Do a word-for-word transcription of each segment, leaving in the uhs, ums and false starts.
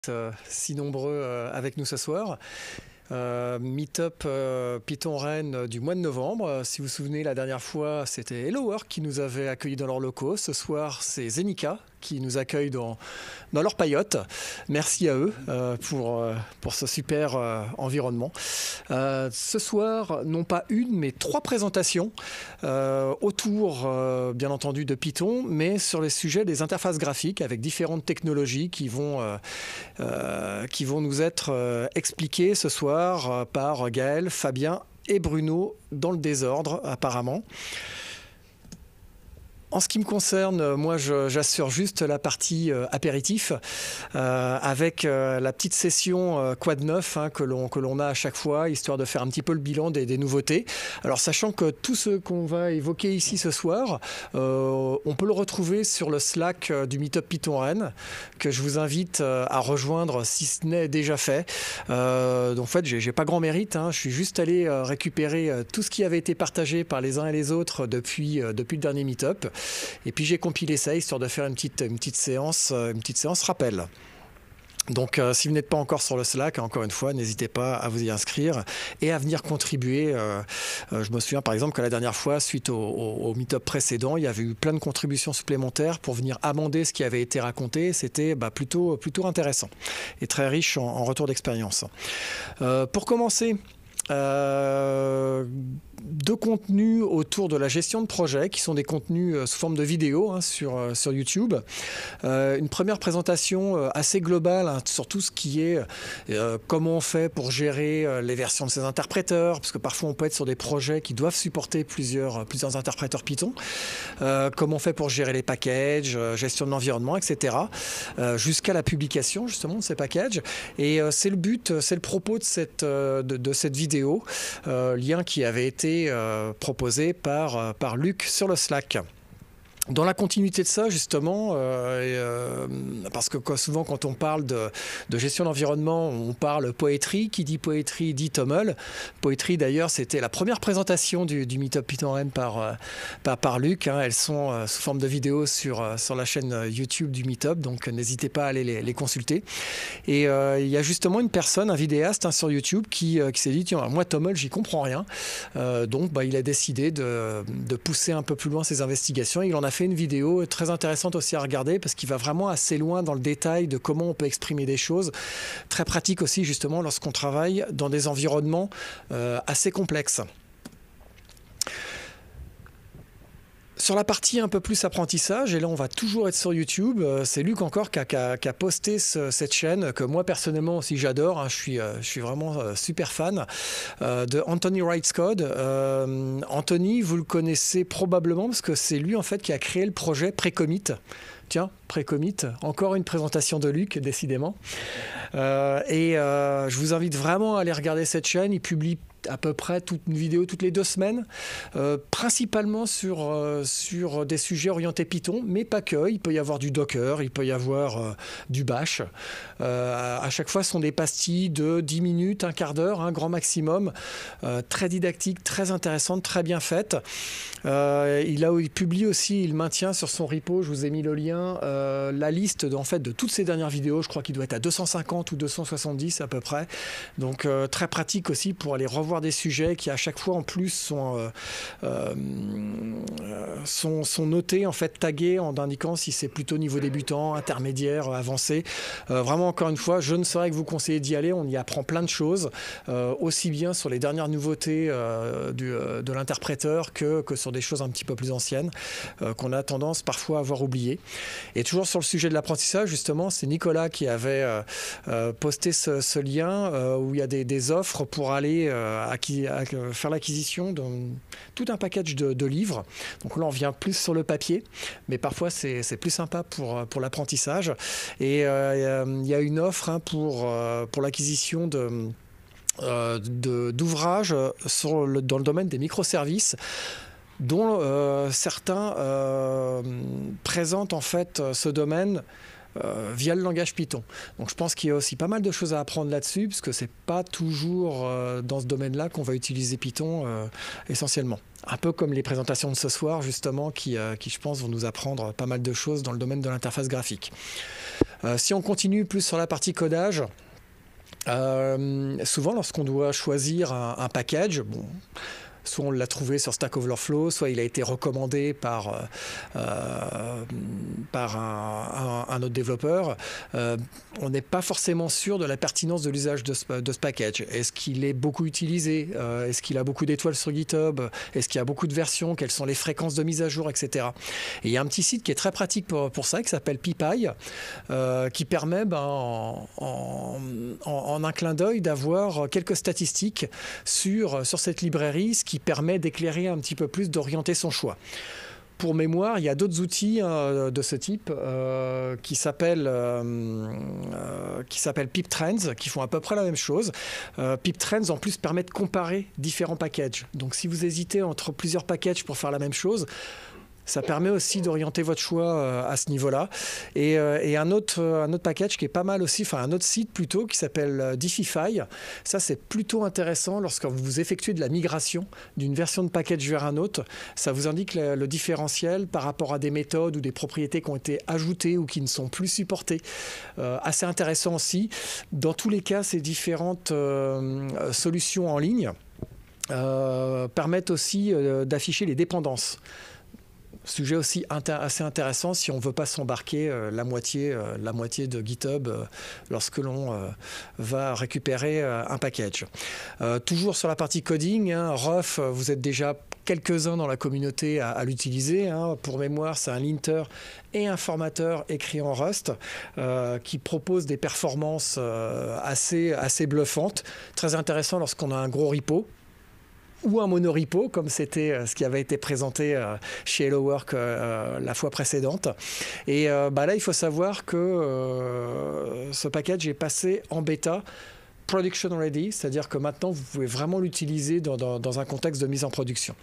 Euh, si nombreux euh, avec nous ce soir. Euh, Meetup euh, Python Rennes euh, du mois de novembre. Euh, si vous vous souvenez, la dernière fois, c'était HelloWork qui nous avait accueillis dans leurs locaux. Ce soir, c'est Zenica qui nous accueille dans, dans leur paillote. Merci à eux euh, pour, euh, pour ce super euh, environnement. Euh, ce soir, non pas une, mais trois présentations euh, autour, euh, bien entendu, de Python, mais sur les sujets des interfaces graphiques avec différentes technologies qui vont, euh, euh, qui vont nous être euh, expliquées ce soir euh, par Gaël, Fabien et Bruno dans le désordre, apparemment. En ce qui me concerne, moi j'assure juste la partie euh, apéritif euh, avec euh, la petite session euh, Quad neuf hein, que l'on que l'on a à chaque fois, histoire de faire un petit peu le bilan des, des nouveautés. Alors sachant que tout ce qu'on va évoquer ici ce soir, euh, on peut le retrouver sur le Slack euh, du Meetup Python Rennes, que je vous invite euh, à rejoindre si ce n'est déjà fait. Euh, donc en fait, j'ai, j'ai pas grand mérite, hein, je suis juste allé euh, récupérer euh, tout ce qui avait été partagé par les uns et les autres depuis, euh, depuis le dernier Meetup. Et puis j'ai compilé ça histoire de faire une petite, une petite séance, une petite séance rappel. Donc euh, si vous n'êtes pas encore sur le Slack, encore une fois, n'hésitez pas à vous y inscrire et à venir contribuer. Euh, euh, je me souviens par exemple que la dernière fois, suite au, au, au meet-up précédent, il y avait eu plein de contributions supplémentaires pour venir amender ce qui avait été raconté. C'était bah, plutôt, plutôt intéressant et très riche en, en retour d'expérience. Euh, pour commencer, euh, deux contenus autour de la gestion de projet qui sont des contenus euh, sous forme de vidéo hein, sur, euh, sur YouTube. Euh, une première présentation euh, assez globale hein, sur tout ce qui est euh, comment on fait pour gérer euh, les versions de ces interpréteurs, parce que parfois on peut être sur des projets qui doivent supporter plusieurs, plusieurs interpréteurs Python. Euh, comment on fait pour gérer les packages, euh, gestion de l'environnement, et cetera. Euh, jusqu'à la publication justement de ces packages. Et euh, c'est le but, c'est le propos de cette, euh, de, de cette vidéo, euh, lien qui avait été Euh, proposé par, euh, par Luc sur le Slack. Dans la continuité de ça, justement, euh, et, euh, parce que quand, souvent quand on parle de, de gestion d'environnement, on parle poétrie. Qui dit poétrie dit Toml. Poétrie, d'ailleurs, c'était la première présentation du, du Meetup Python Rennes par, euh, par, par Luc. Hein. Elles sont euh, sous forme de vidéo sur, euh, sur la chaîne YouTube du Meetup, donc euh, n'hésitez pas à aller les, les consulter. Et euh, il y a justement une personne, un vidéaste hein, sur YouTube qui, euh, qui s'est dit, tiens, moi Toml, j'y comprends rien. Euh, donc, bah, il a décidé de, de pousser un peu plus loin ses investigations. Il en a fait une vidéo très intéressante aussi à regarder parce qu'il va vraiment assez loin dans le détail de comment on peut exprimer des choses. Très pratique aussi justement lorsqu'on travaille dans des environnements euh, assez complexes. Sur la partie un peu plus apprentissage, et là on va toujours être sur YouTube, c'est Luc encore qui a, qui a, qui a posté ce, cette chaîne que moi personnellement aussi j'adore, hein, je, suis, je suis vraiment super fan, euh, de Anthony Writes Code. Euh, Anthony, vous le connaissez probablement parce que c'est lui en fait qui a créé le projet Précommit. Tiens, Précommit, encore une présentation de Luc, décidément. Euh, et euh, je vous invite vraiment à aller regarder cette chaîne, il publie à peu près toute une vidéo toutes les deux semaines, euh, principalement sur, euh, sur des sujets orientés Python, mais pas que. Il peut y avoir du Docker, il peut y avoir euh, du Bash. Euh, à chaque fois, ce sont des pastilles de dix minutes, un quart d'heure, un grand maximum. Euh, très didactique, très intéressante, très bien faite. Euh, il, a, il publie aussi, il maintient sur son repo, je vous ai mis le lien, euh, la liste de, en fait, de toutes ses dernières vidéos. Je crois qu'il doit être à deux cent cinquante ou deux cent soixante-dix à peu près. Donc euh, très pratique aussi pour aller revoir des sujets qui à chaque fois en plus sont, euh, euh, sont, sont notés, en fait tagués en indiquant si c'est plutôt niveau débutant, intermédiaire, avancé. Euh, vraiment encore une fois, je ne saurais que vous conseiller d'y aller, on y apprend plein de choses, euh, aussi bien sur les dernières nouveautés euh, du, euh, de l'interpréteur que, que sur des choses un petit peu plus anciennes euh, qu'on a tendance parfois à avoir oubliées. Et toujours sur le sujet de l'apprentissage, justement, c'est Nicolas qui avait euh, euh, posté ce, ce lien euh, où il y a des, des offres pour aller euh, À, à faire l'acquisition de tout un package de, de livres. Donc là, on vient plus sur le papier, mais parfois, c'est, c'est plus sympa pour, pour l'apprentissage. Et euh, il y a une offre hein, pour, pour l'acquisition de... Euh, de, d'ouvrages sur le, dans le domaine des microservices dont euh, certains euh, présentent en fait ce domaine euh, via le langage Python. Donc je pense qu'il y a aussi pas mal de choses à apprendre là-dessus, puisque c'est pas toujours euh, dans ce domaine-là qu'on va utiliser Python euh, essentiellement. Un peu comme les présentations de ce soir, justement, qui, euh, qui, je pense, vont nous apprendre pas mal de choses dans le domaine de l'interface graphique. Euh, si on continue plus sur la partie codage, euh, souvent lorsqu'on doit choisir un, un package, bon, soit on l'a trouvé sur Stack Overflow, soit il a été recommandé par, euh, par un, un, un autre développeur. Euh, on n'est pas forcément sûr de la pertinence de l'usage de ce, de ce package. Est-ce qu'il est beaucoup utilisé? euh, Est-ce qu'il a beaucoup d'étoiles sur GitHub? Est-ce qu'il y a beaucoup de versions? Quelles sont les fréquences de mise à jour, et cetera. Et il y a un petit site qui est très pratique pour, pour ça, qui s'appelle PyPy, euh, qui permet ben, en, en, en, en un clin d'œil d'avoir quelques statistiques sur, sur cette librairie, ce qui permet d'éclairer un petit peu plus, d'orienter son choix. Pour mémoire, il y a d'autres outils euh, de ce type euh, qui s'appellent euh, euh, qui s'appellent PyPTrends, qui font à peu près la même chose. Euh, PyPTrends, en plus, permet de comparer différents packages. Donc, si vous hésitez entre plusieurs packages pour faire la même chose, ça permet aussi d'orienter votre choix euh, à ce niveau-là. Et, euh, et un, autre, un autre package qui est pas mal aussi, enfin un autre site plutôt, qui s'appelle euh, Diffify. Ça, c'est plutôt intéressant lorsque vous effectuez de la migration d'une version de package vers un autre. Ça vous indique le, le différentiel par rapport à des méthodes ou des propriétés qui ont été ajoutées ou qui ne sont plus supportées. Euh, assez intéressant aussi. Dans tous les cas, ces différentes euh, solutions en ligne euh, permettent aussi euh, d'afficher les dépendances. Sujet aussi inter- assez intéressant si on ne veut pas s'embarquer euh, la, moitié, euh, la moitié de GitHub euh, lorsque l'on euh, va récupérer euh, un package. Euh, toujours sur la partie coding, hein, Rough, vous êtes déjà quelques-uns dans la communauté à, à l'utiliser. Hein. Pour mémoire, c'est un linter et un formateur écrit en Rust euh, qui propose des performances euh, assez, assez bluffantes. Très intéressant lorsqu'on a un gros repo ou un monorepo, comme c'était ce qui avait été présenté chez Hello Work la fois précédente. Et bah là, il faut savoir que euh, ce package est passé en bêta production ready, c'est-à-dire que maintenant, vous pouvez vraiment l'utiliser dans, dans, dans un contexte de mise en production.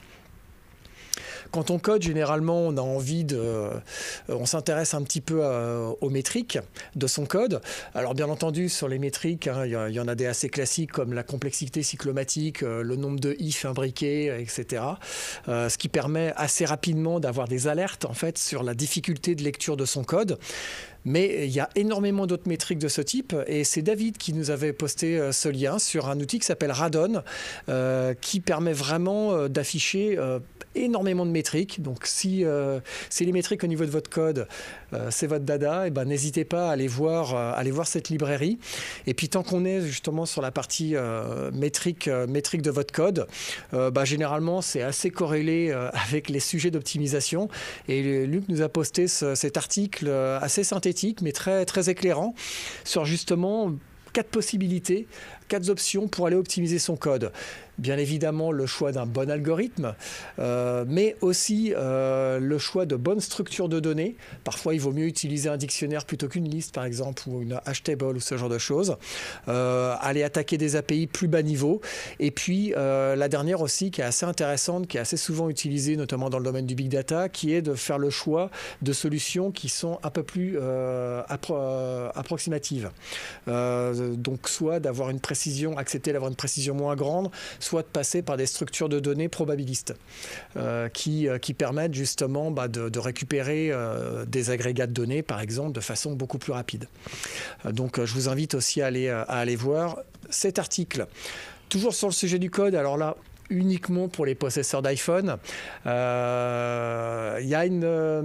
Quand on code, généralement, on a envie de... Euh, on s'intéresse un petit peu euh, aux métriques de son code. Alors, bien entendu, sur les métriques, hein, il y, y en a des assez classiques comme la complexité cyclomatique, euh, le nombre de if imbriqués, et cetera. Euh, ce qui permet assez rapidement d'avoir des alertes, en fait, sur la difficulté de lecture de son code. Mais il y a énormément d'autres métriques de ce type et c'est David qui nous avait posté ce lien sur un outil qui s'appelle Radon euh, qui permet vraiment euh, d'afficher euh, énormément de métriques. Donc si, euh, si les métriques au niveau de votre code, euh, c'est votre dada, et ben, n'hésitez pas à aller, voir, euh, aller voir cette librairie. Et puis tant qu'on est justement sur la partie euh, métrique, euh, métrique de votre code, euh, bah, généralement c'est assez corrélé euh, avec les sujets d'optimisation. Et Luc nous a posté ce, cet article euh, assez synthétique mais très, très éclairant sur justement quatre possibilités, quatre options pour aller optimiser son code. Bien évidemment, le choix d'un bon algorithme, euh, mais aussi euh, le choix de bonnes structures de données. Parfois, il vaut mieux utiliser un dictionnaire plutôt qu'une liste, par exemple, ou une hash table ou ce genre de choses. Euh, aller attaquer des A P I plus bas niveau. Et puis, euh, la dernière aussi, qui est assez intéressante, qui est assez souvent utilisée, notamment dans le domaine du big data, qui est de faire le choix de solutions qui sont un peu plus euh, appro euh, approximatives. Euh, donc, soit d'avoir une précision, accepter d'avoir une précision moins grande, soit de passer par des structures de données probabilistes euh, qui, euh, qui permettent justement bah, de, de récupérer euh, des agrégats de données, par exemple, de façon beaucoup plus rapide. Euh, donc, euh, je vous invite aussi à aller, à aller voir cet article. Toujours sur le sujet du code, alors là, uniquement pour les possesseurs d'iPhone. Il euh, y a une,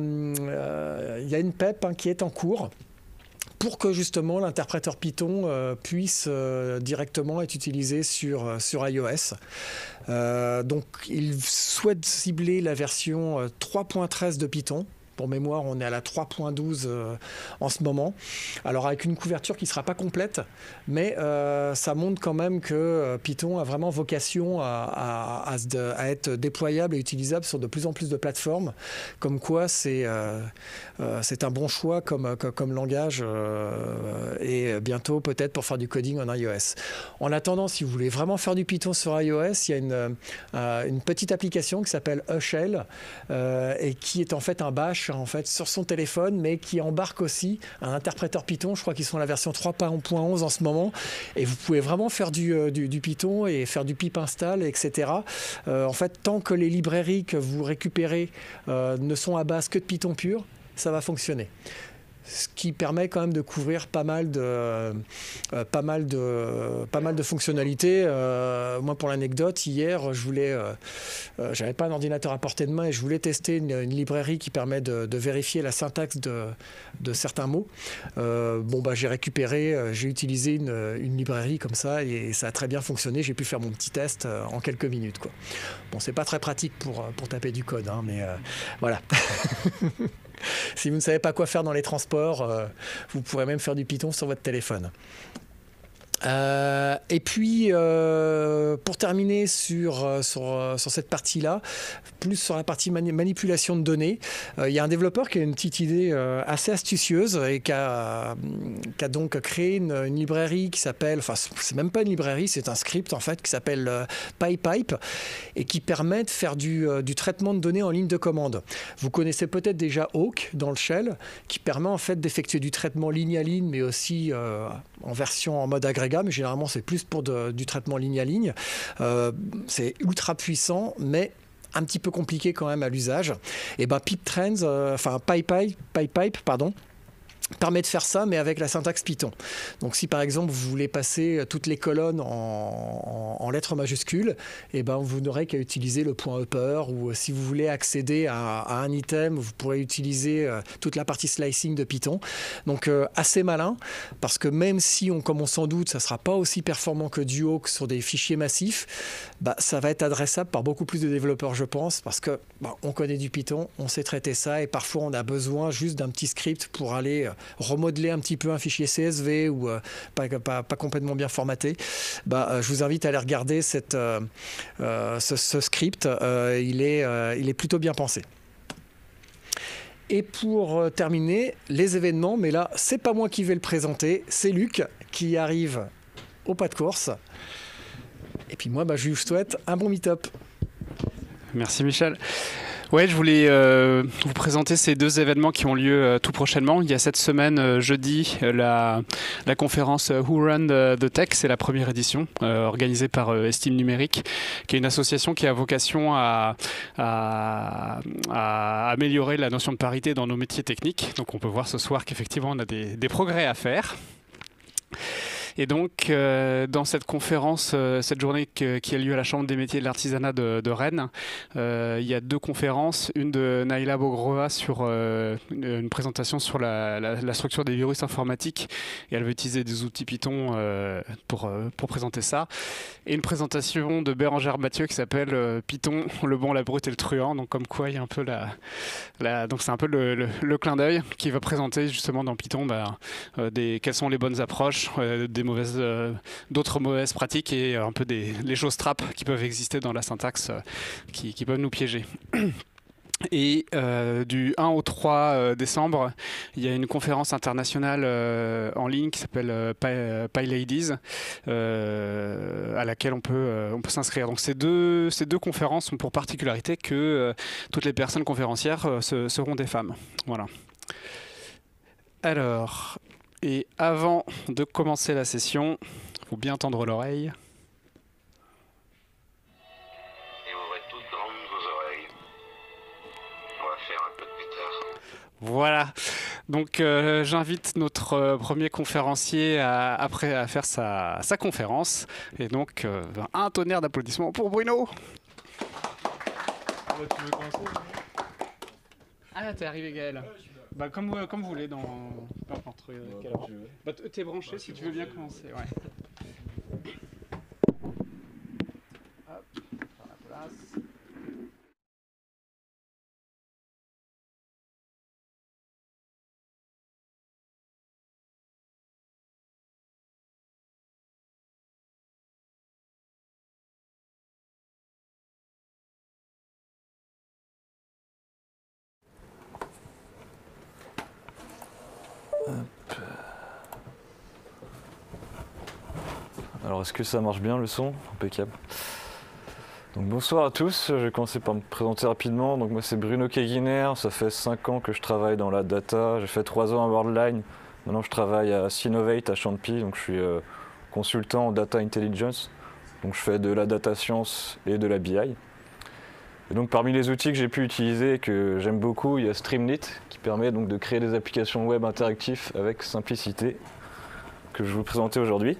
euh, y a une P E P hein, qui est en cours pour que justement l'interpréteur Python euh, puisse euh, directement être utilisé sur, euh, sur iOS. Euh, donc, il souhaite cibler la version euh, trois point treize de Python. Pour mémoire, on est à la trois point douze euh, en ce moment. Alors avec une couverture qui ne sera pas complète, mais euh, ça montre quand même que euh, Python a vraiment vocation à, à, à, à être déployable et utilisable sur de plus en plus de plateformes. Comme quoi, c'est euh, euh, c'est un bon choix comme, comme, comme langage euh, et bientôt peut-être pour faire du coding en iOS. En attendant, si vous voulez vraiment faire du Python sur iOS, il y a une, euh, une petite application qui s'appelle Ushell euh, et qui est en fait un bash Bash en fait sur son téléphone, mais qui embarque aussi un interpréteur Python. Je crois qu'ils sont à la version trois point onze en ce moment, et vous pouvez vraiment faire du, euh, du, du Python et faire du pip install, et cetera. Euh, en fait, tant que les librairies que vous récupérez euh, ne sont à base que de Python pur, ça va fonctionner. Ce qui permet quand même de couvrir pas mal de, euh, pas mal de, pas mal de fonctionnalités. Euh, moi, pour l'anecdote, hier, je voulais, euh, euh, j'avais pas un ordinateur à portée de main et je voulais tester une, une librairie qui permet de, de vérifier la syntaxe de, de certains mots. Euh, bon, bah, j'ai récupéré, euh, j'ai utilisé une, une librairie comme ça et ça a très bien fonctionné. J'ai pu faire mon petit test euh, en quelques minutes, quoi. Bon, c'est pas très pratique pour, pour taper du code, hein, mais euh, voilà. Si vous ne savez pas quoi faire dans les transports, euh, vous pourrez même faire du Python sur votre téléphone. Euh, et puis, euh, pour terminer sur, sur, sur cette partie-là, plus sur la partie mani manipulation de données, euh, il y a un développeur qui a une petite idée euh, assez astucieuse et qui a, qui a donc créé une, une librairie qui s'appelle, enfin, c'est même pas une librairie, c'est un script en fait, qui s'appelle euh, PyPipe et qui permet de faire du, euh, du traitement de données en ligne de commande. Vous connaissez peut-être déjà Awk dans le shell, qui permet en fait d'effectuer du traitement ligne à ligne, mais aussi euh, en version en mode agrégat, mais généralement c'est plus pour de, du traitement ligne à ligne. Euh, c'est ultra puissant, mais un petit peu compliqué quand même à l'usage. Et ben PyPtrends, euh, enfin PyPipe, PyPipe, pardon, permet de faire ça, mais avec la syntaxe Python. Donc si par exemple vous voulez passer toutes les colonnes en, en, en lettres majuscules, et ben vous n'aurez qu'à utiliser le point upper, ou si vous voulez accéder à, à un item, vous pourrez utiliser euh, toute la partie slicing de Python. Donc euh, assez malin, parce que même si, on, comme on s'en doute, ça ne sera pas aussi performant que du Awk sur des fichiers massifs, bah, ça va être adressable par beaucoup plus de développeurs, je pense, parce que bah, on connaît du Python, on sait traiter ça, et parfois on a besoin juste d'un petit script pour aller remodeler un petit peu un fichier C S V ou euh, pas, pas, pas complètement bien formaté. Bah, euh, je vous invite à aller regarder cette, euh, euh, ce, ce script. Euh, il, est, euh, il est plutôt bien pensé. Et pour euh, terminer, les événements, mais là, c'est pas moi qui vais le présenter, c'est Luc qui arrive au pas de course. Et puis moi, bah, je vous souhaite un bon meet-up. Merci Michel. Ouais, je voulais euh, vous présenter ces deux événements qui ont lieu euh, tout prochainement. Il y a cette semaine, euh, jeudi, euh, la, la conférence euh, Who Run the, the Tech, c'est la première édition, euh, organisée par euh, Estime Numérique, qui est une association qui a vocation à, à, à améliorer la notion de parité dans nos métiers techniques. Donc on peut voir ce soir qu'effectivement on a des, des progrès à faire. Et donc, euh, dans cette conférence, euh, cette journée que, qui a lieu à la Chambre des métiers et de l'artisanat de, de Rennes, euh, il y a deux conférences. Une de Naïla Bogroa sur euh, une, une présentation sur la, la, la structure des virus informatiques. Et elle veut utiliser des outils Python euh, pour, euh, pour présenter ça. Et une présentation de Bérangère Mathieu qui s'appelle euh, Python, le bon, la brute et le truand. Donc, comme quoi, il y a un peu la... la donc, c'est un peu le, le, le clin d'œil qui va présenter justement dans Python bah, euh, des, quelles sont les bonnes approches, euh, des mauvaises, euh, d'autres mauvaises pratiques et euh, un peu des les choses trappes qui peuvent exister dans la syntaxe euh, qui, qui peuvent nous piéger. Et euh, du un au trois décembre, il y a une conférence internationale euh, en ligne qui s'appelle euh, PyLadies, euh, à laquelle on peut, euh, on peut s'inscrire. Donc ces deux, ces deux conférences ont pour particularité que euh, toutes les personnes conférencières euh, se, seront des femmes. Voilà. Alors, et avant de commencer la session, il faut bien tendre l'oreille. Voilà, donc euh, j'invite notre euh, premier conférencier à, après à faire sa, sa conférence. Et donc, euh, un tonnerre d'applaudissements pour Bruno. Ah bah, tu veux commencer? Ah, t'es arrivé Gaël. Ouais, bah, comme, euh, comme vous voulez, dans... Peu importe, euh, bah, quelle heure. Bah, t'es branché bah, si tu veux bien commencer. Ouais. Hop, faire la place. Hop. Alors, est-ce que ça marche bien le son? Impeccable. Donc, bonsoir à tous, je vais commencer par me présenter rapidement. Donc, moi c'est Bruno Keguiner, ça fait cinq ans que je travaille dans la data, j'ai fait trois ans à Worldline, maintenant je travaille à Synovate à Champy, donc je suis euh, consultant en data intelligence, donc je fais de la data science et de la B I. Et donc parmi les outils que j'ai pu utiliser et que j'aime beaucoup, il y a Streamlit qui permet donc de créer des applications web interactives avec simplicité que je vais vous présenter aujourd'hui.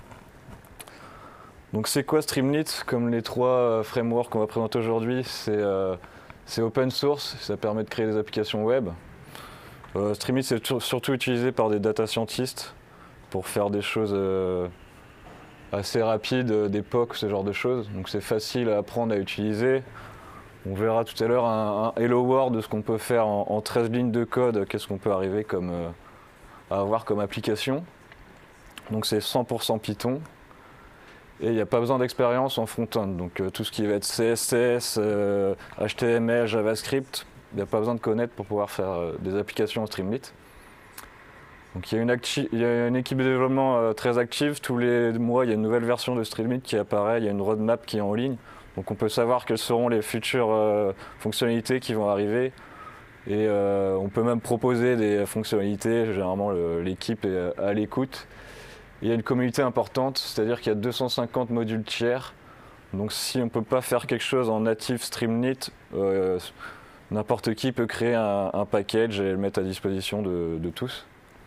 Donc c'est quoi Streamlit? Comme les trois frameworks qu'on va présenter aujourd'hui, c'est euh, open source, ça permet de créer des applications web. Euh, Streamlit c'est surtout utilisé par des data scientists pour faire des choses euh, assez rapides, des P O C, ce genre de choses. Donc c'est facile à apprendre à utiliser. On verra tout à l'heure un, un Hello World de ce qu'on peut faire en, en treize lignes de code, qu'est-ce qu'on peut arriver comme, euh, à avoir comme application. Donc c'est cent pour cent Python. Et il n'y a pas besoin d'expérience en front-end, donc euh, tout ce qui va être C S S, euh, H T M L, JavaScript, il n'y a pas besoin de connaître pour pouvoir faire euh, des applications en Streamlit. Donc il y a une, il y a une équipe de développement euh, très active, tous les mois il y a une nouvelle version de Streamlit qui apparaît, il y a une roadmap qui est en ligne, donc on peut savoir quelles seront les futures euh, fonctionnalités qui vont arriver. Et euh, on peut même proposer des fonctionnalités, généralement l'équipe est à l'écoute. Il y a une communauté importante, c'est-à-dire qu'il y a deux cent cinquante modules tiers. Donc si on ne peut pas faire quelque chose en native Streamlit, euh, n'importe qui peut créer un, un package et le mettre à disposition de, de tous.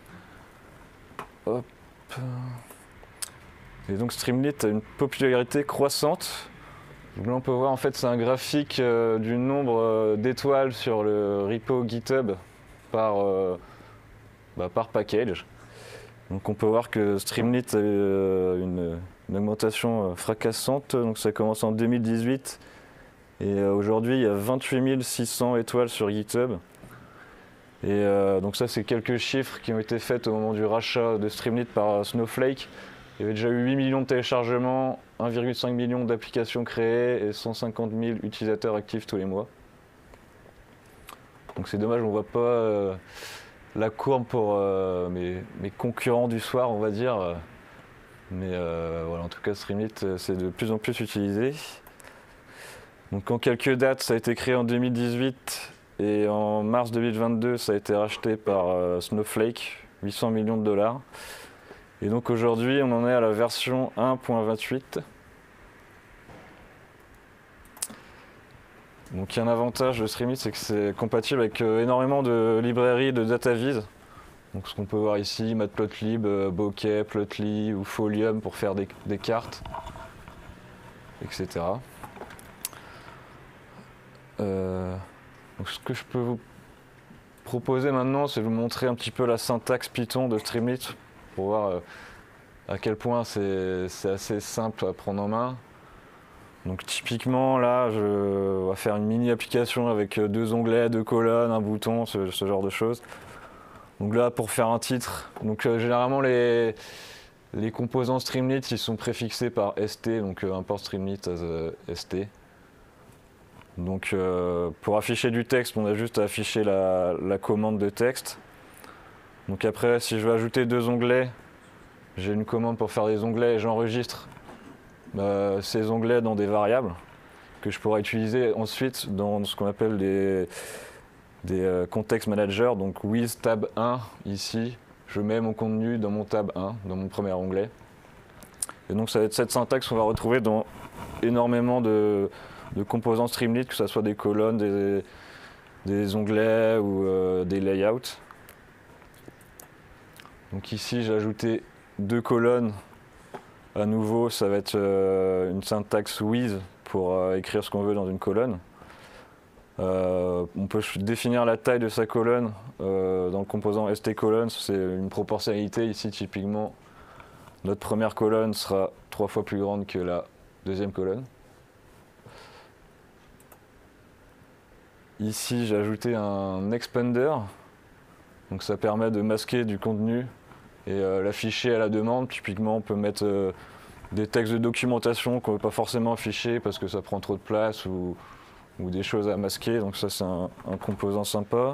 Hop. Et donc Streamlit a une popularité croissante. Donc là on peut voir en fait c'est un graphique euh, du nombre euh, d'étoiles sur le repo GitHub par, euh, bah, par package. Donc on peut voir que Streamlit a euh, une, une augmentation euh, fracassante, donc ça commence en deux mille dix-huit et euh, aujourd'hui il y a vingt-huit mille six cents étoiles sur GitHub. Et euh, donc ça c'est quelques chiffres qui ont été faits au moment du rachat de Streamlit par Snowflake. Il y avait déjà eu huit millions de téléchargements, un virgule cinq million d'applications créées et cent cinquante mille utilisateurs actifs tous les mois. Donc c'est dommage, on ne voit pas euh, la courbe pour euh, mes, mes concurrents du soir, on va dire. Mais euh, voilà, en tout cas, Streamlit, c'est de plus en plus utilisé. Donc en quelques dates, ça a été créé en deux mille dix-huit et en mars deux mille vingt-deux, ça a été racheté par euh, Snowflake, huit cents millions de dollars. Et donc aujourd'hui, on en est à la version un point vingt-huit. Donc il y a un avantage de Streamlit, c'est que c'est compatible avec euh, énormément de librairies de DataVis. Donc ce qu'on peut voir ici, Matplotlib, euh, Bokeh, Plotly ou Folium pour faire des, des cartes, et cetera. Euh, donc ce que je peux vous proposer maintenant, c'est de vous montrer un petit peu la syntaxe Python de Streamlit pour voir euh, à quel point c'est assez simple à prendre en main. Donc typiquement là, je on va faire une mini application avec deux onglets, deux colonnes, un bouton, ce, ce genre de choses. Donc là, pour faire un titre, donc euh, généralement les, les composants Streamlit ils sont préfixés par st, donc euh, import Streamlit as euh, st. Donc euh, pour afficher du texte, on a juste à afficher la, la commande de texte. Donc après, si je veux ajouter deux onglets, j'ai une commande pour faire des onglets et j'enregistre euh, ces onglets dans des variables que je pourrais utiliser ensuite dans ce qu'on appelle des, des euh, context managers. Donc with tab un, ici, je mets mon contenu dans mon tab un, dans mon premier onglet. Et donc ça va être cette syntaxe qu'on va retrouver dans énormément de, de composants Streamlit, que ce soit des colonnes, des, des onglets ou euh, des layouts. Donc ici j'ai ajouté deux colonnes. À nouveau, ça va être euh, une syntaxe with pour euh, écrire ce qu'on veut dans une colonne. Euh, on peut définir la taille de sa colonne euh, dans le composant stcolon, c'est une proportionnalité. Ici, typiquement, notre première colonne sera trois fois plus grande que la deuxième colonne. Ici, j'ai ajouté un expander, donc ça permet de masquer du contenu et euh, l'afficher à la demande. Typiquement, on peut mettre euh, des textes de documentation qu'on ne veut pas forcément afficher parce que ça prend trop de place ou, ou des choses à masquer. Donc ça, c'est un, un composant sympa.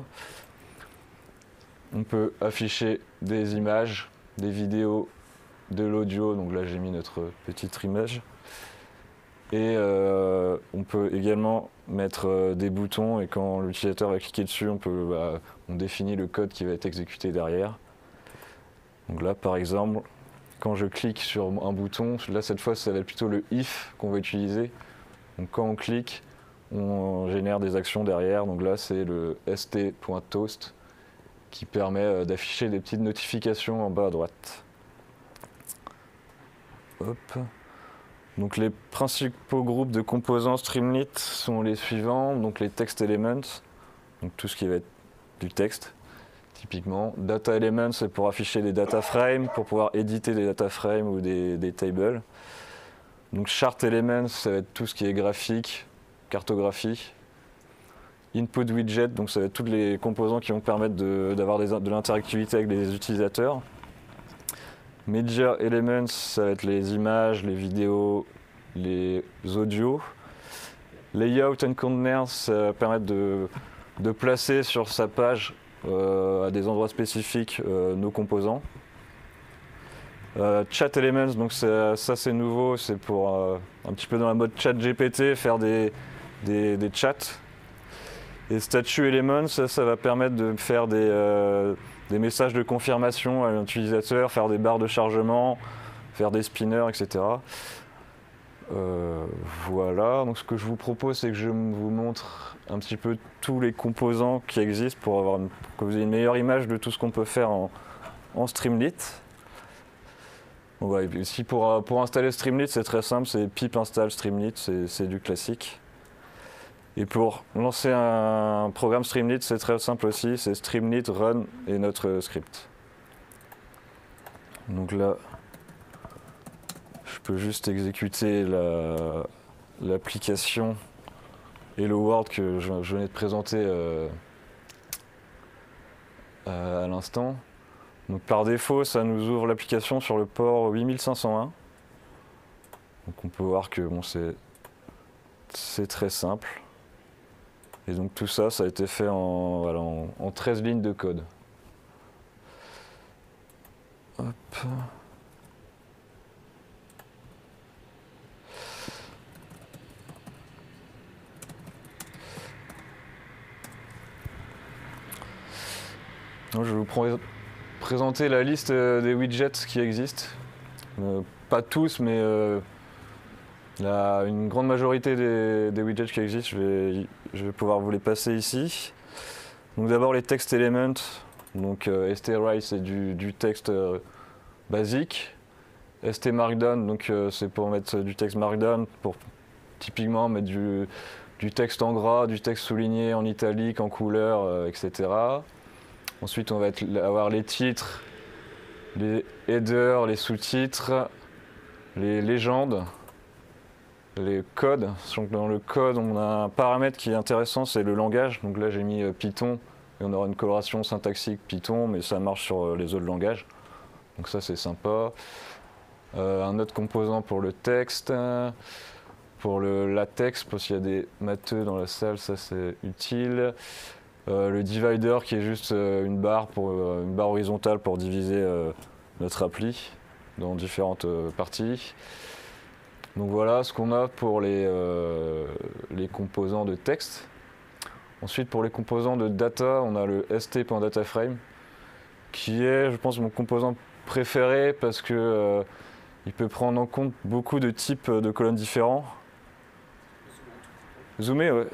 On peut afficher des images, des vidéos, de l'audio. Donc là, j'ai mis notre petite image. Et euh, on peut également mettre euh, des boutons et quand l'utilisateur va cliquer dessus, on, peut, bah, on définit le code qui va être exécuté derrière. Donc là, par exemple, quand je clique sur un bouton, là cette fois, ça va être plutôt le if qu'on va utiliser. Donc quand on clique, on génère des actions derrière. Donc là, c'est le st.toast qui permet d'afficher des petites notifications en bas à droite. Hop. Donc les principaux groupes de composants Streamlit sont les suivants, donc les text elements, donc tout ce qui va être du texte, typiquement. Data elements, c'est pour afficher des data frames, pour pouvoir éditer des data frames ou des, des tables. Donc chart elements, ça va être tout ce qui est graphique, cartographie. Input widget, donc ça va être tous les composants qui vont permettre d'avoir de, de l'interactivité avec les utilisateurs. Media Elements, ça va être les images, les vidéos, les audios. Layout and Containers, ça va permettre de, de placer sur sa page euh, à des endroits spécifiques euh, nos composants. Euh, chat Elements, donc ça c'est nouveau, c'est pour euh, un petit peu dans la mode chat G P T, faire des, des, des chats. Et Statue Elements, ça, ça va permettre de faire des... Euh, des messages de confirmation à l'utilisateur, faire des barres de chargement, faire des spinners, et cetera. Euh, voilà, donc ce que je vous propose, c'est que je vous montre un petit peu tous les composants qui existent pour avoir une, que vous ayez une meilleure image de tout ce qu'on peut faire en, en Streamlit. Donc voilà, ici pour, pour installer Streamlit, c'est très simple, c'est pip install Streamlit, c'est du classique. Et pour lancer un programme Streamlit, c'est très simple aussi, c'est Streamlit run et notre script. Donc là, je peux juste exécuter l'application la, Hello World que je, je venais de présenter euh, à, à l'instant. Donc par défaut, ça nous ouvre l'application sur le port huit mille cinq cent un. Donc on peut voir que bon, c'est très simple. Et donc tout ça, ça a été fait en, voilà, en, en treize lignes de code. Hop. Donc, je vais vous pré présenter la liste des widgets qui existent. Euh, pas tous, mais euh, la, une grande majorité des, des widgets qui existent, je vais, je vais pouvoir vous les passer ici. Donc d'abord les text elements, donc euh, stwrite c'est du, du texte euh, basique, stmarkdown donc euh, c'est pour mettre du texte markdown, pour typiquement mettre du, du texte en gras, du texte souligné en italique, en couleur, euh, et cetera. Ensuite on va être, avoir les titres, les headers, les sous-titres, les légendes. Les codes, donc dans le code on a un paramètre qui est intéressant, c'est le langage. Donc là j'ai mis Python et on aura une coloration syntaxique Python, mais ça marche sur les autres langages. Donc ça c'est sympa. Euh, un autre composant pour le texte, pour le latex, parce qu'il y a des matheux dans la salle, ça c'est utile. Euh, le divider qui est juste une barre, pour, une barre horizontale pour diviser euh, notre appli dans différentes euh, parties. Donc voilà ce qu'on a pour les, euh, les composants de texte. Ensuite pour les composants de data, on a le st.dataframe qui est, je pense, mon composant préféré parce que euh, il peut prendre en compte beaucoup de types de colonnes différents. Zoomer, ouais.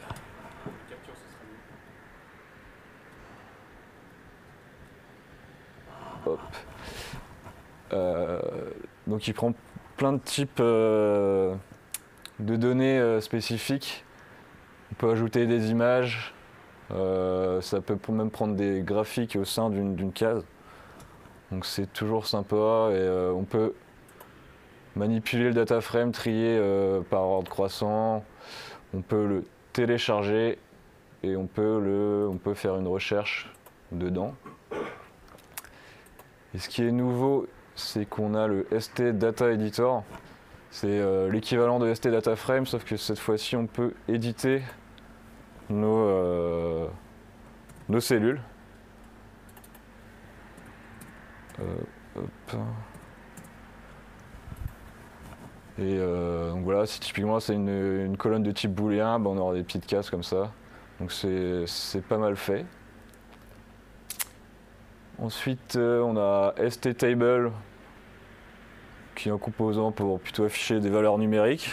Hop. Euh, donc il prend plein de types euh, de données euh, spécifiques. On peut ajouter des images, euh, ça peut même prendre des graphiques au sein d'une case. Donc c'est toujours sympa et euh, on peut manipuler le data frame, trier euh, par ordre croissant. On peut le télécharger et on peut, le, on peut faire une recherche dedans. Et ce qui est nouveau, c'est qu'on a le stDataEditor. C'est euh, l'équivalent de stDataFrame, sauf que cette fois-ci, on peut éditer nos, euh, nos cellules. Euh, hop. Et euh, donc voilà, si typiquement c'est une, une colonne de type booléen, ben on aura des petites cases comme ça. Donc c'est pas mal fait. Ensuite, euh, on a stTable, qui est un composant pour plutôt afficher des valeurs numériques.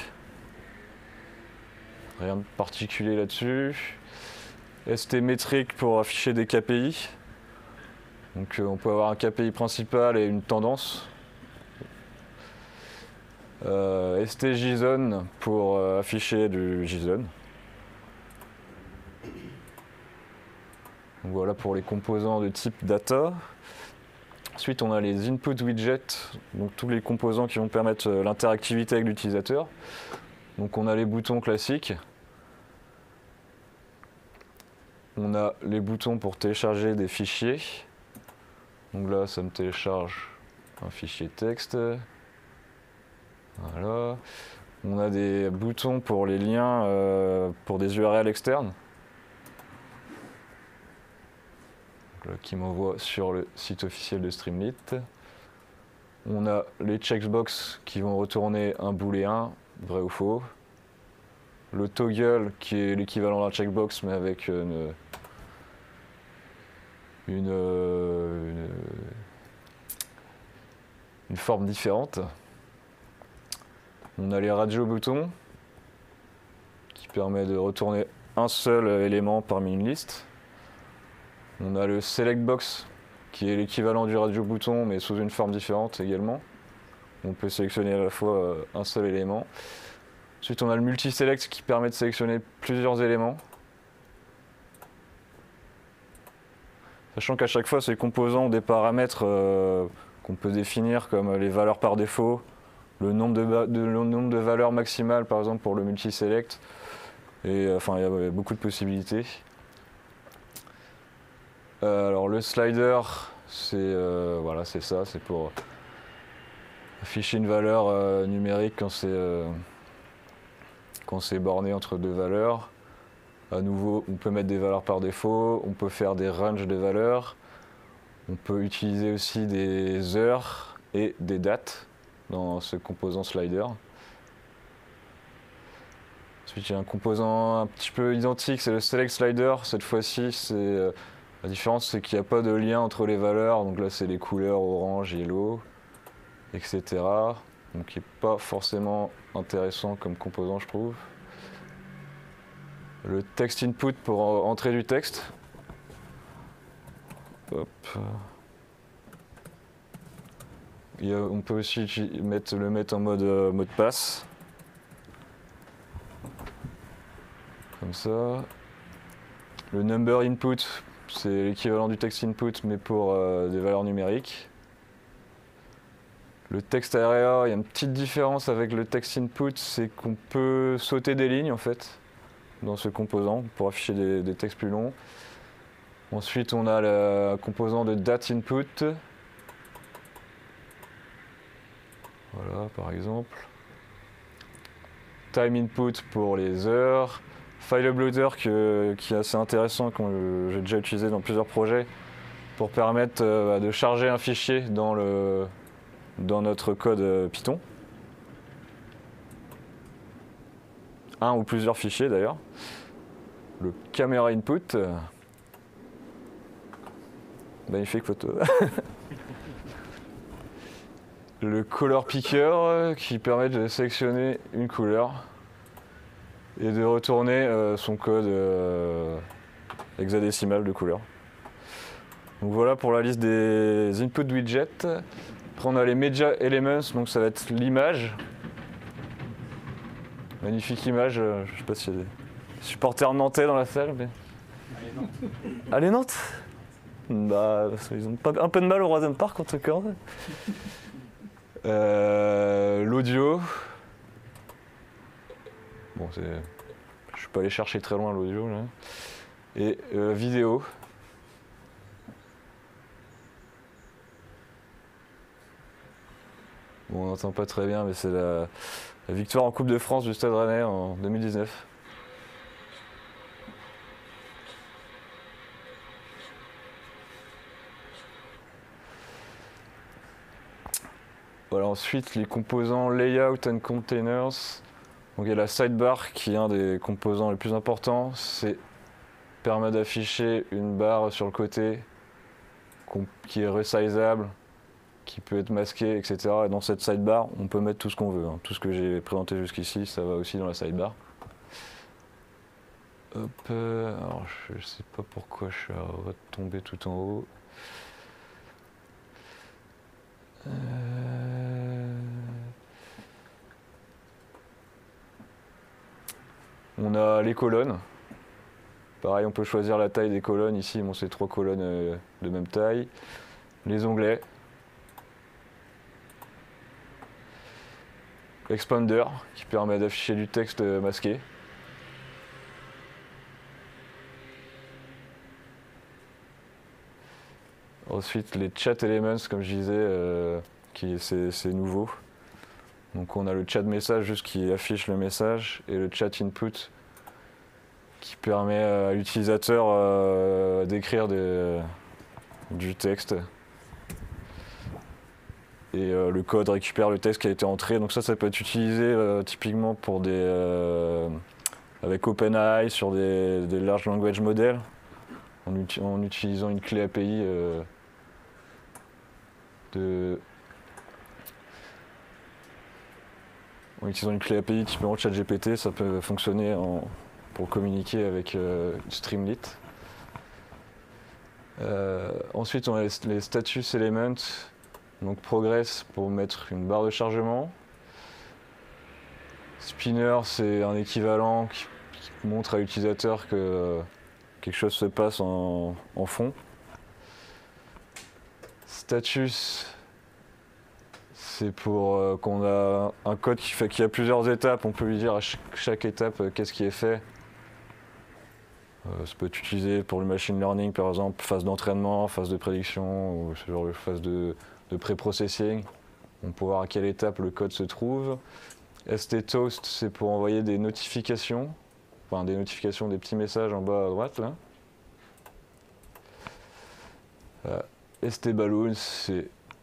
Rien de particulier là-dessus. stMetric pour afficher des K P I. Donc euh, on peut avoir un K P I principal et une tendance. Euh, stJSON pour euh, afficher du JSON. Donc voilà pour les composants de type data. Ensuite, on a les input widgets, donc tous les composants qui vont permettre l'interactivité avec l'utilisateur. Donc on a les boutons classiques. On a les boutons pour télécharger des fichiers. Donc là, ça me télécharge un fichier texte. Voilà. On a des boutons pour les liens euh, pour des U R L externes. Là, qui m'envoie sur le site officiel de Streamlit. On a les checkbox qui vont retourner un booléen, vrai ou faux. Le toggle qui est l'équivalent d'un checkbox mais avec une, une, une, une forme différente. On a les radio boutons qui permet de retourner un seul élément parmi une liste. On a le select box qui est l'équivalent du radio bouton mais sous une forme différente également. On peut sélectionner à la fois un seul élément. Ensuite, on a le multi-select qui permet de sélectionner plusieurs éléments. Sachant qu'à chaque fois, ces composants ont des paramètres euh, qu'on peut définir comme les valeurs par défaut, le nombre de, de, le nombre de valeurs maximales par exemple pour le multi-select. Et euh, enfin, il y a beaucoup de possibilités. Euh, alors le slider, c'est euh, voilà, c'est ça, c'est pour afficher une valeur euh, numérique quand c'est euh, quand c'est borné entre deux valeurs. À nouveau, on peut mettre des valeurs par défaut, on peut faire des ranges de valeurs, on peut utiliser aussi des heures et des dates dans ce composant slider. Ensuite, il y a un composant un petit peu identique, c'est le select slider. Cette fois-ci, c'est euh, la différence, c'est qu'il n'y a pas de lien entre les valeurs. Donc là, c'est les couleurs orange, yellow, et cetera. Donc, qui n'est pas forcément intéressant comme composant, je trouve. Le text input pour entrer du texte. Hop. Il y a, on peut aussi mettre, le mettre en mode euh, mot de passe. Comme ça. Le number input, c'est l'équivalent du text input, mais pour euh, des valeurs numériques. Le text area, il y a une petite différence avec le text input, c'est qu'on peut sauter des lignes en fait dans ce composant pour afficher des, des textes plus longs. Ensuite, on a le composant de date input. Voilà, par exemple. Time input pour les heures. File uploader que, qui est assez intéressant, que j'ai déjà utilisé dans plusieurs projets pour permettre euh, de charger un fichier dans, le, dans notre code euh, Python. Un ou plusieurs fichiers d'ailleurs. Le camera input. Magnifique photo. Le color picker qui permet de sélectionner une couleur et de retourner euh, son code euh, hexadécimal de couleur. Donc voilà pour la liste des input widgets. Après on a les media elements, donc ça va être l'image. Magnifique image, je sais pas s'il y a des supporters nantais dans la salle. Mais... Allez Nantes. Allez Nantes. Bah, ils ont pas, un peu de mal au Roison Park en tout cas. Euh, l'audio. Bon, c'est, je suis pas allé chercher très loin l'audio là. Et euh, vidéo. Bon, on n'entend pas très bien, mais c'est la, la victoire en Coupe de France du Stade Rennais en deux mille dix-neuf. Voilà, ensuite, les composants Layout and Containers. Donc, il y a la sidebar qui est un des composants les plus importants. C'est permet d'afficher une barre sur le côté qui est resizable, qui peut être masquée, et cetera. Et dans cette sidebar, on peut mettre tout ce qu'on veut. Hein. Tout ce que j'ai présenté jusqu'ici, ça va aussi dans la sidebar. Hop, euh, alors je ne sais pas pourquoi je suis retombé tout en haut. Euh... On a les colonnes. Pareil, on peut choisir la taille des colonnes. Ici, bon, c'est trois colonnes euh, de même taille. Les onglets. Expander, qui permet d'afficher du texte masqué. Ensuite, les chat elements, comme je disais, euh, qui c'est nouveau. Donc on a le chat message juste qui affiche le message et le chat input qui permet à l'utilisateur euh, d'écrire du texte. Et euh, le code récupère le texte qui a été entré. Donc ça, ça peut être utilisé euh, typiquement pour des, euh, avec OpenAI sur des, des large language models en, uti en utilisant une clé A P I euh, de en utilisant une clé A P I typiquement ChatGPT, ça peut fonctionner en, pour communiquer avec euh, Streamlit. Euh, ensuite, on a les, les status elements, donc progress pour mettre une barre de chargement. Spinner, c'est un équivalent qui, qui montre à l'utilisateur que euh, quelque chose se passe en, en fond. Status, c'est pour euh, qu'on a un code qui fait qu'il y a plusieurs étapes, on peut lui dire à chaque, chaque étape euh, qu'est-ce qui est fait. Euh, ça peut être utilisé pour le machine learning, par exemple, phase d'entraînement, phase de prédiction, ou ce genre de phase de, de pré-processing. On peut voir à quelle étape le code se trouve. sttoast, c'est pour envoyer des notifications, enfin des notifications, des petits messages en bas à droite, là. Euh, stballoon, c'est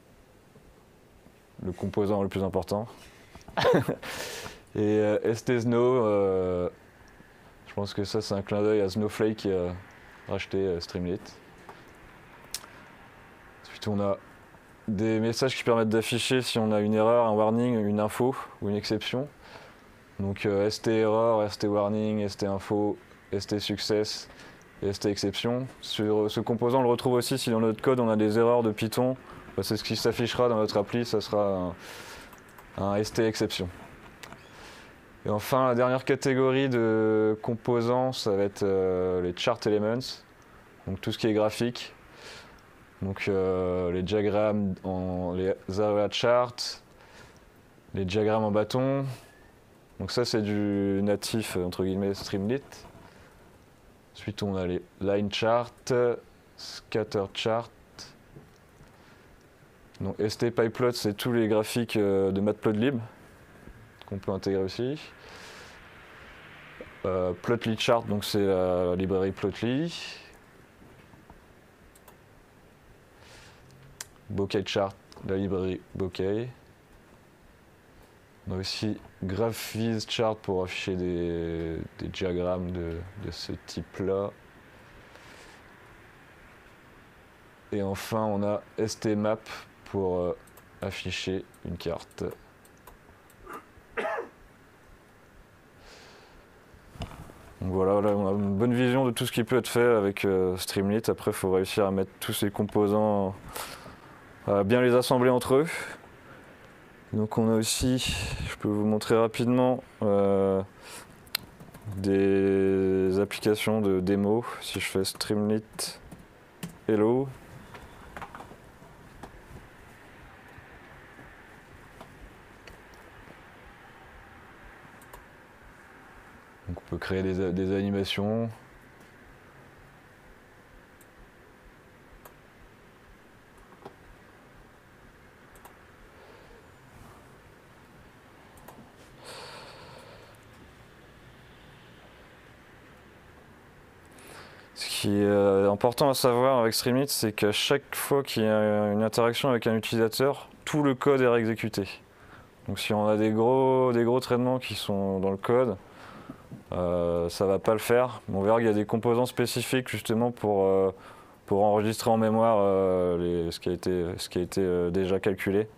le composant le plus important. Et euh, stsnow, euh, je pense que ça c'est un clin d'œil à Snowflake qui a racheté euh, Streamlit. Ensuite on a des messages qui permettent d'afficher si on a une erreur, un warning, une info ou une exception. Donc euh, st-error, st-warning, st-info, st-success et st-exception. Sur ce composant on le retrouve aussi si dans notre code on a des erreurs de Python. C'est ce qui s'affichera dans notre appli, ça sera un, un st-exception. Et enfin, la dernière catégorie de composants, ça va être euh, les chart elements, donc tout ce qui est graphique. Donc euh, les diagrammes, en, les area charts, les diagrammes en bâton. Donc ça c'est du natif, entre guillemets, Streamlit. Ensuite on a les line chart, scatter chart. Donc stpyplot, c'est tous les graphiques euh, de matplotlib qu'on peut intégrer aussi. Euh, plotly chart, donc c'est la librairie plotly. Bokeh chart, la librairie bokeh. On a aussi graphviz chart pour afficher des, des diagrammes de, de ce type-là. Et enfin, on a stmap pour euh, afficher une carte. Donc voilà, là on a une bonne vision de tout ce qui peut être fait avec euh, Streamlit. Après, il faut réussir à mettre tous ces composants, à bien les assembler entre eux. Donc on a aussi, je peux vous montrer rapidement, euh, des applications de démo. Si je fais Streamlit Hello. Donc on peut créer des, des animations. Ce qui est euh, important à savoir avec Streamlit, c'est qu'à chaque fois qu'il y a une interaction avec un utilisateur, tout le code est réexécuté. Donc si on a des gros, des gros traitements qui sont dans le code, euh, ça ne va pas le faire. On verra qu'il y a des composants spécifiques justement pour, euh, pour enregistrer en mémoire euh, les, ce qui a été, ce qui a été euh, déjà calculé.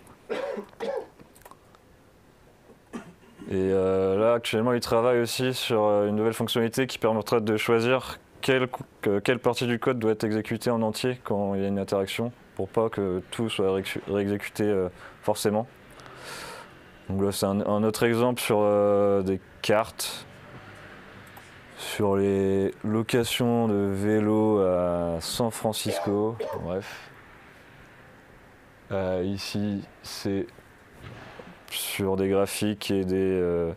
Et euh, là, actuellement, il travaille aussi sur une nouvelle fonctionnalité qui permettra de choisir quelle, quelle partie du code doit être exécutée en entier quand il y a une interaction, pour pas que tout soit réexécuté euh, forcément. Donc là, c'est un, un autre exemple sur euh, des cartes, sur les locations de vélos à San Francisco. Bref. Euh, ici, c'est sur des graphiques et des euh,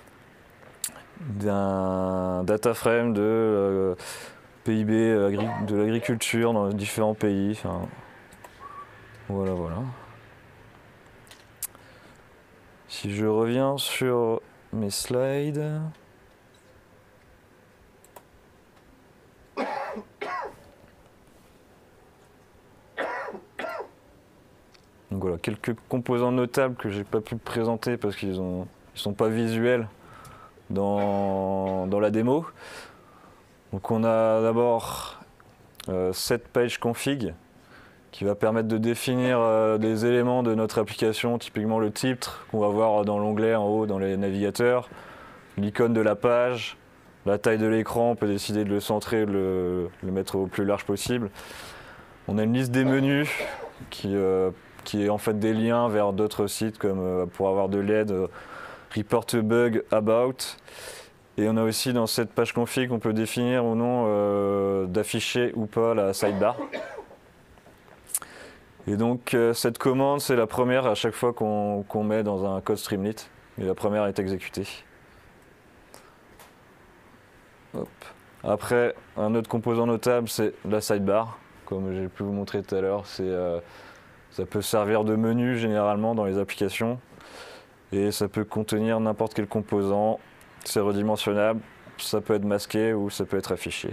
d'un data frame de euh, P I B agri de l'agriculture dans différents pays. Enfin, voilà, voilà. Si je reviens sur mes slides. Donc voilà, quelques composants notables que j'ai pas pu présenter parce qu'ils ont, ils sont pas visuels dans, dans la démo. Donc on a d'abord euh, set page config qui va permettre de définir euh, des éléments de notre application, typiquement le titre qu'on va voir dans l'onglet en haut dans les navigateurs, l'icône de la page, la taille de l'écran, on peut décider de le centrer, de le, le mettre au plus large possible. On a une liste des menus qui euh, qui est en fait des liens vers d'autres sites comme euh, pour avoir de l'aide, euh, report a bug, about. Et on a aussi dans cette page config, on peut définir ou non euh, d'afficher ou pas la sidebar. Et donc euh, cette commande, c'est la première à chaque fois qu'on qu'on met dans un code Streamlit. Et la première est exécutée. Hop. Après, un autre composant notable, c'est la sidebar. Comme j'ai pu vous montrer tout à l'heure, c'est euh, ça peut servir de menu généralement dans les applications et ça peut contenir n'importe quel composant, c'est redimensionnable, ça peut être masqué ou ça peut être affiché.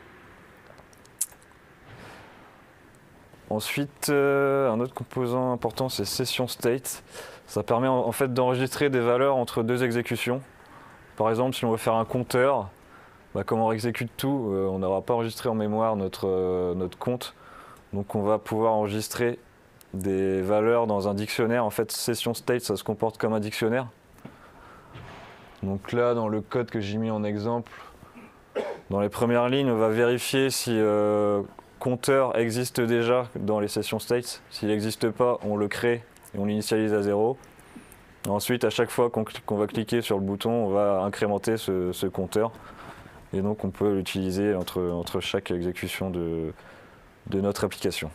Ensuite, euh, un autre composant important, c'est session state. Ça permet en, en fait d'enregistrer des valeurs entre deux exécutions. Par exemple, si on veut faire un compteur, bah, comme on exécute tout, euh, on n'aura pas enregistré en mémoire notre, euh, notre compte. Donc on va pouvoir enregistrer des valeurs dans un dictionnaire. En fait, session state, ça se comporte comme un dictionnaire. Donc là, dans le code que j'ai mis en exemple, dans les premières lignes, on va vérifier si euh, compteur existe déjà dans les session states. S'il n'existe pas, on le crée et on l'initialise à zéro. Ensuite, à chaque fois qu'on qu'on va cliquer sur le bouton, on va incrémenter ce, ce compteur. Et donc, on peut l'utiliser entre, entre chaque exécution de, de notre application.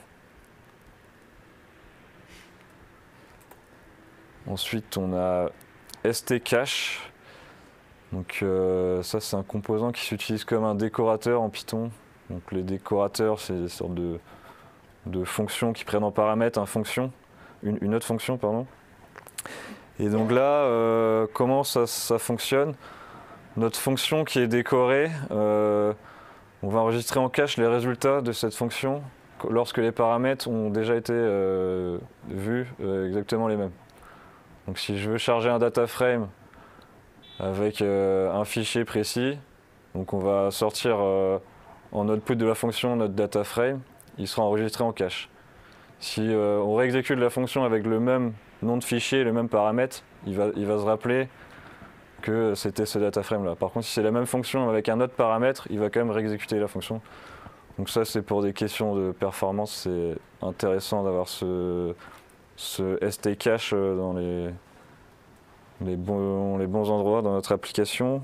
Ensuite, on a stcache. Donc euh, ça, c'est un composant qui s'utilise comme un décorateur en Python. Donc les décorateurs, c'est des sortes de, de fonctions qui prennent en paramètre une fonction, une, une autre fonction, pardon. Et donc là, euh, comment ça, ça fonctionne? Notre fonction qui est décorée, euh, on va enregistrer en cache les résultats de cette fonction lorsque les paramètres ont déjà été euh, vus euh, exactement les mêmes. Donc si je veux charger un data frame avec euh, un fichier précis, donc on va sortir euh, en output de la fonction notre data frame, il sera enregistré en cache. Si euh, on réexécute la fonction avec le même nom de fichier, le même paramètre, il va, il va se rappeler que c'était ce data frame là. Par contre, si c'est la même fonction avec un autre paramètre, il va quand même réexécuter la fonction. Donc ça, c'est pour des questions de performance, c'est intéressant d'avoir ce ce stcache dans les, les, bons, les bons endroits dans notre application.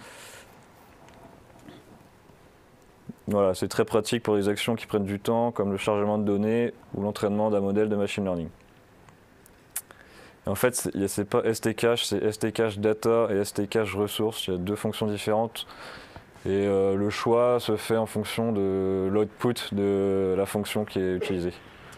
Voilà, c'est très pratique pour des actions qui prennent du temps, comme le chargement de données ou l'entraînement d'un modèle de machine learning. Et en fait, c'est pas stcache, c'est stcache data et stcache ressources. Il y a deux fonctions différentes. Et euh, le choix se fait en fonction de l'output de la fonction qui est utilisée.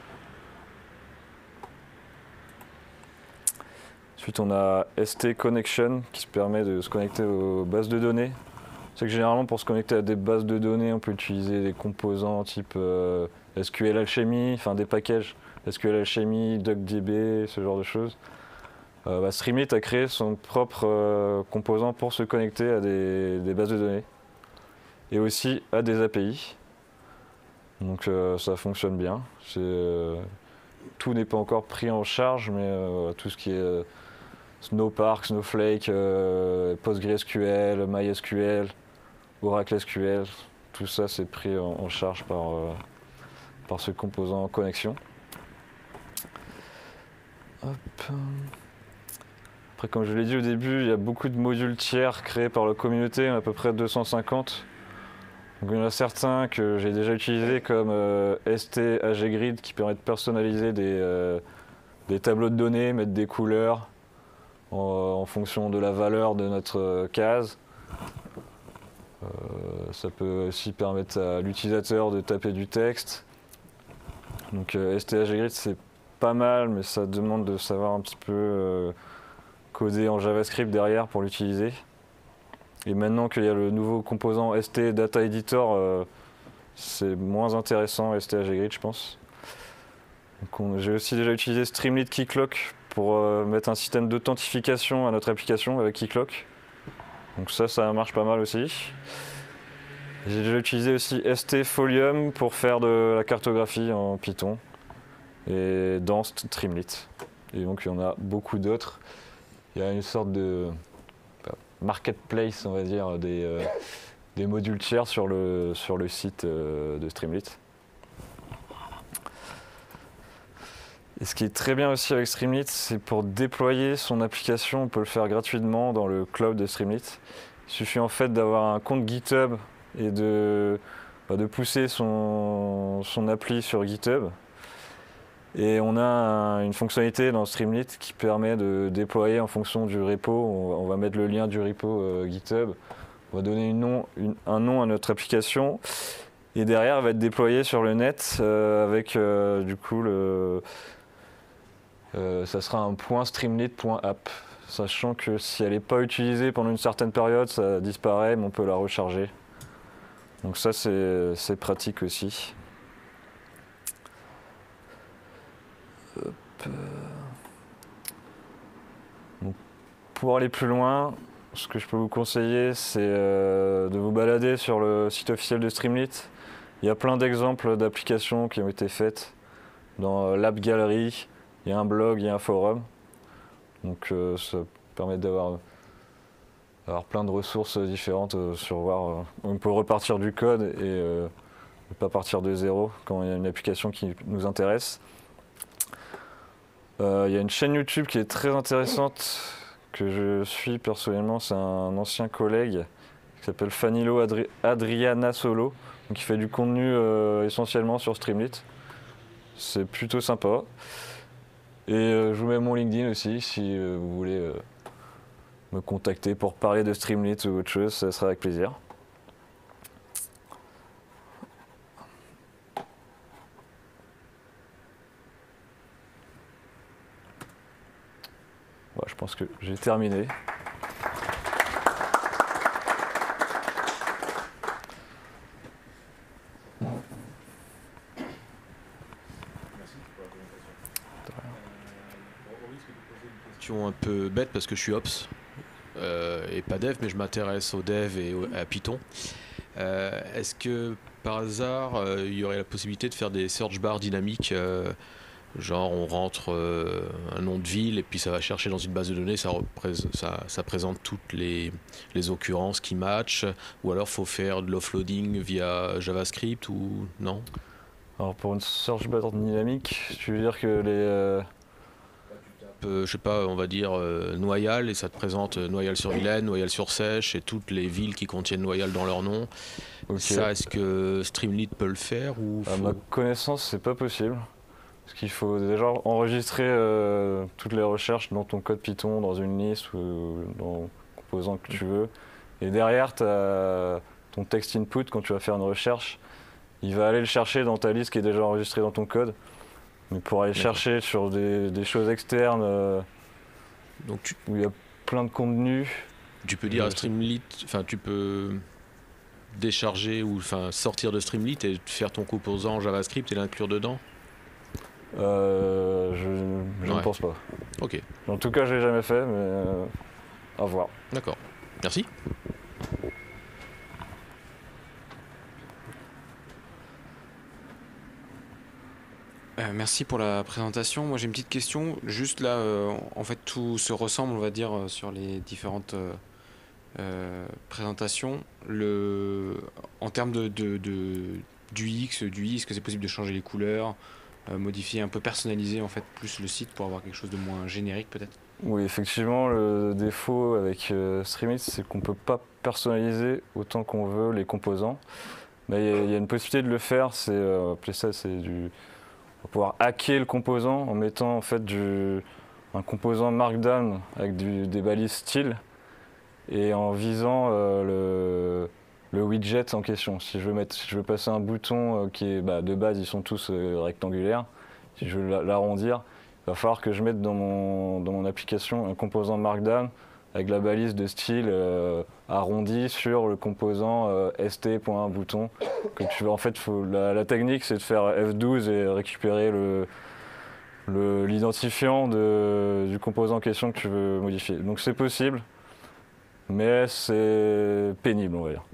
Ensuite, on a stconnection qui se permet de se connecter aux bases de données. C'est que généralement, pour se connecter à des bases de données, on peut utiliser des composants type euh, S Q L Alchemy, enfin des packages S Q L Alchemy, DuckDB, ce genre de choses. Euh, bah, Streamlit a créé son propre euh, composant pour se connecter à des, des bases de données et aussi à des A P I. Donc euh, ça fonctionne bien. Euh, tout n'est pas encore pris en charge, mais euh, tout ce qui est euh, Snowpark, Snowflake, euh, PostgreSQL, MySQL, Oracle S Q L, tout ça c'est pris en, en charge par, euh, par ce composant connexion. Hop. Après, comme je l'ai dit au début, il y a beaucoup de modules tiers créés par la communauté, à peu près deux cent cinquante. Donc, il y en a certains que j'ai déjà utilisés comme euh, S T A G Grid qui permet de personnaliser des, euh, des tableaux de données, mettre des couleurs en, en fonction de la valeur de notre euh, case. Euh, ça peut aussi permettre à l'utilisateur de taper du texte. Donc euh, S T A G Grid c'est pas mal, mais ça demande de savoir un petit peu euh, coder en JavaScript derrière pour l'utiliser. Et maintenant qu'il y a le nouveau composant S T Data Editor, euh, c'est moins intéressant S T A G Grid, je pense. J'ai aussi déjà utilisé Streamlit Keycloak pour euh, mettre un système d'authentification à notre application avec Keycloak. Donc ça, ça marche pas mal aussi. J'ai déjà utilisé aussi S T Folium pour faire de la cartographie en Python et dans Streamlit. Et donc il y en a beaucoup d'autres. Il y a une sorte de marketplace, on va dire, des, euh, des modules tiers sur le, sur le site euh, de Streamlit. Et ce qui est très bien aussi avec Streamlit, c'est pour déployer son application, on peut le faire gratuitement dans le cloud de Streamlit. Il suffit en fait d'avoir un compte GitHub et de, bah, de pousser son, son appli sur GitHub. Et on a un, une fonctionnalité dans Streamlit qui permet de déployer en fonction du repo. On, on va mettre le lien du repo euh, GitHub, on va donner une nom, une, un nom à notre application. Et derrière, elle va être déployée sur le net euh, avec euh, du coup le... Euh, ça sera un .streamlit.app, sachant que si elle n'est pas utilisée pendant une certaine période, ça disparaît, mais on peut la recharger. Donc ça, c'est pratique aussi. Hop. Donc, pour aller plus loin, ce que je peux vous conseiller, c'est euh, de vous balader sur le site officiel de Streamlit. Il y a plein d'exemples d'applications qui ont été faites dans l'App Gallery. Il y a un blog, il y a un forum, donc euh, ça permet d'avoir plein de ressources différentes euh, sur voir. Euh, on peut repartir du code et euh, ne pas partir de zéro quand il y a une application qui nous intéresse. Euh, il y a une chaîne YouTube qui est très intéressante que je suis personnellement, c'est un ancien collègue qui s'appelle Fanilo Adri Adriana Solo, donc il fait du contenu euh, essentiellement sur Streamlit. C'est plutôt sympa. Et euh, je vous mets mon LinkedIn aussi, si euh, vous voulez euh, me contacter pour parler de Streamlit ou autre chose, ça sera avec plaisir. Bon, je pense que j'ai terminé. Un peu bête parce que je suis ops euh, et pas dev, mais je m'intéresse au dev et au, à Python. Euh, Est-ce que par hasard euh, il y aurait la possibilité de faire des search bars dynamiques, euh, genre on rentre euh, un nom de ville et puis ça va chercher dans une base de données, ça, ça, ça présente toutes les, les occurrences qui matchent, ou alors faut faire de l'offloading via JavaScript ou non? Alors pour une search bar dynamique, tu veux dire que les euh... Euh, je sais pas, on va dire euh, Noyal, et ça te présente euh, Noyal-sur-Vilaine, Noyal-sur-Sèche et toutes les villes qui contiennent Noyal dans leur nom. Okay. Ça, est-ce que Streamlit peut le faire ou À faut... ma connaissance, c'est pas possible. Parce qu'il faut déjà enregistrer euh, toutes les recherches dans ton code Python, dans une liste ou dans le composant que tu veux. Et derrière, tu as ton text input, quand tu vas faire une recherche, il va aller le chercher dans ta liste qui est déjà enregistrée dans ton code. Mais pour aller chercher sur des, des choses externes, euh, donc tu, où il y a plein de contenus. Tu peux dire à Streamlit, enfin tu peux décharger ou enfin sortir de Streamlit et faire ton composant JavaScript et l'inclure dedans. euh, Je, je Ouais. ne pense pas. Ok, En tout cas, je l'ai jamais fait, mais euh, à voir. d'accord. Merci. Euh, merci pour la présentation. Moi j'ai une petite question. Juste là, euh, en fait tout se ressemble, on va dire, euh, sur les différentes euh, euh, présentations. Le... En termes de, de, de- d'U X, du I, est-ce que c'est possible de changer les couleurs, euh, modifier un peu, personnaliser en fait plus le site pour avoir quelque chose de moins générique peut-être? Oui, effectivement, le défaut avec euh, Streamlit, c'est qu'on ne peut pas personnaliser autant qu'on veut les composants. Mais il y a- il y, a une possibilité de le faire, c'est euh, appeler ça, c'est du, on va pouvoir hacker le composant en mettant en fait du, un composant Markdown avec du- des balises style et en visant euh, le, le widget en question. Si je veux mettre, si je veux passer un bouton euh, qui est bah, de base, ils sont tous euh, rectangulaires. Si je veux la- l'arrondir, il va falloir que je mette dans mon, dans mon application un composant Markdown avec la balise de style euh, arrondi sur le composant euh, st.bouton que tu veux. En fait, faut, la, la technique, c'est de faire F douze et récupérer le, le- l'identifiant de- du composant en question que tu veux modifier. Donc c'est possible, mais c'est pénible, on va dire.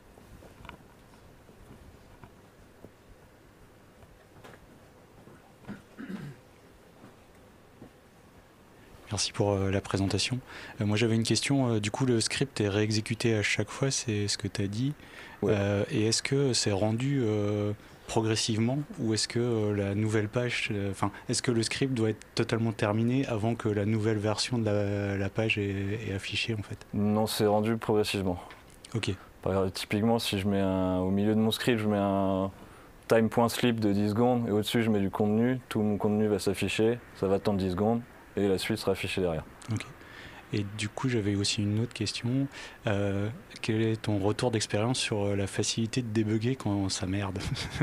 Merci pour euh, la présentation. Euh, moi j'avais une question. Euh, du coup, le script est réexécuté à chaque fois, c'est ce que tu as dit. Ouais. Euh, et est-ce que c'est rendu euh, progressivement ou est-ce que euh, la nouvelle page, euh, enfin, est-ce que le script doit être totalement terminé avant que la nouvelle version de la, la page est, est affichée en fait? Non, c'est rendu progressivement. Ok. Par exemple, typiquement, si je mets un, au milieu de mon script, je mets un time.sleep de dix secondes et au-dessus, je mets du contenu, tout mon contenu va s'afficher, ça va attendre dix secondes et la suite sera affichée derrière. Ok. Et du coup, j'avais aussi une autre question. Euh, quel est ton retour d'expérience sur euh, la facilité de débugger quand ça merde?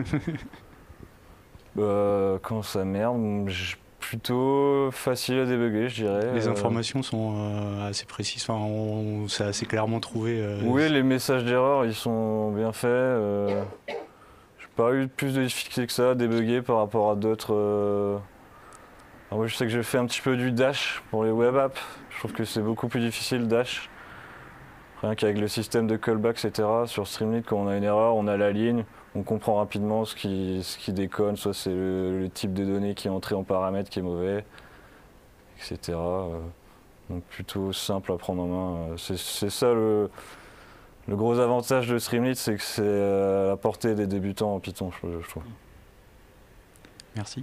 Euh, quand ça merde, je- plutôt facile à débugger, je dirais. Les Euh, informations sont euh, assez précises, enfin, on, c'est assez clairement trouvé. euh, Oui, les messages d'erreur, ils sont bien faits. Euh, j'ai pas eu plus de difficultés que ça à débugger par rapport à d'autres. euh, Alors moi, je sais que j'ai fait un petit peu du Dash pour les web apps. Je trouve que c'est beaucoup plus difficile Dash. Rien qu'avec le système de callback, et cetera. Sur Streamlit, quand on a une erreur, on a la ligne, on comprend rapidement ce qui, ce qui déconne. Soit c'est le, le type de données qui est entré en paramètre qui est mauvais, et cetera. Euh, Donc plutôt simple à prendre en main. C'est, c'est ça le, le gros avantage de Streamlit, c'est que c'est à la portée des débutants en Python, je, je trouve. Merci.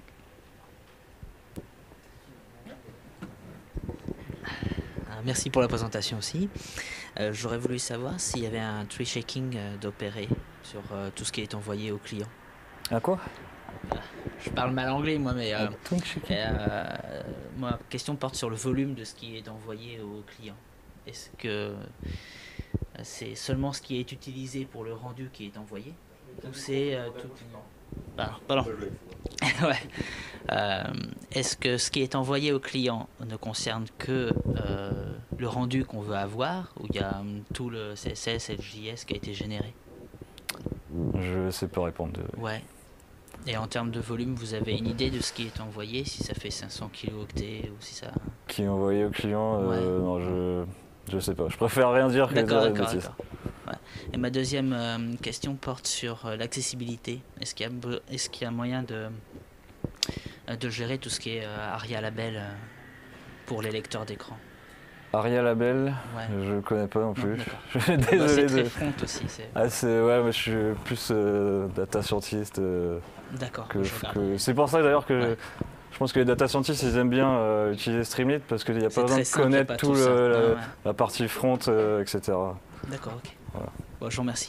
Merci pour la présentation aussi. Euh, j'aurais voulu savoir s'il y avait un tree shaking euh, d'opérer sur euh, tout ce qui est envoyé au client. À quoi? Je parle mal anglais moi, mais euh, euh, ma question porte sur le volume de ce qui est envoyé au client. Est-ce que c'est seulement ce qui est utilisé pour le rendu qui est envoyé ou c'est euh, tout... Ah, pardon. Ouais. Euh, est-ce que ce qui est envoyé au client ne concerne que euh, le rendu qu'on veut avoir ou il y a hum, tout le C S S et le J S qui a été généré? Je sais pas répondre. Ouais. Et en termes de volume, vous avez une idée de ce qui est envoyé, si ça fait cinq cents kilooctets ou si ça... Qui est envoyé au client, euh, Ouais. non, je je sais pas. Je préfère rien dire que dire D'accord, une d'accord, bêtise. d'accord. Ouais. Et ma deuxième euh, question porte sur euh, l'accessibilité. Est-ce qu'il y a, be- est-ce qu'il y a moyen de, euh, de gérer tout ce qui est euh, Aria Label euh, pour les lecteurs d'écran? Aria Label, Ouais. je connais pas non Non, plus. d'accord. Je suis Bah, désolé c'est de. très front aussi. C'est... Ah, c'est ouais, moi je suis plus euh, data scientist. euh, D'accord. que, je regarde. que- C'est pour ça d'ailleurs que Ouais. je pense que les data scientists ils aiment bien euh, utiliser Streamlit parce qu'il n'y a C'est pas besoin très de simple, y a connaître pas tout tout ça. le- la, Ouais, ouais. la partie front, euh, et cetera. D'accord, ok. Voilà. Bon, je vous remercie.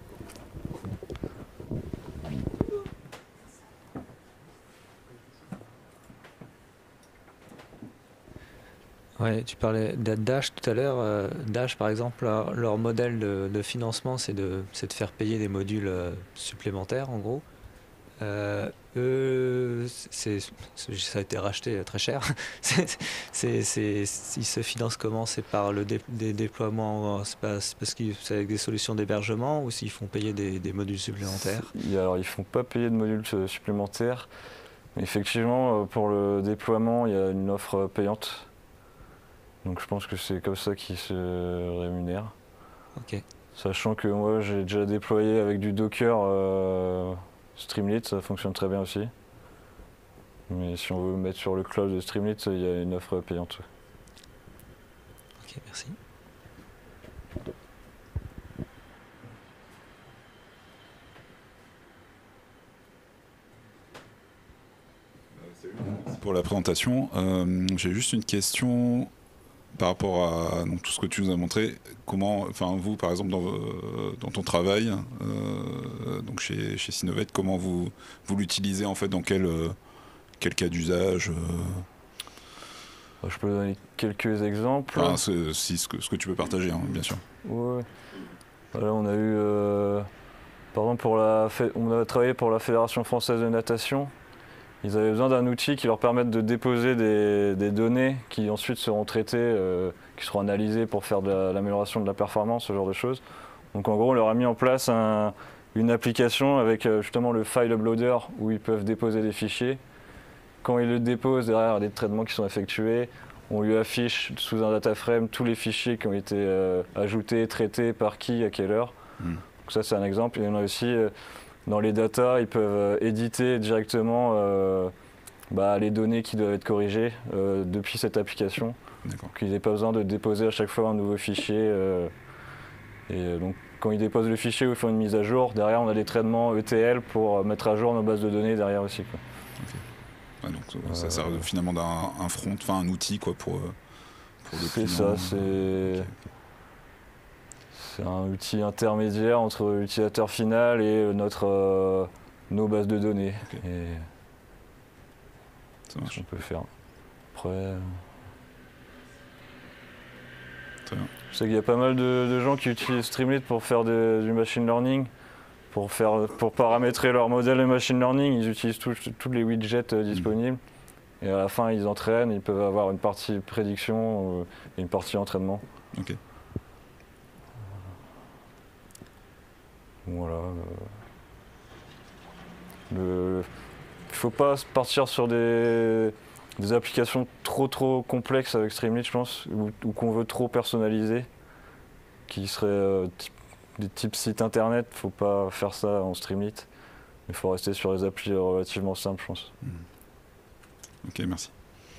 Ouais, tu parlais de Dash tout à l'heure. euh, Dash, par exemple, leur, leur modèle de, de financement, c'est de, c'est de faire payer des modules euh, supplémentaires, en gros. Euh, eux, c'est, c'est- ça a été racheté très cher. C'est, c'est, c'est- ils se financent comment? C'est par le dé- des déploiements, c'est, pas- c'est parce qu'ils c'est avec des solutions d'hébergement ou s'ils font payer des, des modules supplémentaires? Et alors ils font pas payer de modules euh, supplémentaires. Effectivement, pour le déploiement, il y a une offre payante. Donc je pense que c'est comme ça qu'ils se rémunèrent. Ok. Sachant que moi j'ai déjà déployé avec du Docker euh, Streamlit, ça fonctionne très bien aussi. Mais si on veut mettre sur le cloud de Streamlit, il y a une offre payante. Ok, merci. Pour la présentation, euh, j'ai juste une question par rapport à donc, tout ce que tu nous as montré. Comment, enfin vous par exemple dans, euh, dans ton travail, euh, donc chez, chez Synovate, comment vous, vous l'utilisez en fait, dans quel, euh, quel cas d'usage euh... Je peux donner quelques exemples. Enfin, ce, si, ce, que, ce que tu peux partager, hein, bien sûr. Ouais. Là, on a eu, euh, par exemple, pour la, on a travaillé pour la Fédération française de natation. Ils avaient besoin d'un outil qui leur permette de déposer des, des données qui ensuite seront traitées, euh, qui seront analysées pour faire de la, l'amélioration de la performance, ce genre de choses. Donc en gros, on leur a mis en place un, une application avec euh, justement le file uploader où ils peuvent déposer des fichiers. Quand ils le déposent, derrière, il y a des traitements qui sont effectués. On lui affiche sous un data frame tous les fichiers qui ont été euh, ajoutés, traités, par qui, à quelle heure. Mm. Donc ça, c'est un exemple. Et on a aussi... Euh, Dans les data, ils peuvent éditer directement euh, bah, les données qui doivent être corrigées euh, depuis cette application. Donc ils n'aient pas besoin de déposer à chaque fois un nouveau fichier. Euh, et donc quand ils déposent le fichier ou ils font une mise à jour, derrière on a des traitements E T L pour mettre à jour nos bases de données derrière aussi, quoi. Okay. Ouais, donc euh, ça sert finalement d'un un front, enfin un outil quoi, pour, pour le client. C'est ça, c'est... Okay. C'est un outil intermédiaire entre l'utilisateur final et notre, euh, nos bases de données. Okay. Et ça marche. On peut faire. Après, très bien. Je sais qu'il y a pas mal de, de gens qui utilisent Streamlit pour faire de, du machine learning, pour, faire, pour paramétrer leur modèle de machine learning. Ils utilisent tous les widgets euh, disponibles. Mmh. Et à la fin, ils entraînent. Ils peuvent avoir une partie prédiction et une partie entraînement. Okay. Voilà. Il ne faut pas partir sur des, des applications trop trop complexes avec Streamlit, je pense, ou, ou qu'on veut trop personnaliser, qui seraient euh, type, des types sites internet. Il ne faut pas faire ça en Streamlit. Il faut rester sur des applis relativement simples, je pense. Mmh. Ok, merci.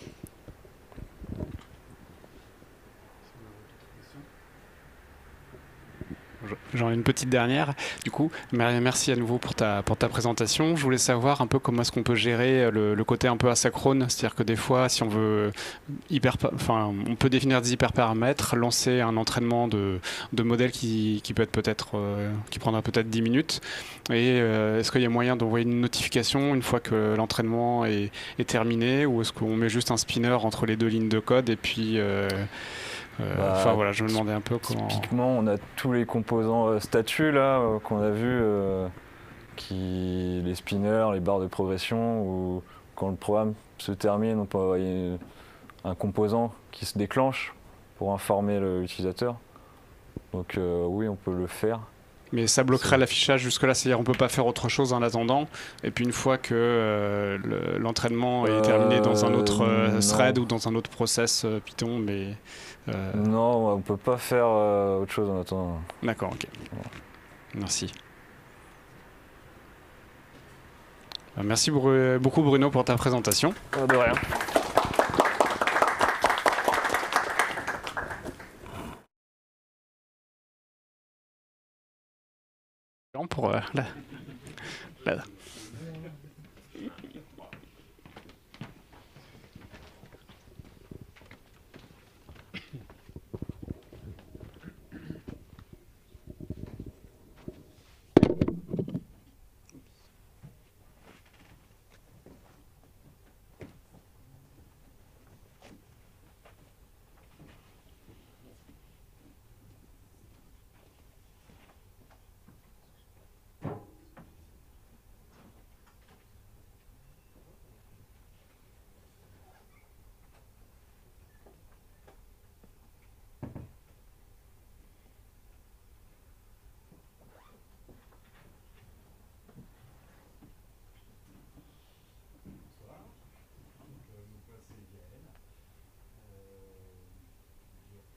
J'en ai une petite dernière. Du coup, merci à nouveau pour ta, pour ta présentation. Je voulais savoir un peu comment est-ce qu'on peut gérer le, le côté un peu asynchrone. C'est-à-dire que des fois, si on veut hyper, enfin, on peut définir des hyperparamètres, lancer un entraînement de, de modèles qui, qui peut être peut-être, euh, qui prendra peut-être dix minutes. Et euh, est-ce qu'il y a moyen d'envoyer une notification une fois que l'entraînement est, est terminé, ou est-ce qu'on met juste un spinner entre les deux lignes de code et puis euh, Euh, bah, enfin voilà, je me demandais un peu comment... Typiquement, on a tous les composants euh, statuts là euh, qu'on a vus, euh, qui, les spinners, les barres de progression, ou quand le programme se termine, on peut envoyer un composant qui se déclenche pour informer l'utilisateur. Donc euh, oui, on peut le faire. Mais ça bloquerait l'affichage jusque-là, c'est-à-dire on ne peut pas faire autre chose en attendant, et puis une fois que euh, l'entraînement est terminé dans un autre euh, thread ou dans un autre process euh, Python, mais... Euh... Non, on ne peut pas faire euh, autre chose en attendant. D'accord, ok. Merci. Merci beaucoup Bruno pour ta présentation. De rien. Pour euh, là. Là.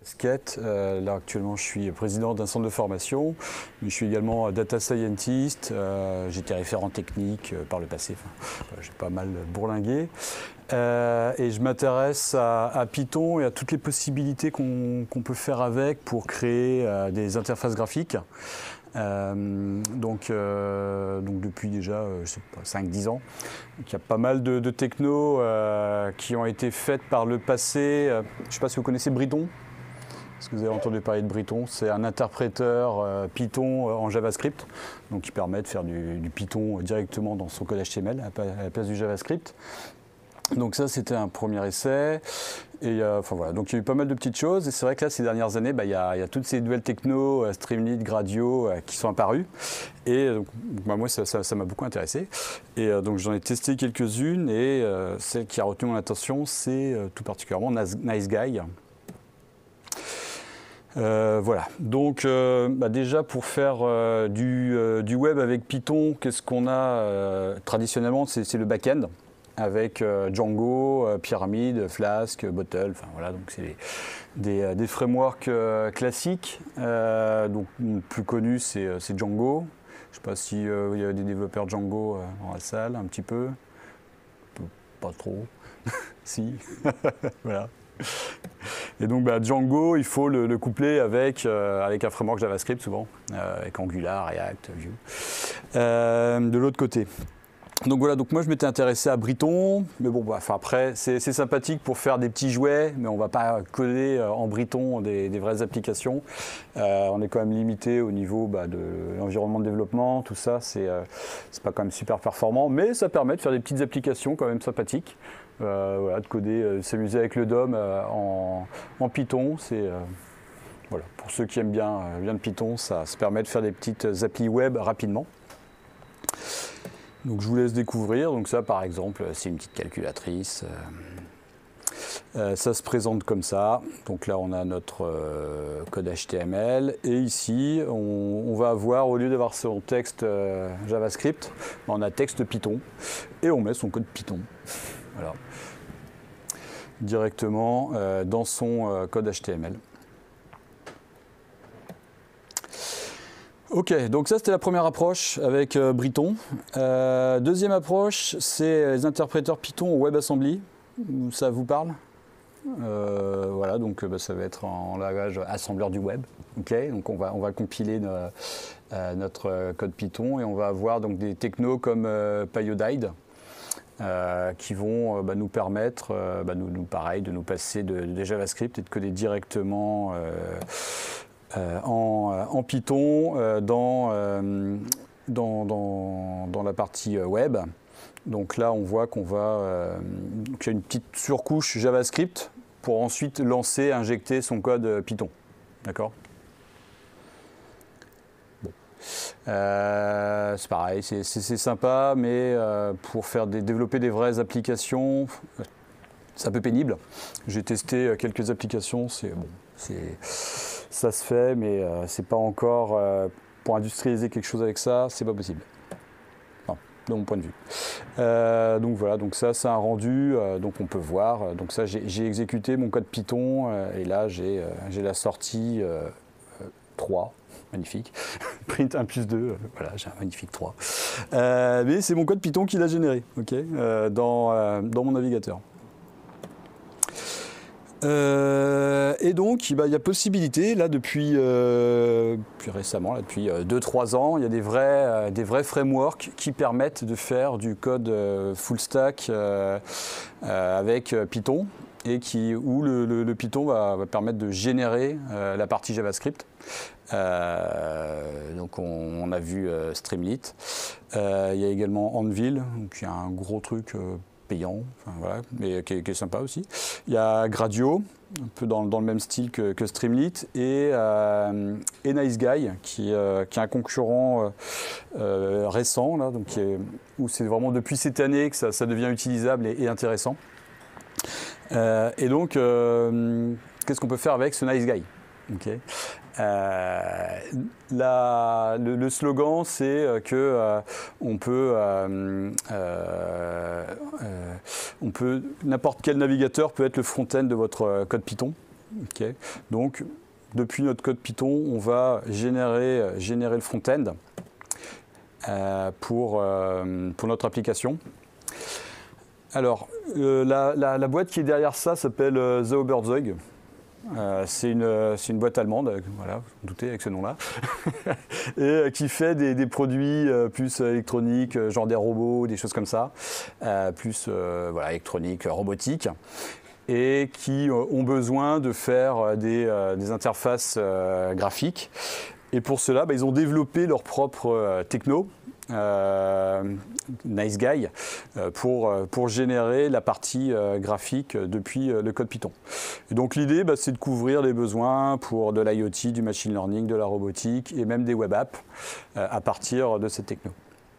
Skate. Euh, là actuellement je suis président d'un centre de formation, mais je suis également data scientist, euh, j'étais référent technique euh, par le passé, enfin, j'ai pas mal bourlingué. Euh, et je m'intéresse à, à Python et à toutes les possibilités qu'on qu'on peut faire avec pour créer euh, des interfaces graphiques. Euh, donc, euh, donc depuis déjà euh, cinq dix ans. Donc, il y a pas mal de, de technos euh, qui ont été faites par le passé. Euh, je ne sais pas si vous connaissez Brython. Est-ce que vous avez entendu parler de Brython? C'est un interpréteur euh, Python euh, en JavaScript, donc qui permet de faire du, du Python directement dans son code H T M L à la place du JavaScript. Donc ça, c'était un premier essai. Et euh, enfin voilà, donc il y a eu pas mal de petites choses. Et c'est vrai que là, ces dernières années, bah, il y a, il y a toutes ces nouvelles technos, euh, Streamlit, Gradio, euh, qui sont apparues. Et donc, bah, moi, ça, ça, ça m'a beaucoup intéressé. Et euh, donc j'en ai testé quelques-unes. Et euh, celle qui a retenu mon attention, c'est euh, tout particulièrement Nice Guy. Euh, voilà, donc euh, bah déjà pour faire euh, du, euh, du web avec Python, qu'est-ce qu'on a euh, traditionnellement, c'est le back-end avec euh, Django, euh, Pyramid, Flask, Bottle, enfin voilà, donc c'est des, des, des frameworks euh, classiques. Euh, donc le plus connu c'est Django. Je ne sais pas s'il euh, y a des développeurs Django euh, dans la salle, un petit peu, pas trop, si, voilà. Et donc bah, Django, il faut le, le coupler avec, euh, avec un framework JavaScript souvent, euh, avec Angular, React, Vue. Euh, de l'autre côté. Donc voilà, donc moi je m'étais intéressé à Brython, mais bon, bah, enfin, après c'est sympathique pour faire des petits jouets, mais on ne va pas coder euh, en Brython des, des vraies applications. Euh, on est quand même limité au niveau bah, de l'environnement de développement, tout ça, c'est euh, c'est pas quand même super performant, mais ça permet de faire des petites applications quand même sympathiques. Euh, voilà, de coder, euh, s'amuser avec le D O M euh, en, en Python, c'est euh, voilà, pour ceux qui aiment bien, euh, bien de Python, ça, ça permet de faire des petites applis web rapidement. Donc je vous laisse découvrir. Donc ça, par exemple, c'est une petite calculatrice. Euh, euh, ça se présente comme ça. Donc là, on a notre euh, code H T M L. Et ici, on, on va avoir, au lieu d'avoir son texte euh, JavaScript, on a texte Python. Et on met son code Python. Voilà. Directement euh, dans son euh, code H T M L. Ok, donc ça c'était la première approche avec euh, Brython. Euh, deuxième approche, c'est les interpréteurs Python au WebAssembly. Ça vous parle? euh, Voilà, donc bah, ça va être en langage assembleur du web. Ok, donc on va, on va compiler no, euh, notre code Python et on va avoir donc des technos comme euh, Pyodide. Euh, qui vont euh, bah, nous permettre, euh, bah, nous, nous, pareil, de nous passer de, de JavaScript et de coder directement euh, euh, en, en Python euh, dans, euh, dans, dans, dans la partie web. Donc là, on voit qu'on va, euh, qu'il y a une petite surcouche JavaScript pour ensuite lancer, injecter son code Python. D'accord ? Euh, c'est pareil, c'est sympa, mais euh, pour faire des, développer des vraies applications, c'est un peu pénible. J'ai testé quelques applications, c'est bon, ça se fait, mais euh, c'est pas encore euh, pour industrialiser quelque chose avec ça, c'est pas possible. Enfin, de mon point de vue. Euh, donc voilà, donc ça, c'est un rendu, euh, donc on peut voir. Donc ça, j'ai exécuté mon code Python euh, et là, j'ai euh, j'ai la sortie euh, trois. Magnifique. Print un plus deux, euh, voilà, j'ai un magnifique trois. Euh, mais c'est mon code Python qui l'a généré, ok, euh, dans, euh, dans mon navigateur. Euh, et donc, il bah, y a possibilité, là, depuis, euh, plus récemment, là, depuis deux trois ans, il y a des vrais, euh, des vrais frameworks qui permettent de faire du code euh, full stack euh, euh, avec Python. Et qui, où le, le, le Python va, va permettre de générer euh, la partie JavaScript. Euh, donc on, on a vu euh, Streamlit. Euh, il y a également Anvil, qui est un gros truc euh, payant, enfin, voilà, mais qui est, qui est sympa aussi. Il y a Gradio, un peu dans, dans le même style que, que Streamlit, et, euh, et Nice Guy, qui, euh, qui est un concurrent euh, euh, récent, là, donc qui est, où c'est vraiment depuis cette année que ça, ça devient utilisable et, et intéressant. Euh, et donc, euh, qu'est-ce qu'on peut faire avec ce Nice Guy? Okay. Euh, la, le, le slogan, c'est que euh, on peut, euh, euh, euh, on peut, n'importe quel navigateur peut être le front-end de votre code Python. Okay. Donc, depuis notre code Python, on va générer, générer le front-end euh, pour, euh, pour notre application. Alors, euh, la, la, la boîte qui est derrière ça s'appelle euh, Zauberzeug. Euh, c'est une, une boîte allemande, euh, voilà, vous vous doutez avec ce nom-là, et euh, qui fait des, des produits euh, plus électroniques, euh, genre des robots, des choses comme ça, euh, plus euh, voilà, électronique, robotique, et qui euh, ont besoin de faire des, euh, des interfaces euh, graphiques. Et pour cela, bah, ils ont développé leur propre euh, techno. Euh, Nice Guy euh, pour, pour générer la partie euh, graphique depuis euh, le code Python. Et donc l'idée, bah, c'est de couvrir les besoins pour de l'I O T, du machine learning, de la robotique et même des web apps euh, à partir de cette techno.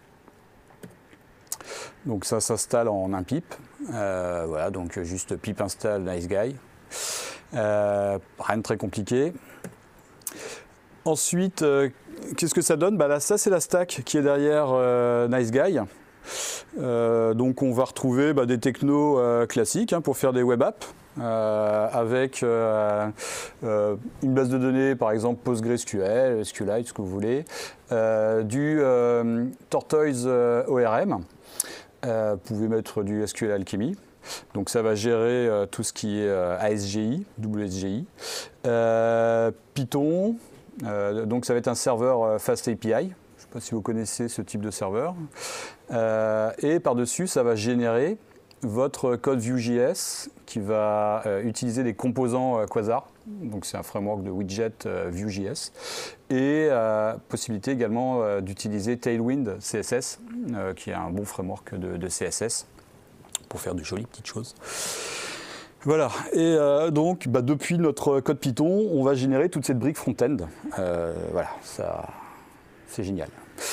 Donc ça s'installe en un pip. Euh, voilà, donc juste pip install Nice Guy. Euh, rien de très compliqué. Ensuite, euh, qu'est-ce que ça donne? Bah là, ça, c'est la stack qui est derrière euh, Nice Guy. Euh, donc, on va retrouver bah, des technos euh, classiques hein, pour faire des web apps, euh, avec euh, euh, une base de données, par exemple PostgreSQL, SQLite, ce que vous voulez, euh, du euh, Tortoise euh, O R M. Euh, vous pouvez mettre du S Q L Alchemy. Donc ça va gérer euh, tout ce qui est euh, A S G I, W S G I. Euh, Python. Euh, donc ça va être un serveur euh, Fast A P I, je ne sais pas si vous connaissez ce type de serveur. Euh, et par-dessus, ça va générer votre code Vue.js qui va euh, utiliser des composants euh, Quasar. Donc c'est un framework de widget euh, Vue.js. Et euh, possibilité également euh, d'utiliser Tailwind C S S, euh, qui est un bon framework de, de C S S pour faire de jolies petites choses. Voilà, et euh, donc bah, depuis notre code Python, on va générer toute cette brique front-end. Euh, voilà, ça, c'est génial.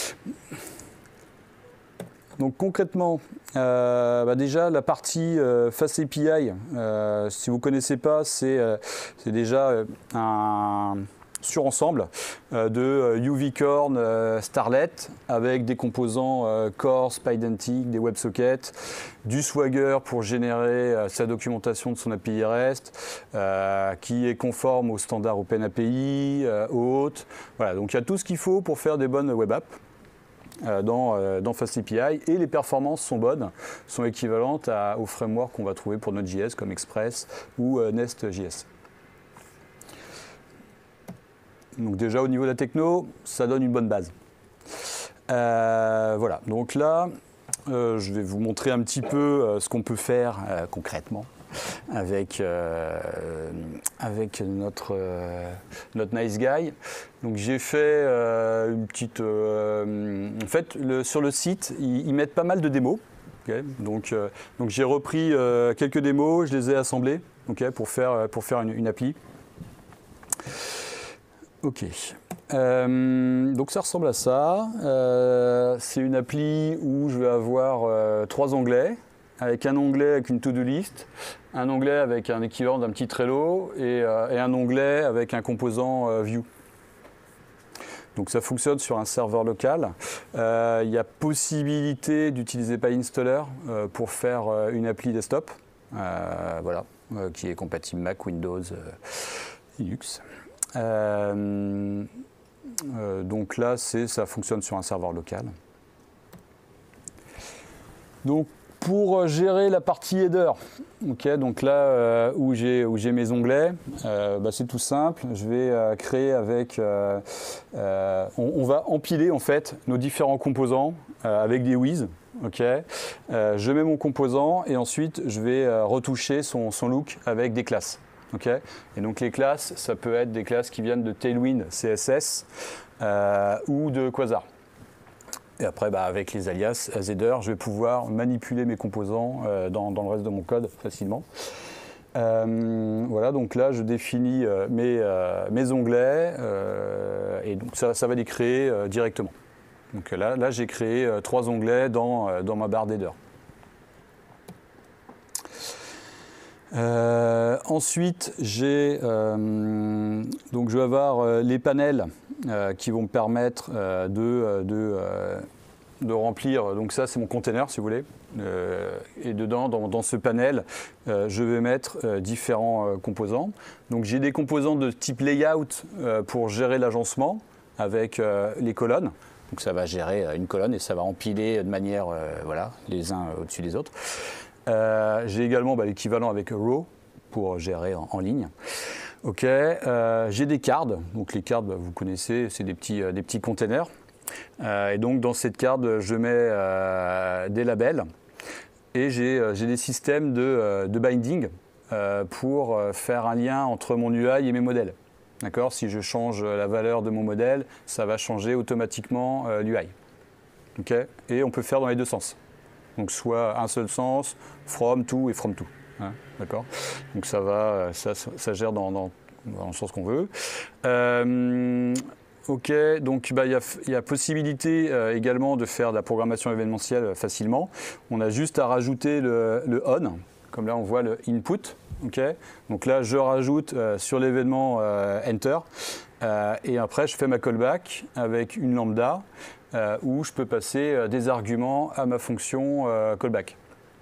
Donc concrètement, euh, bah, déjà la partie euh, Fast A P I, euh, si vous ne connaissez pas, c'est euh, déjà euh, un surensemble euh, de UVcorn, euh, Starlet, avec des composants euh, Core, Pydantic, des WebSockets, du Swagger pour générer euh, sa documentation de son A P I REST, euh, qui est conforme aux standards OpenAPI, euh, O Auth. Voilà, donc il y a tout ce qu'il faut pour faire des bonnes web apps euh, dans, euh, dans Fast A P I, et les performances sont bonnes, sont équivalentes à, aux frameworks qu'on va trouver pour Node.js comme Express ou euh, Nest.js. Donc déjà au niveau de la techno, ça donne une bonne base. Euh, voilà, donc là, euh, je vais vous montrer un petit peu euh, ce qu'on peut faire euh, concrètement avec, euh, avec notre, euh, notre Nice Guy. Donc j'ai fait euh, une petite... Euh, en fait, le, sur le site, ils, ils mettent pas mal de démos. Okay, donc euh, donc j'ai repris euh, quelques démos, je les ai assemblées okay, pour faire, pour faire une, une appli. Ok, euh, donc ça ressemble à ça. Euh, c'est une appli où je vais avoir euh, trois onglets, avec un onglet avec une to-do list, un onglet avec un équivalent d'un petit Trello et, euh, et un onglet avec un composant euh, Vue. Donc ça fonctionne sur un serveur local. Euh, il y a possibilité d'utiliser PyInstaller euh, pour faire euh, une appli desktop, euh, voilà, euh, qui est compatible Mac, Windows, euh, Linux. Euh, euh, donc là, ça fonctionne sur un serveur local. Donc pour gérer la partie header, okay, donc là euh, où j'ai où j'ai mes onglets, euh, bah, c'est tout simple. Je vais euh, créer avec, euh, euh, on, on va empiler en fait nos différents composants euh, avec des with. Okay. Euh, je mets mon composant et ensuite je vais euh, retoucher son, son look avec des classes. Okay. Et donc les classes, ça peut être des classes qui viennent de Tailwind C S S euh, ou de Quasar. Et après, bah, avec les alias Z R, je vais pouvoir manipuler mes composants euh, dans, dans le reste de mon code facilement. Euh, voilà, donc là, je définis euh, mes, euh, mes onglets euh, et donc ça, ça va les créer euh, directement. Donc là, là j'ai créé euh, trois onglets dans, euh, dans ma barre d'header. Euh, ensuite, j'ai euh, donc je vais avoir euh, les panels euh, qui vont me permettre euh, de, de, euh, de remplir. Donc ça, c'est mon container, si vous voulez. Euh, et dedans, dans, dans ce panel, euh, je vais mettre euh, différents euh, composants. Donc j'ai des composants de type layout euh, pour gérer l'agencement avec euh, les colonnes. Donc ça va gérer une colonne et ça va empiler de manière, euh, voilà, les uns au-dessus des autres. Euh, j'ai également bah, l'équivalent avec row pour gérer en, en ligne. Ok, euh, j'ai des cards. Donc les cards, bah, vous connaissez, c'est des petits, euh, des petits containers. Euh, et donc dans cette carte, je mets euh, des labels et j'ai euh, des systèmes de, euh, de binding euh, pour euh, faire un lien entre mon U I et mes modèles. D'accord ? Si je change la valeur de mon modèle, ça va changer automatiquement euh, l'U I. Okay ? Et on peut faire dans les deux sens. Donc soit un seul sens, from, to et from to. Hein, d'accord ? Donc ça va, ça, ça gère dans, dans, dans le sens qu'on veut. Euh, ok, donc bah, y a, y a possibilité euh, également de faire de la programmation événementielle facilement. On a juste à rajouter le, le on, comme là on voit le input. Okay. Donc là, je rajoute euh, sur l'événement euh, Enter euh, et après, je fais ma callback avec une lambda euh, où je peux passer euh, des arguments à ma fonction euh, callback.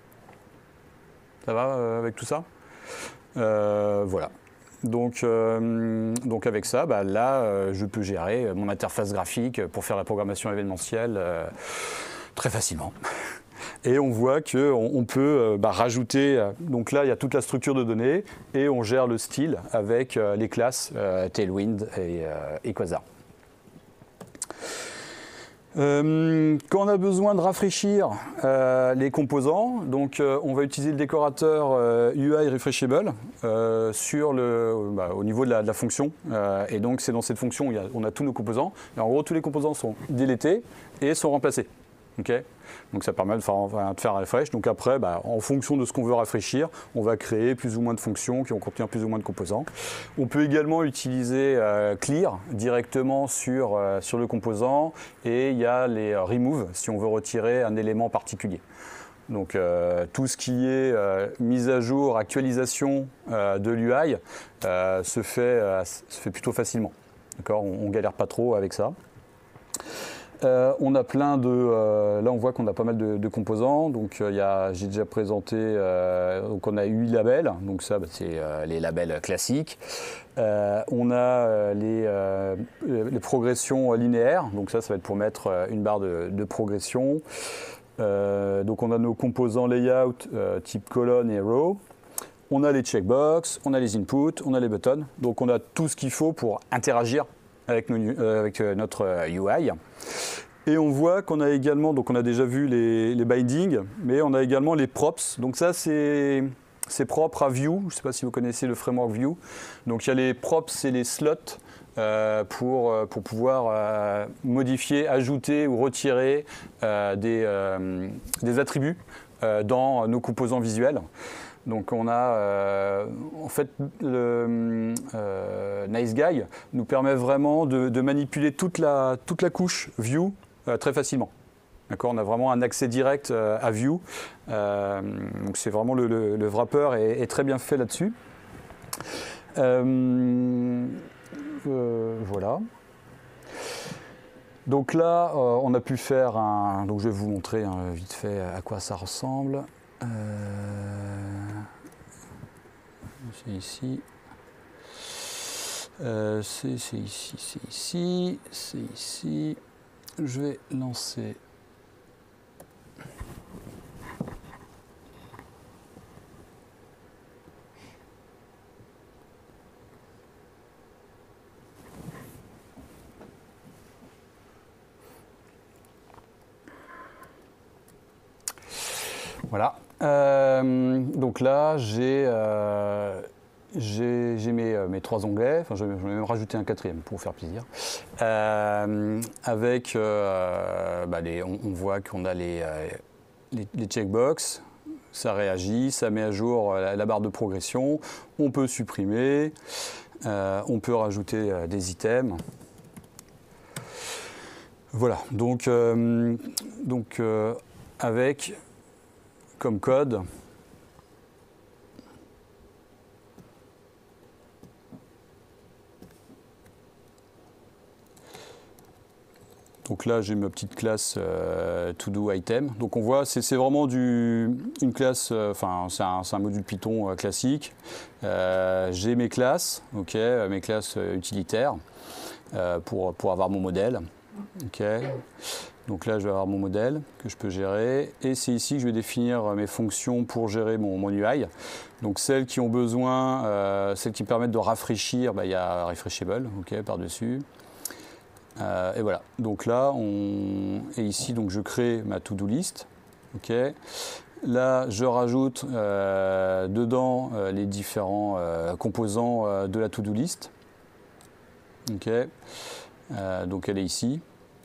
Ça va euh, avec tout ça euh, Voilà. Donc, euh, donc avec ça, bah, là, euh, je peux gérer mon interface graphique pour faire la programmation événementielle euh, très facilement. Et on voit qu'on on peut euh, bah, rajouter, euh, donc là il y a toute la structure de données et on gère le style avec euh, les classes euh, Tailwind et, euh, et Quasar. Euh, quand on a besoin de rafraîchir euh, les composants, donc euh, on va utiliser le décorateur euh, U I Refreshable euh, sur le, bah, au niveau de la, de la fonction. Euh, et donc c'est dans cette fonction où il y a, on a tous nos composants. Et en gros tous les composants sont délétés et sont remplacés. Okay. Donc ça permet de faire, enfin, de faire un refresh. Donc après, bah, en fonction de ce qu'on veut rafraîchir, on va créer plus ou moins de fonctions qui vont contenir plus ou moins de composants. On peut également utiliser euh, clear directement sur, euh, sur le composant et il y a les euh, remove si on veut retirer un élément particulier. Donc euh, tout ce qui est euh, mise à jour, actualisation euh, de l'U I euh, se, fait, euh, se fait plutôt facilement. D'accord ? On ne galère pas trop avec ça. Euh, on a plein de, euh, là on voit qu'on a pas mal de, de composants, donc euh, j'ai déjà présenté, euh, donc on a huit labels, donc ça bah, c'est euh, les labels classiques. Euh, on a euh, les, euh, les progressions linéaires, donc ça ça va être pour mettre euh, une barre de, de progression. Euh, donc on a nos composants layout euh, type colonne et row. On a les checkbox, on a les inputs, on a les buttons, donc on a tout ce qu'il faut pour interagir avec, nos, euh, avec euh, notre euh, U I. Et on voit qu'on a également, donc on a déjà vu les, les bindings, mais on a également les props. Donc ça c'est propre à Vue, je ne sais pas si vous connaissez le framework Vue. Donc il y a les props, c'est les slots euh, pour, pour pouvoir euh, modifier, ajouter ou retirer euh, des, euh, des attributs euh, dans nos composants visuels. Donc on a, euh, en fait, le euh, Nice Guy nous permet vraiment de, de manipuler toute la, toute la couche Vue euh, très facilement. D'accord, on a vraiment un accès direct euh, à Vue. Euh, donc c'est vraiment le, le, le wrapper est, est très bien fait là-dessus. Euh, euh, voilà. Donc là, euh, on a pu faire un. Donc je vais vous montrer hein, vite fait à quoi ça ressemble. Euh, c'est ici, euh, c'est ici, c'est ici, c'est ici. Je vais lancer. Voilà. Euh, donc là, j'ai euh, mes, euh, mes trois onglets, enfin, je vais même rajouter un quatrième pour vous faire plaisir. Euh, avec, euh, bah les, on, on voit qu'on a les, euh, les, les checkbox, ça réagit, ça met à jour la, la barre de progression, on peut supprimer, euh, on peut rajouter euh, des items. Voilà, donc, euh, donc euh, avec comme code donc là, j'ai ma petite classe euh, to do item. Donc on voit, c'est vraiment du, une classe, enfin euh, c'est un, un module Python euh, classique. Euh, j'ai mes classes, ok, mes classes euh, utilitaires euh, pour, pour avoir mon modèle. Ok. Donc là, je vais avoir mon modèle que je peux gérer. Et c'est ici que je vais définir mes fonctions pour gérer mon, mon U I. Donc celles qui ont besoin, euh, celles qui me permettent de rafraîchir, bah, il y a Refreshable, ok, par-dessus. Euh, et voilà. Donc là, on... et ici, donc, je crée ma to-do list. Ok. Là, je rajoute euh, dedans euh, les différents euh, composants euh, de la to-do list. Ok. Euh, donc elle est ici.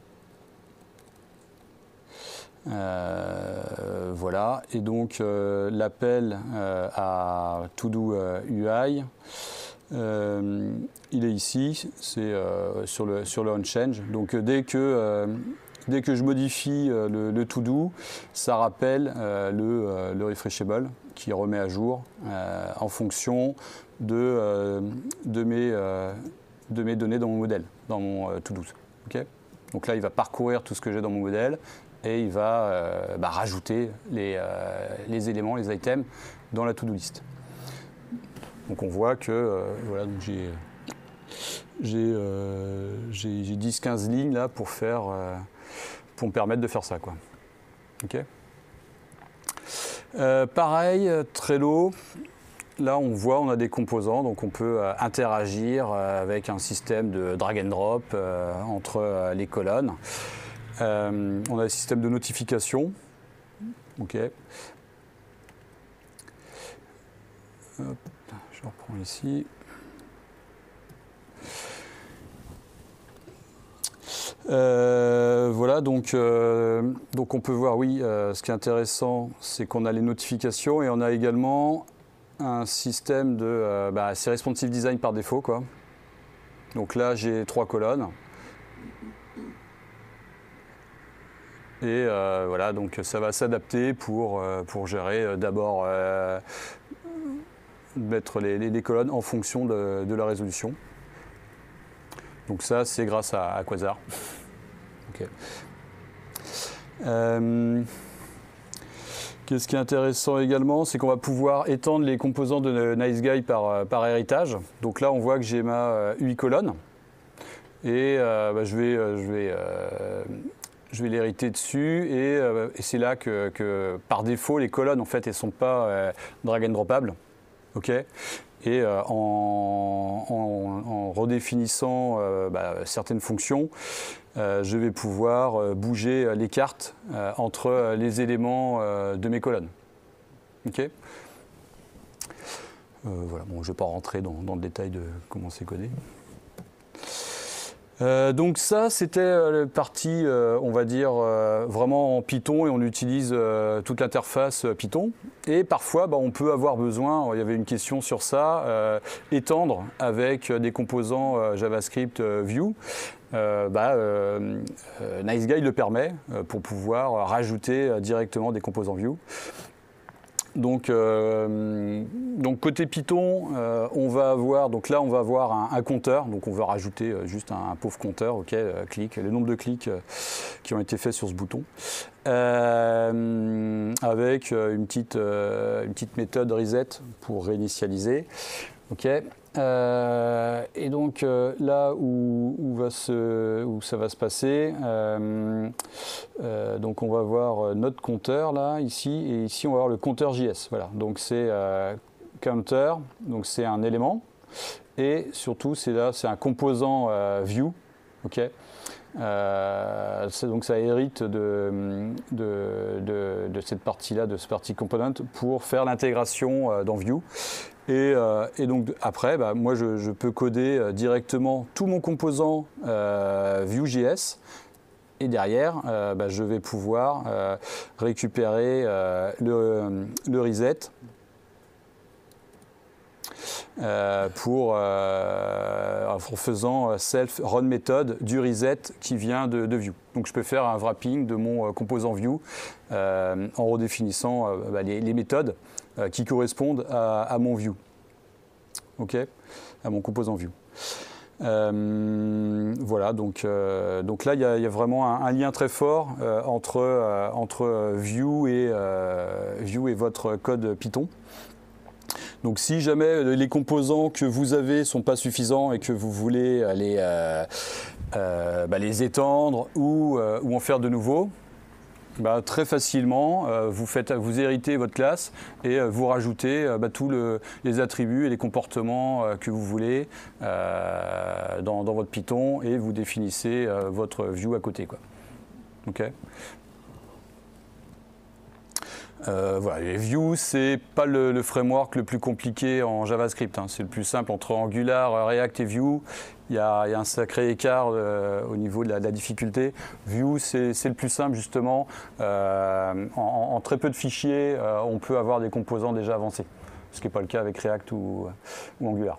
Euh, voilà, et donc euh, l'appel euh, à To-Do euh, U I, euh, il est ici, c'est euh, sur le, sur le onChange. Donc dès que, euh, dès que je modifie euh, le, le To-Do, ça rappelle euh, le, euh, le Refreshable qui remet à jour euh, en fonction de, euh, de, mes, euh, de mes données dans mon modèle, dans mon euh, To-Do. Okay, donc là, il va parcourir tout ce que j'ai dans mon modèle et il va euh, bah, rajouter les, euh, les éléments, les items dans la to-do list. Donc on voit que euh, voilà, j'ai euh, dix quinze lignes là pour, faire, euh, pour me permettre de faire ça, quoi. Okay. Euh, pareil, Trello, là on voit, on a des composants, donc on peut euh, interagir euh, avec un système de drag and drop euh, entre euh, les colonnes. Euh, on a un système de notification. Ok. Hop, je reprends ici. Euh, voilà, donc, euh, donc on peut voir, oui, euh, ce qui est intéressant, c'est qu'on a les notifications et on a également un système de... Euh, bah, c'est responsive design par défaut, quoi. Donc là, j'ai trois colonnes. Et euh, voilà, donc ça va s'adapter pour, euh, pour gérer euh, d'abord euh, mettre les, les, les colonnes en fonction de, de la résolution. Donc ça, c'est grâce à, à Quasar. Okay. Euh, Qu'est-ce qui est intéressant également, c'est qu'on va pouvoir étendre les composants de NiceGuy par, par héritage. Donc là, on voit que j'ai ma U I colonne. Et euh, bah, je vais... Je vais euh, Je vais l'hériter dessus et, euh, et c'est là que, que par défaut les colonnes en fait elles sont pas euh, drag and dropables, ok. Et euh, en, en, en redéfinissant euh, bah, certaines fonctions, euh, je vais pouvoir euh, bouger les cartes euh, entre les éléments euh, de mes colonnes, ok. Euh, voilà, bon, je ne vais pas rentrer dans, dans le détail de comment c'est codé. Euh, donc ça, c'était euh, la partie, euh, on va dire, euh, vraiment en Python et on utilise euh, toute l'interface euh, Python. Et parfois, bah, on peut avoir besoin, il y avait une question sur ça, euh, étendre avec des composants euh, JavaScript euh, Vue. Euh, bah, euh, euh, NiceGuy le permet euh, pour pouvoir rajouter euh, directement des composants Vue. Donc, euh, donc côté Python, euh, on va avoir, donc là on va avoir un, un compteur, donc on va rajouter euh, juste un, un pauvre compteur, ok, euh, clic, le nombre de clics euh, qui ont été faits sur ce bouton, euh, avec euh, une, petite, euh, une petite méthode reset pour réinitialiser, ok. Euh, et donc euh, là où, où, va se, où ça va se passer, euh, euh, donc on va voir notre compteur là, ici, et ici on va voir le compteur J S. Voilà, donc c'est euh, counter, donc c'est un élément, et surtout c'est là, c'est un composant euh, view, ok. Euh, donc ça hérite de, de, de, de cette partie-là, de ce partie component, pour faire l'intégration euh, dans Vue. Et, euh, et donc après, bah, moi je, je peux coder euh, directement tout mon composant euh, Vue.js. Et derrière, euh, bah, je vais pouvoir euh, récupérer euh, le, le reset. Euh, pour, euh, en faisant self run method du reset qui vient de, de Vue. Donc je peux faire un wrapping de mon euh, composant Vue euh, en redéfinissant euh, bah, les, les méthodes euh, qui correspondent à, à mon Vue, ok, à mon composant Vue. Euh, voilà, donc, euh, donc là, il y, y a vraiment un, un lien très fort euh, entre, euh, entre Vue et, euh, Vue et votre code Python. Donc si jamais les composants que vous avez ne sont pas suffisants et que vous voulez les, euh, euh, bah, les étendre ou, euh, ou en faire de nouveaux, bah, très facilement, euh, vous, faites, vous héritez votre classe et euh, vous rajoutez euh, bah, tous le, les attributs et les comportements euh, que vous voulez euh, dans, dans votre Python et vous définissez euh, votre view à côté, quoi. Okay. Euh, voilà, les Vue, c'est pas le, le framework le plus compliqué en JavaScript, hein. C'est le plus simple entre Angular, React et Vue. Il y a, il y a un sacré écart euh, au niveau de la, de la difficulté. Vue, c'est le plus simple justement. Euh, en, en très peu de fichiers, euh, on peut avoir des composants déjà avancés, ce qui n'est pas le cas avec React ou, ou Angular.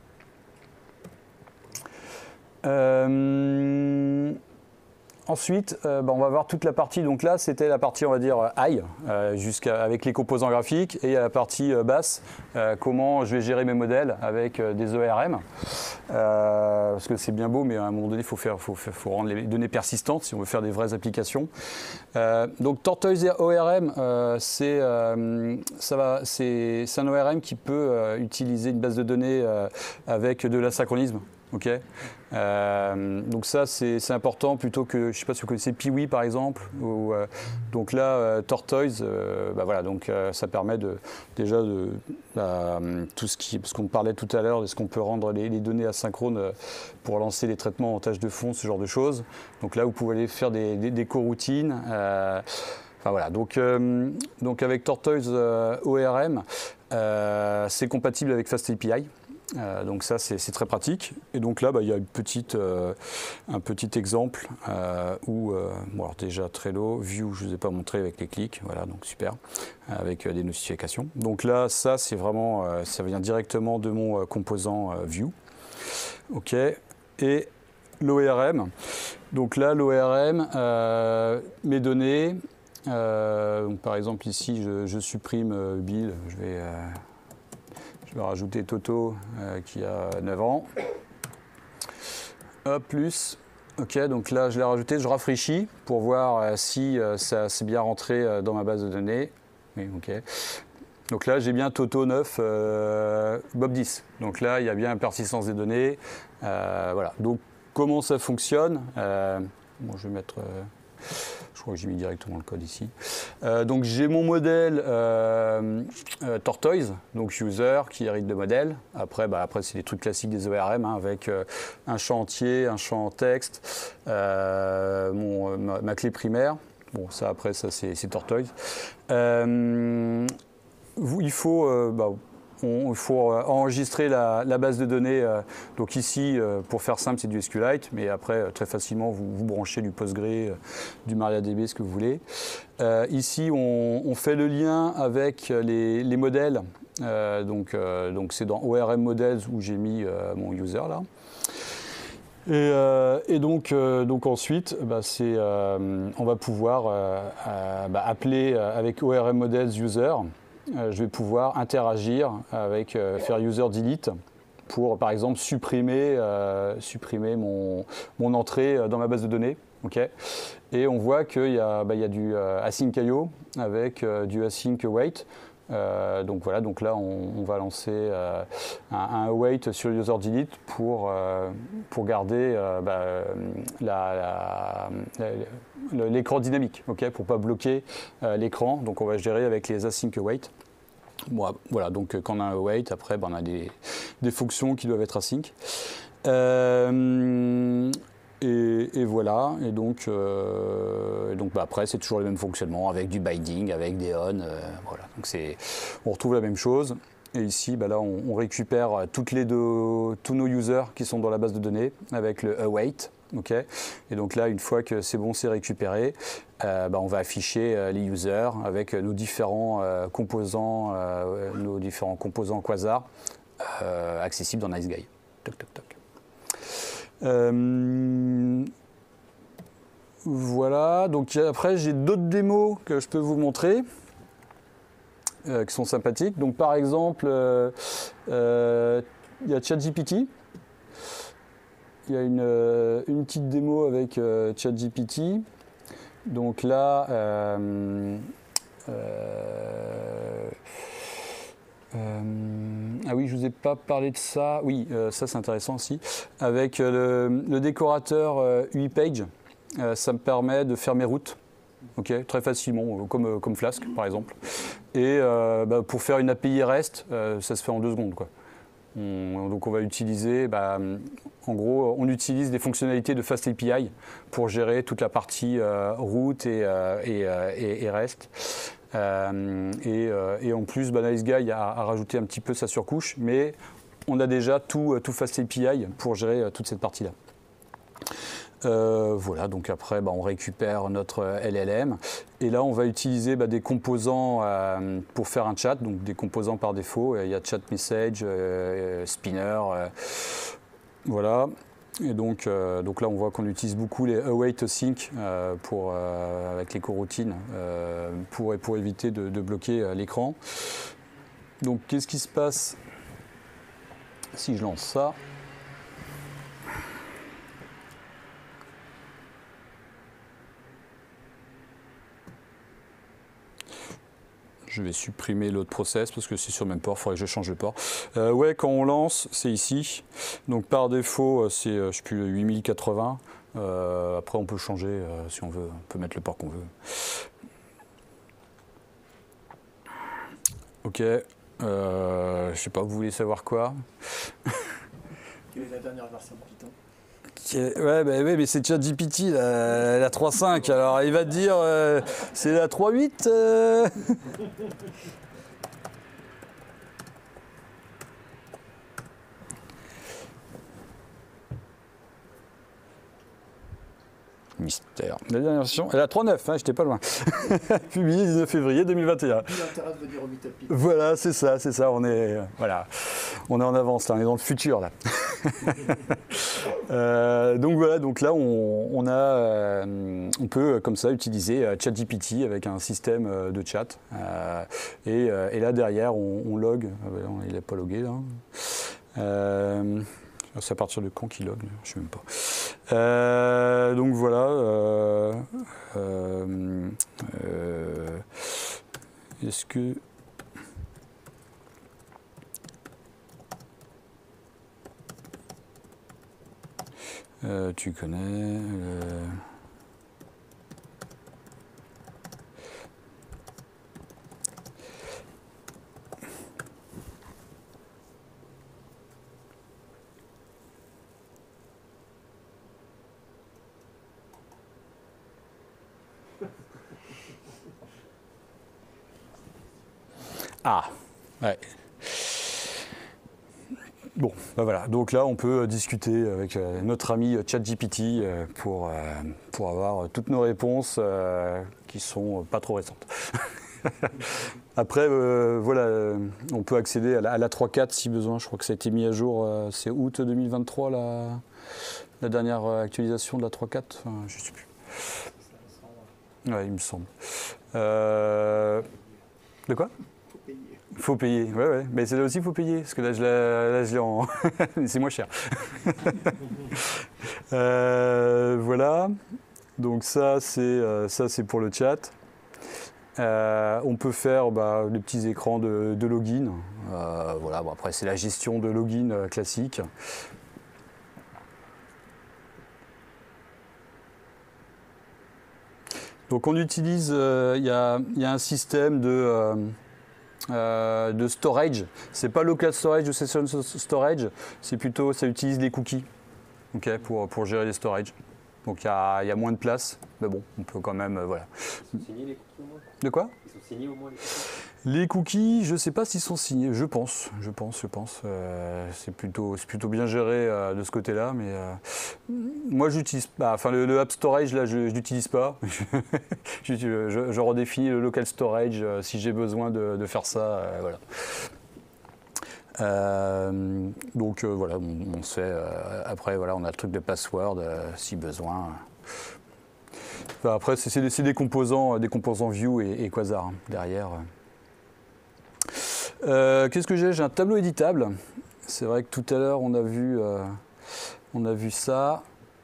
Euh, Ensuite, euh, bah, on va voir toute la partie. Donc là, c'était la partie, on va dire, high, euh, jusqu'à avec les composants graphiques. Et il y a la partie euh, basse, euh, comment je vais gérer mes modèles avec euh, des O R M. Euh, parce que c'est bien beau, mais à un moment donné, il faut, faire, faut, faut rendre les données persistantes si on veut faire des vraies applications. Euh, donc Tortoise O R M, euh, c'est euh, un O R M qui peut euh, utiliser une base de données euh, avec de l'asynchronisme. Okay. Euh, donc ça c'est important plutôt que, je ne sais pas si vous connaissez Piwi par exemple, ou, euh, donc là euh, Tortoise, euh, bah voilà, donc euh, ça permet de, déjà de euh, tout ce qui, parce qu'on parlait tout à l'heure de ce qu'on peut rendre les, les données asynchrones euh, pour lancer les traitements en tâches de fond, ce genre de choses. Donc là vous pouvez aller faire des, des, des coroutines. Euh, Enfin, voilà. donc, euh, donc avec Tortoise euh, O R M, euh, c'est compatible avec FastAPI. Euh, donc ça c'est très pratique. Et donc là bah, il y a une petite, euh, un petit exemple euh, où euh, bon, alors déjà Trello, Vue je ne vous ai pas montré avec les clics, voilà donc super, avec euh, des notifications. Donc là ça c'est vraiment, euh, ça vient directement de mon euh, composant euh, Vue. Ok. Et l'O R M, donc là l'O R M, euh, mes données, euh, donc, par exemple ici je, je supprime euh, Bill, je vais euh, Je vais rajouter Toto euh, qui a neuf ans. Hop, plus. Ok, donc là je l'ai rajouté, je rafraîchis pour voir euh, si euh, ça s'est bien rentré euh, dans ma base de données. Oui, ok. Donc là j'ai bien Toto neuf, euh, Bob dix. Donc là il y a bien persistance des données. Euh, voilà. Donc comment ça fonctionne? euh, Bon, je vais mettre. Euh, Je crois que j'ai mis directement le code ici. Euh, donc j'ai mon modèle euh, euh, Tortoise, donc user qui hérite de modèle. Après, bah, après c'est des trucs classiques des O R M, hein, avec euh, un champ entier, un champ texte, euh, mon, ma, ma clé primaire. Bon, ça après, ça c'est Tortoise. Euh, vous, il faut... Euh, bah, On, il faut enregistrer la, la base de données. Euh, donc ici, euh, pour faire simple, c'est du SQLite, mais après, euh, très facilement, vous, vous branchez du Postgre, euh, du MariaDB, ce que vous voulez. Euh, ici, on, on fait le lien avec les, les modèles. Euh, donc, euh, donc c'est dans O R M Models où j'ai mis euh, mon user là. Et, euh, et donc, euh, donc ensuite, bah, euh, on va pouvoir euh, euh, bah, appeler euh, avec O R M Models user. Euh, je vais pouvoir interagir avec euh, faire user delete pour par exemple supprimer, euh, supprimer mon, mon entrée dans ma base de données. Okay. Et on voit qu'il y a, bah, il y a du euh, async I O avec euh, du async await. Euh, donc voilà, donc là on, on va lancer euh, un, un await sur user delete pour, euh, pour garder euh, bah, l'écran dynamique, okay, pour ne pas bloquer euh, l'écran. Donc on va gérer avec les async await. Bon, voilà, donc quand on a un await, après ben, on a des, des fonctions qui doivent être async. Euh, Et, et voilà, et donc, euh, et donc bah après c'est toujours le même fonctionnement avec du binding, avec des on, euh, voilà. Donc on retrouve la même chose. Et ici, bah là, on, on récupère toutes les deux, tous nos users qui sont dans la base de données avec le await. Okay. Et donc là, une fois que c'est bon, c'est récupéré, euh, bah on va afficher euh, les users avec nos différents euh, composants, euh, nos différents composants Quasar euh, accessibles dans NiceGuy. Toc, toc, toc. Euh, voilà, donc après j'ai d'autres démos que je peux vous montrer euh, qui sont sympathiques. Donc par exemple, euh, euh, il y a ChatGPT. il y a une, euh, une petite démo avec euh, ChatGPT. Donc là, euh, euh, euh, ah oui, je ne vous ai pas parlé de ça. Oui, euh, ça c'est intéressant aussi. Avec euh, le, le décorateur euh, U I Page, euh, ça me permet de faire mes routes. Okay, très facilement, comme, comme Flask par exemple. Et euh, bah, pour faire une A P I REST, euh, ça se fait en deux secondes, quoi. On, donc on va utiliser, bah, en gros, on utilise des fonctionnalités de Fast A P I pour gérer toute la partie euh, route et, euh, et, euh, et, et REST. Euh, et, euh, et en plus, bah, NiceGuy a, a rajouté un petit peu sa surcouche, mais on a déjà tout, tout Fast A P I pour gérer euh, toute cette partie-là. Euh, voilà, donc après bah, on récupère notre L L M et là on va utiliser bah, des composants euh, pour faire un chat, donc des composants par défaut. Il y a chat message, euh, spinner, euh, voilà. Et donc, euh, donc là on voit qu'on utilise beaucoup les await async euh, pour, euh, avec les coroutines euh, pour, pour éviter de, de bloquer euh, l'écran. Donc qu'est-ce qui se passe si je lance ça ? Je vais supprimer l'autre process parce que c'est sur le même port, il faudrait que je change le port. Euh, ouais, quand on lance, c'est ici. Donc par défaut, c'est je sais plus, huit mille quatre-vingts. Euh, après, on peut changer euh, si on veut. On peut mettre le port qu'on veut. Ok. Euh, je sais pas, vous voulez savoir quoi? Quelle est la dernière version de Python? Ouais, bah, ouais, mais c'est ChatGPT, la, la trois point cinq, alors il va te dire euh, c'est la trois point huit euh... Mystère. La dernière version, elle a trois point neuf, hein, j'étais pas loin. Publié le dix-neuf février deux mille vingt et un. Voilà, c'est ça, c'est ça, on est, voilà, on est en avance, là, on est dans le futur là. euh, donc voilà, donc là on, on a, euh, on peut comme ça utiliser euh, ChatGPT avec un système euh, de chat. Euh, et, euh, et là derrière on, on log, ah ben non, il n'est pas logué là. Euh, C'est à partir de quand qu'il log, je ne sais même pas. Euh, donc voilà. Euh, euh, euh, Est-ce que... Euh, tu connais... Euh, Ah, ouais. Bon, ben voilà. Donc là, on peut discuter avec euh, notre ami ChatGPT euh, pour, euh, pour avoir toutes nos réponses euh, qui sont pas trop récentes. Après, euh, voilà, euh, on peut accéder à la, à la trois point quatre si besoin. Je crois que ça a été mis à jour, euh, c'est août deux mille vingt-trois, la, la dernière actualisation de la trois point quatre. Enfin, je ne sais plus. Ouais, il me semble. Euh, de quoi ? Faut payer, ouais, ouais. Mais c'est là aussi, il faut payer, parce que là, je l'ai, là, je l'ai en... c'est moins cher. euh, voilà. Donc ça, c'est, euh, ça, c'est pour le chat. Euh, on peut faire bah, des petits écrans de, de login. Euh, voilà. Bon, après, c'est la gestion de login euh, classique. Donc on utilise, il euh, y, a, y a un système de... Euh, Euh, de storage. C'est pas local storage ou session storage, c'est plutôt, ça utilise les cookies, okay, pour, pour gérer les storage. Donc il y, y a moins de place, mais bon, on peut quand même, euh, voilà. Ils sont signés les cookies au moins ? De quoi ? Ils sont signés au moins les cookies ? Les cookies, je sais pas s'ils sont signés, je pense, je pense, je pense. Euh, c'est plutôt, c'est plutôt bien géré euh, de ce côté-là, mais euh, moi j'utilise pas, enfin le, le app storage là, je, je l'utilise pas. je, je, je redéfinis le local storage euh, si j'ai besoin de, de faire ça, euh, voilà. Euh, donc euh, voilà, on, on sait. Euh, après voilà, on a le truc de password euh, si besoin. Enfin, après c'est des, des composants, des composants Vue et, et Quasar hein, derrière. Euh, Qu'est-ce que j'ai? J'ai un tableau éditable. C'est vrai que tout à l'heure on a vu, euh, On a vu ça.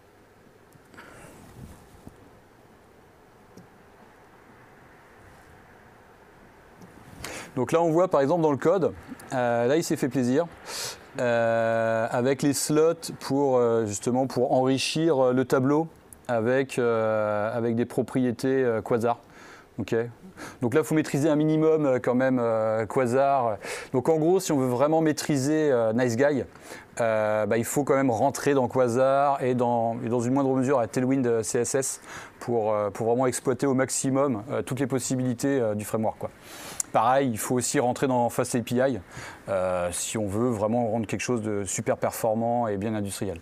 Donc là, on voit par exemple dans le code, euh, là il s'est fait plaisir, euh, avec les slots pour euh, justement pour enrichir le tableau avec, euh, avec des propriétés euh, Quasar. Okay. Donc là, il faut maîtriser un minimum euh, quand même euh, Quasar. Donc en gros, si on veut vraiment maîtriser euh, NiceGuy, euh, bah, il faut quand même rentrer dans Quasar et dans, et dans une moindre mesure à Tailwind C S S pour, euh, pour vraiment exploiter au maximum euh, toutes les possibilités euh, du framework, quoi. Pareil, il faut aussi rentrer dans Fast A P I euh, si on veut vraiment rendre quelque chose de super performant et bien industriel.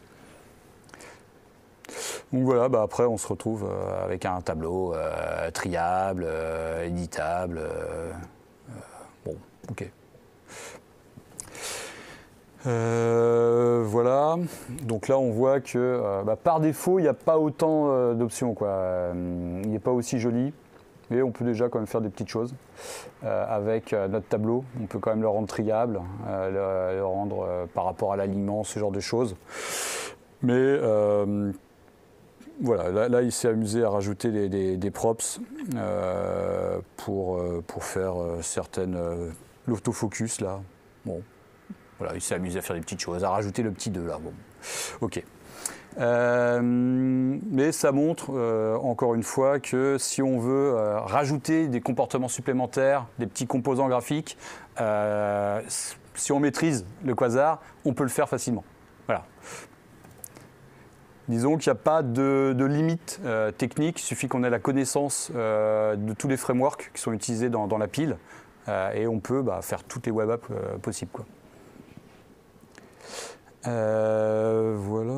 Donc voilà, bah après on se retrouve euh, avec un tableau euh, triable, euh, éditable. Euh, euh, bon, ok. Euh, voilà, donc là on voit que euh, bah, par défaut il n'y a pas autant euh, d'options, quoi. Euh, il n'est pas aussi joli. Mais on peut déjà quand même faire des petites choses euh, avec euh, notre tableau. On peut quand même le rendre triable, euh, le, le rendre euh, par rapport à l'alignement, ce genre de choses. Mais euh, voilà, là, là il s'est amusé à rajouter des, des, des props euh, pour, euh, pour faire euh, certaines... Euh, l'autofocus là. Bon, voilà, il s'est amusé à faire des petites choses, à rajouter le petit deux là. Bon, ok. Euh, mais ça montre euh, encore une fois que si on veut euh, rajouter des comportements supplémentaires, des petits composants graphiques, euh, si on maîtrise le Quasar, on peut le faire facilement. Voilà. Disons qu'il n'y a pas de, de limite euh, technique, il suffit qu'on ait la connaissance euh, de tous les frameworks qui sont utilisés dans, dans la pile euh, et on peut bah, faire toutes les web apps euh, possibles, quoi. Euh, voilà.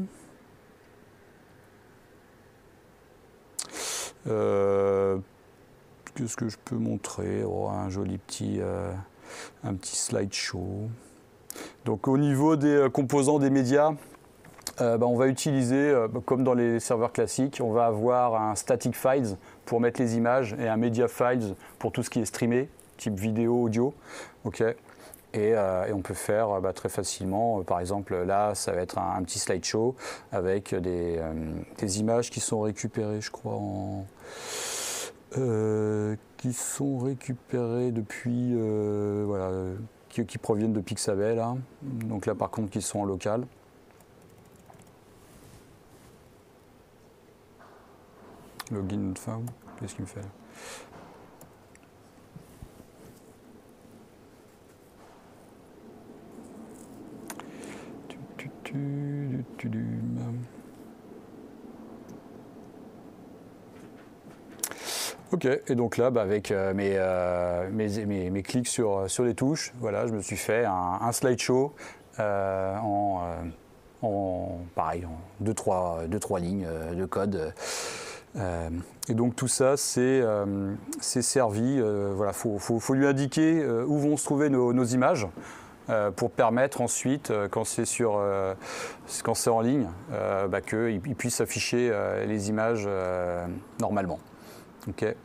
Euh, Qu'est-ce que je peux montrer? Oh, un joli petit, euh, un petit slideshow. Donc au niveau des euh, composants des médias, euh, bah, on va utiliser, euh, comme dans les serveurs classiques, on va avoir un static files pour mettre les images et un media files pour tout ce qui est streamé, type vidéo, audio. Okay. Et, euh, et on peut faire bah, très facilement, euh, par exemple là ça va être un, un petit slideshow avec des, euh, des images qui sont récupérées je crois en, euh, qui sont récupérées depuis, euh, voilà, qui, qui proviennent de Pixabay là. Donc là par contre qui sont en local. Login, enfin, qu'est-ce qu'il me fait là? Ok, et donc là, bah, avec euh, mes, euh, mes, mes, mes clics sur, sur les touches, voilà, je me suis fait un, un slideshow euh, en, euh, en, pareil, en deux trois lignes de code. Euh, et donc tout ça, c'est euh, servi, euh, voilà, faut, faut, faut lui indiquer euh, où vont se trouver nos, nos images. Euh, pour permettre ensuite, euh, quand c'est sur, euh, quand c'est en ligne, euh, bah, qu'il puisse afficher euh, les images euh, normalement. Okay.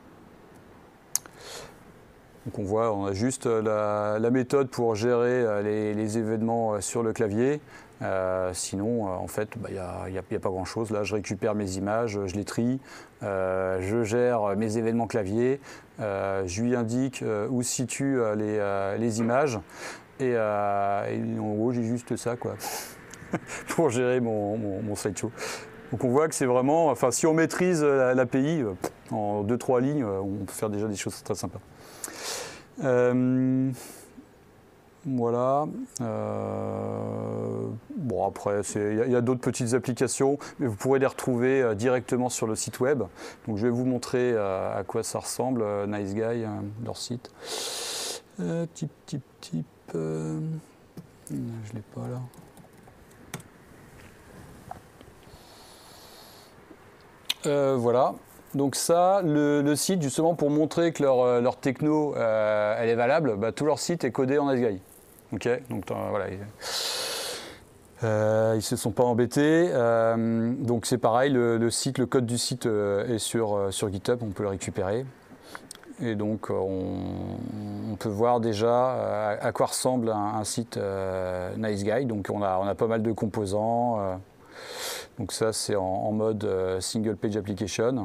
Donc on voit, on a juste la, la méthode pour gérer euh, les, les événements euh, sur le clavier. Euh, sinon, euh, en fait, il bah, n'y a, y a, y a pas grand-chose. Là, je récupère mes images, je les trie, euh, je gère mes événements clavier, euh, je lui indique euh, où se situent euh, les, euh, les images. Et, euh, et en gros, j'ai juste ça, quoi, pour gérer mon, mon, mon slideshow. Donc on voit que c'est vraiment, enfin, si on maîtrise l'A P I, euh, en deux trois lignes, on peut faire déjà des choses très sympas. Euh, voilà. Euh, bon, après, il y a, a d'autres petites applications, mais vous pourrez les retrouver euh, directement sur le site web. Donc je vais vous montrer euh, à quoi ça ressemble, euh, NiceGuy, euh, leur site. Euh, type, type, type. Euh, je ne l'ai pas là. Euh, voilà. Donc ça, le, le site, justement, pour montrer que leur, leur techno, euh, elle est valable, bah, tout leur site est codé en NiceGuy. Ok, donc euh, voilà. Euh, ils ne se sont pas embêtés. Euh, donc c'est pareil, le, le site, le code du site euh, est sur, euh, sur GitHub, on peut le récupérer. Et donc on, on peut voir déjà à, à quoi ressemble un, un site euh, NiceGuy. Donc on a, on a pas mal de composants. Euh, donc ça c'est en, en mode euh, single page application.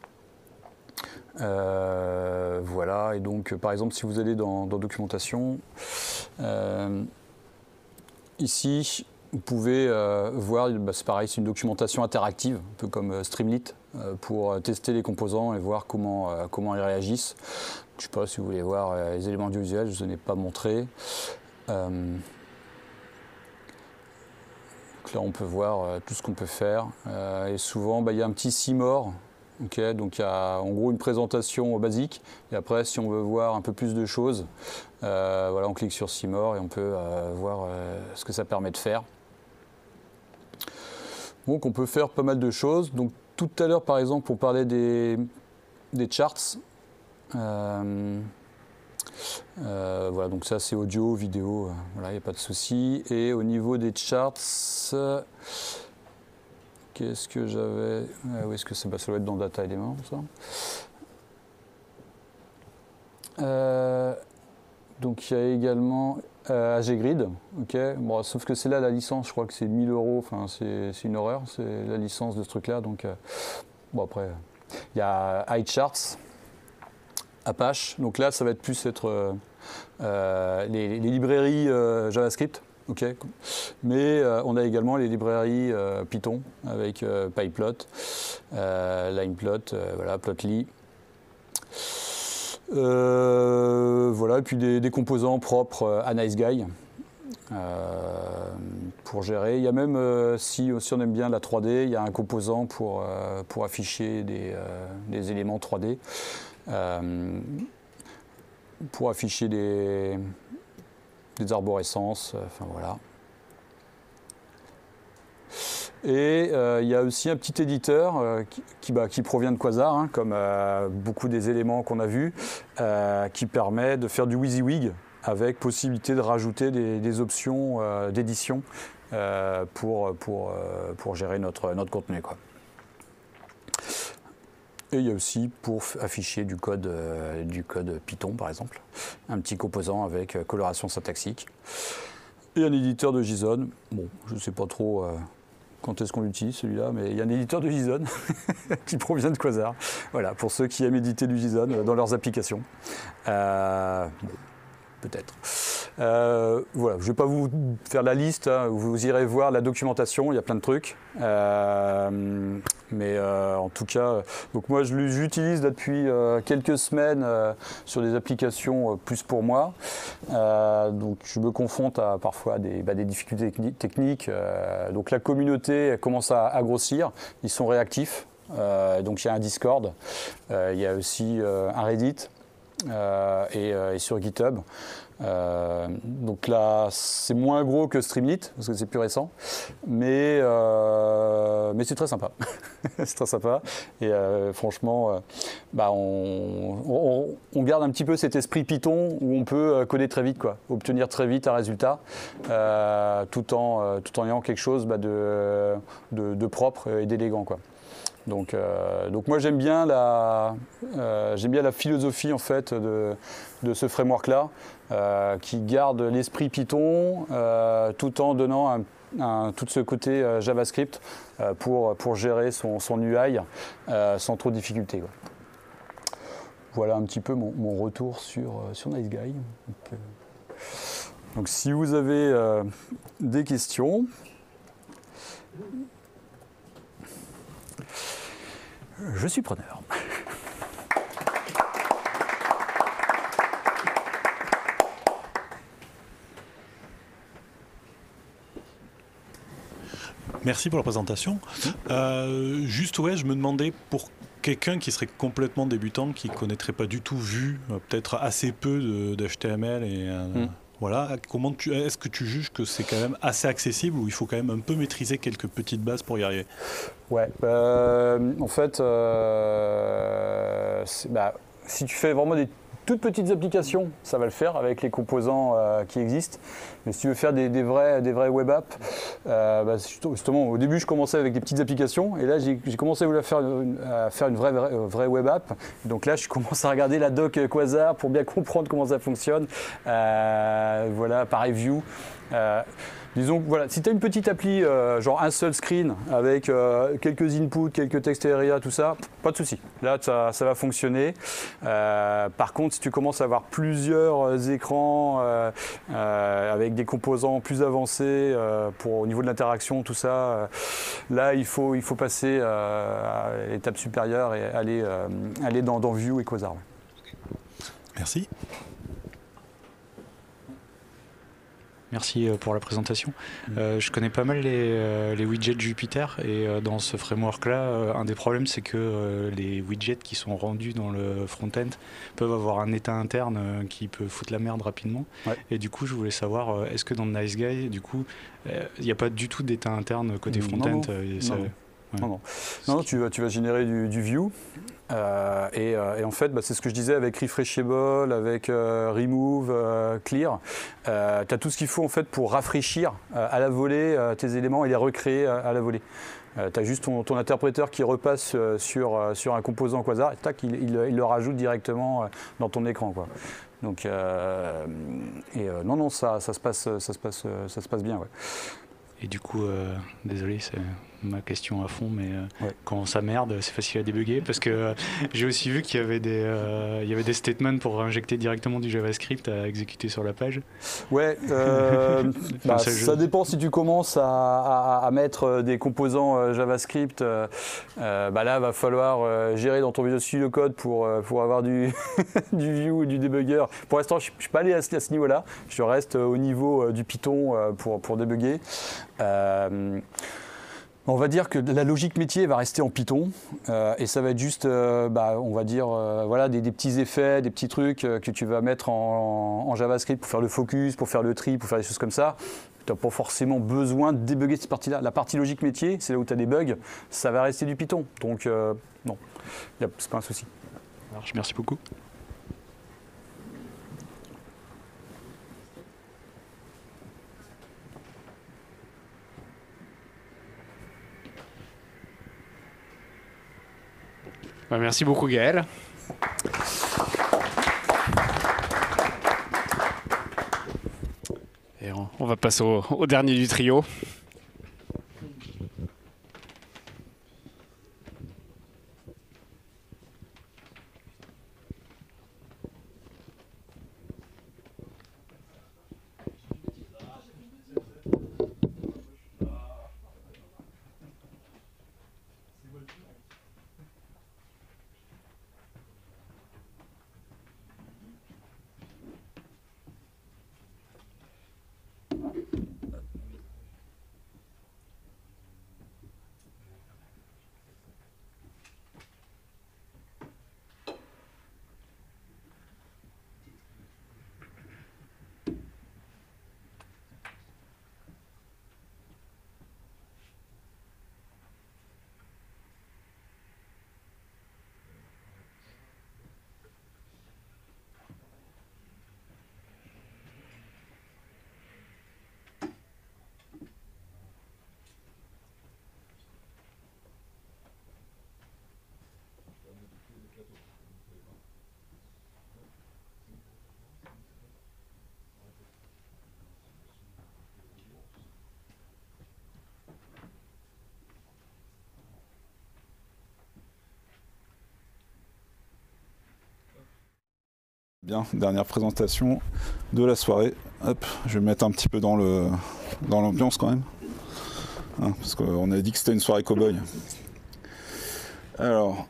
Euh, voilà, et donc par exemple si vous allez dans, dans documentation, euh, ici vous pouvez euh, voir, bah, c'est pareil, c'est une documentation interactive, un peu comme euh, Streamlit, euh, pour tester les composants et voir comment, euh, comment ils réagissent. Je ne sais pas si vous voulez voir euh, les éléments du visuel, je ne vous en ai pas montré. Euh, donc là on peut voir euh, tout ce qu'on peut faire, euh, et souvent bah, il y a un petit Seymour. Okay, donc il y a en gros une présentation basique, et après si on veut voir un peu plus de choses, euh, voilà, on clique sur Seymour et on peut euh, voir euh, ce que ça permet de faire. Donc on peut faire pas mal de choses. Donc tout à l'heure par exemple on parlait des, des charts. Euh, euh, voilà, donc ça c'est audio, vidéo, euh, voilà, il n'y a pas de souci. Et au niveau des charts, qu'est-ce que j'avais, ah, où est-ce que c'est, bah, ça doit être dans Data Element, ça. Euh, donc il y a également euh, A G Grid, ok. Bon, sauf que c'est là la licence, je crois que c'est mille euros, enfin c'est, c'est une horreur, c'est la licence de ce truc-là. Donc euh, bon après, il y a iCharts, Apache. Donc là, ça va être plus être euh, euh, les, les librairies euh, JavaScript. Okay. Mais euh, on a également les librairies euh, Python avec euh, PyPlot, euh, LinePlot, euh, voilà, Plotly. Euh, voilà, et puis des, des composants propres à NiceGuy euh, pour gérer. Il y a même, euh, si, si on aime bien la trois D, il y a un composant pour, euh, pour afficher des, euh, des éléments trois D, euh, pour afficher des... des arborescences, enfin voilà. Et euh, il y a aussi un petit éditeur euh, qui, qui, bah, qui provient de Quasar, hein, comme euh, beaucoup des éléments qu'on a vus, euh, qui permet de faire du WYSIWYG avec possibilité de rajouter des, des options euh, d'édition euh, pour, pour, euh, pour gérer notre, notre contenu, quoi. Et il y a aussi pour afficher du code, euh, du code Python, par exemple, un petit composant avec euh, coloration syntaxique. Et un éditeur de JSON. Bon, je ne sais pas trop euh, quand est-ce qu'on l'utilise, celui-là, mais il y a un éditeur de JSON qui provient de Quasar. Voilà, pour ceux qui aiment éditer du JSON dans leurs applications. Euh, bon, peut-être. Euh, voilà, je ne vais pas vous faire la liste, hein, vous irez voir la documentation, il y a plein de trucs. Euh, mais euh, en tout cas, donc moi je l'utilise depuis euh, quelques semaines euh, sur des applications euh, plus pour moi. Euh, donc je me confronte à parfois des, bah, des difficultés techniques. Euh, donc la communauté commence à, à grossir, ils sont réactifs. Euh, donc il y a un Discord, euh, il y a aussi euh, un Reddit. Euh, et, euh, et sur GitHub. Euh, donc là, c'est moins gros que Streamlit, parce que c'est plus récent, mais, euh, mais c'est très sympa. C'est très sympa. Et euh, franchement, euh, bah on, on, on garde un petit peu cet esprit Python où on peut coder très vite, quoi, obtenir très vite un résultat, euh, tout, en, euh, tout en ayant quelque chose bah, de, de, de propre et d'élégant, quoi. Donc, euh, donc moi j'aime bien la, euh, j'aime bien la philosophie en fait de, de ce framework-là, euh, qui garde l'esprit Python euh, tout en donnant un, un, tout ce côté euh, JavaScript euh, pour, pour gérer son, son U I euh, sans trop de difficultés, quoi. Voilà un petit peu mon, mon retour sur, sur NiceGuy. Donc, euh, donc si vous avez euh, des questions. Je suis preneur. Merci pour la présentation. Euh, juste, ouais, je me demandais pour quelqu'un qui serait complètement débutant, qui ne connaîtrait pas du tout Vue, euh, peut-être assez peu d'H T M L et euh, mm. voilà, comment tu, est-ce que tu juges que c'est quand même assez accessible ou il faut quand même un peu maîtriser quelques petites bases pour y arriver? Ouais, euh, en fait, euh, bah, si tu fais vraiment des toutes petites applications, ça va le faire avec les composants euh, qui existent. Mais si tu veux faire des, des, vrais, des vrais web apps, euh, bah, justement, au début, je commençais avec des petites applications. Et là, j'ai commencé à vouloir faire une, à faire une vraie, vraie, vraie web app. Donc là, je commence à regarder la doc Quasar pour bien comprendre comment ça fonctionne. Euh, voilà, pareil, Vue. Euh, disons, voilà, si tu as une petite appli, euh, genre un seul screen avec euh, quelques inputs, quelques textes area, tout ça, pas de souci. Là, ça, ça va fonctionner. Euh, par contre, si tu commences à avoir plusieurs écrans euh, euh, avec des composants plus avancés euh, pour, au niveau de l'interaction, tout ça, euh, là, il faut, il faut passer euh, à l'étape supérieure et aller, euh, aller dans, dans Vue et Quasar. Merci. Merci pour la présentation. Euh, je connais pas mal les, euh, les widgets Jupyter et euh, dans ce framework-là, euh, un des problèmes c'est que euh, les widgets qui sont rendus dans le front-end peuvent avoir un état interne euh, qui peut foutre la merde rapidement. Ouais. Et du coup, je voulais savoir, euh, est-ce que dans NiceGuy, du coup, il euh, n'y a pas du tout d'état interne côté front-end? euh, ça... Ouais. Non, non. non, non tu, vas, tu vas générer du, du view euh, et, euh, et en fait bah, c'est ce que je disais avec refreshable, avec euh, remove, euh, clear. Euh, tu as tout ce qu'il faut en fait pour rafraîchir euh, à la volée euh, tes éléments et les recréer euh, à la volée. Euh, tu as juste ton, ton interpréteur qui repasse euh, sur, euh, sur un composant Quasar et tac, il, il, il le rajoute directement euh, dans ton écran, quoi. Donc, euh, et euh, non, non, ça, ça, se passe, ça, se passe, ça se passe bien. Ouais. Et du coup, euh, désolé, c'est ma question à fond, mais euh, ouais. quand ça merde, c'est facile à débugger parce que euh, j'ai aussi vu qu'il y avait des, euh, il y avait des statements pour injecter directement du JavaScript à exécuter sur la page. Ouais, euh, bah, ça, ça dépend si tu commences à, à, à mettre des composants JavaScript. Euh, euh, bah là, il va falloir euh, gérer dans ton Visual Studio Code pour, euh, pour avoir du, du Vue ou du debugger. Pour l'instant, je ne suis pas allé à ce, à ce niveau-là. Je reste au niveau euh, du Python euh, pour, pour débugger. Euh, on va dire que la logique métier va rester en Python euh, et ça va être juste, euh, bah, on va dire, euh, voilà, des, des petits effets, des petits trucs euh, que tu vas mettre en, en, en JavaScript pour faire le focus, pour faire le tri, pour faire des choses comme ça. Tu n'as pas forcément besoin de débugger cette partie-là. La partie logique métier, c'est là où tu as des bugs, ça va rester du Python. Donc euh, non, c'est pas un souci. Alors, merci beaucoup. Merci beaucoup Gaël. Et on, on va passer au, au dernier du trio. Bien, dernière présentation de la soirée. Hop, je vais me mettre un petit peu dans le dans l'ambiance quand même. Hein, parce qu'on a dit que c'était une soirée cow-boy. Alors,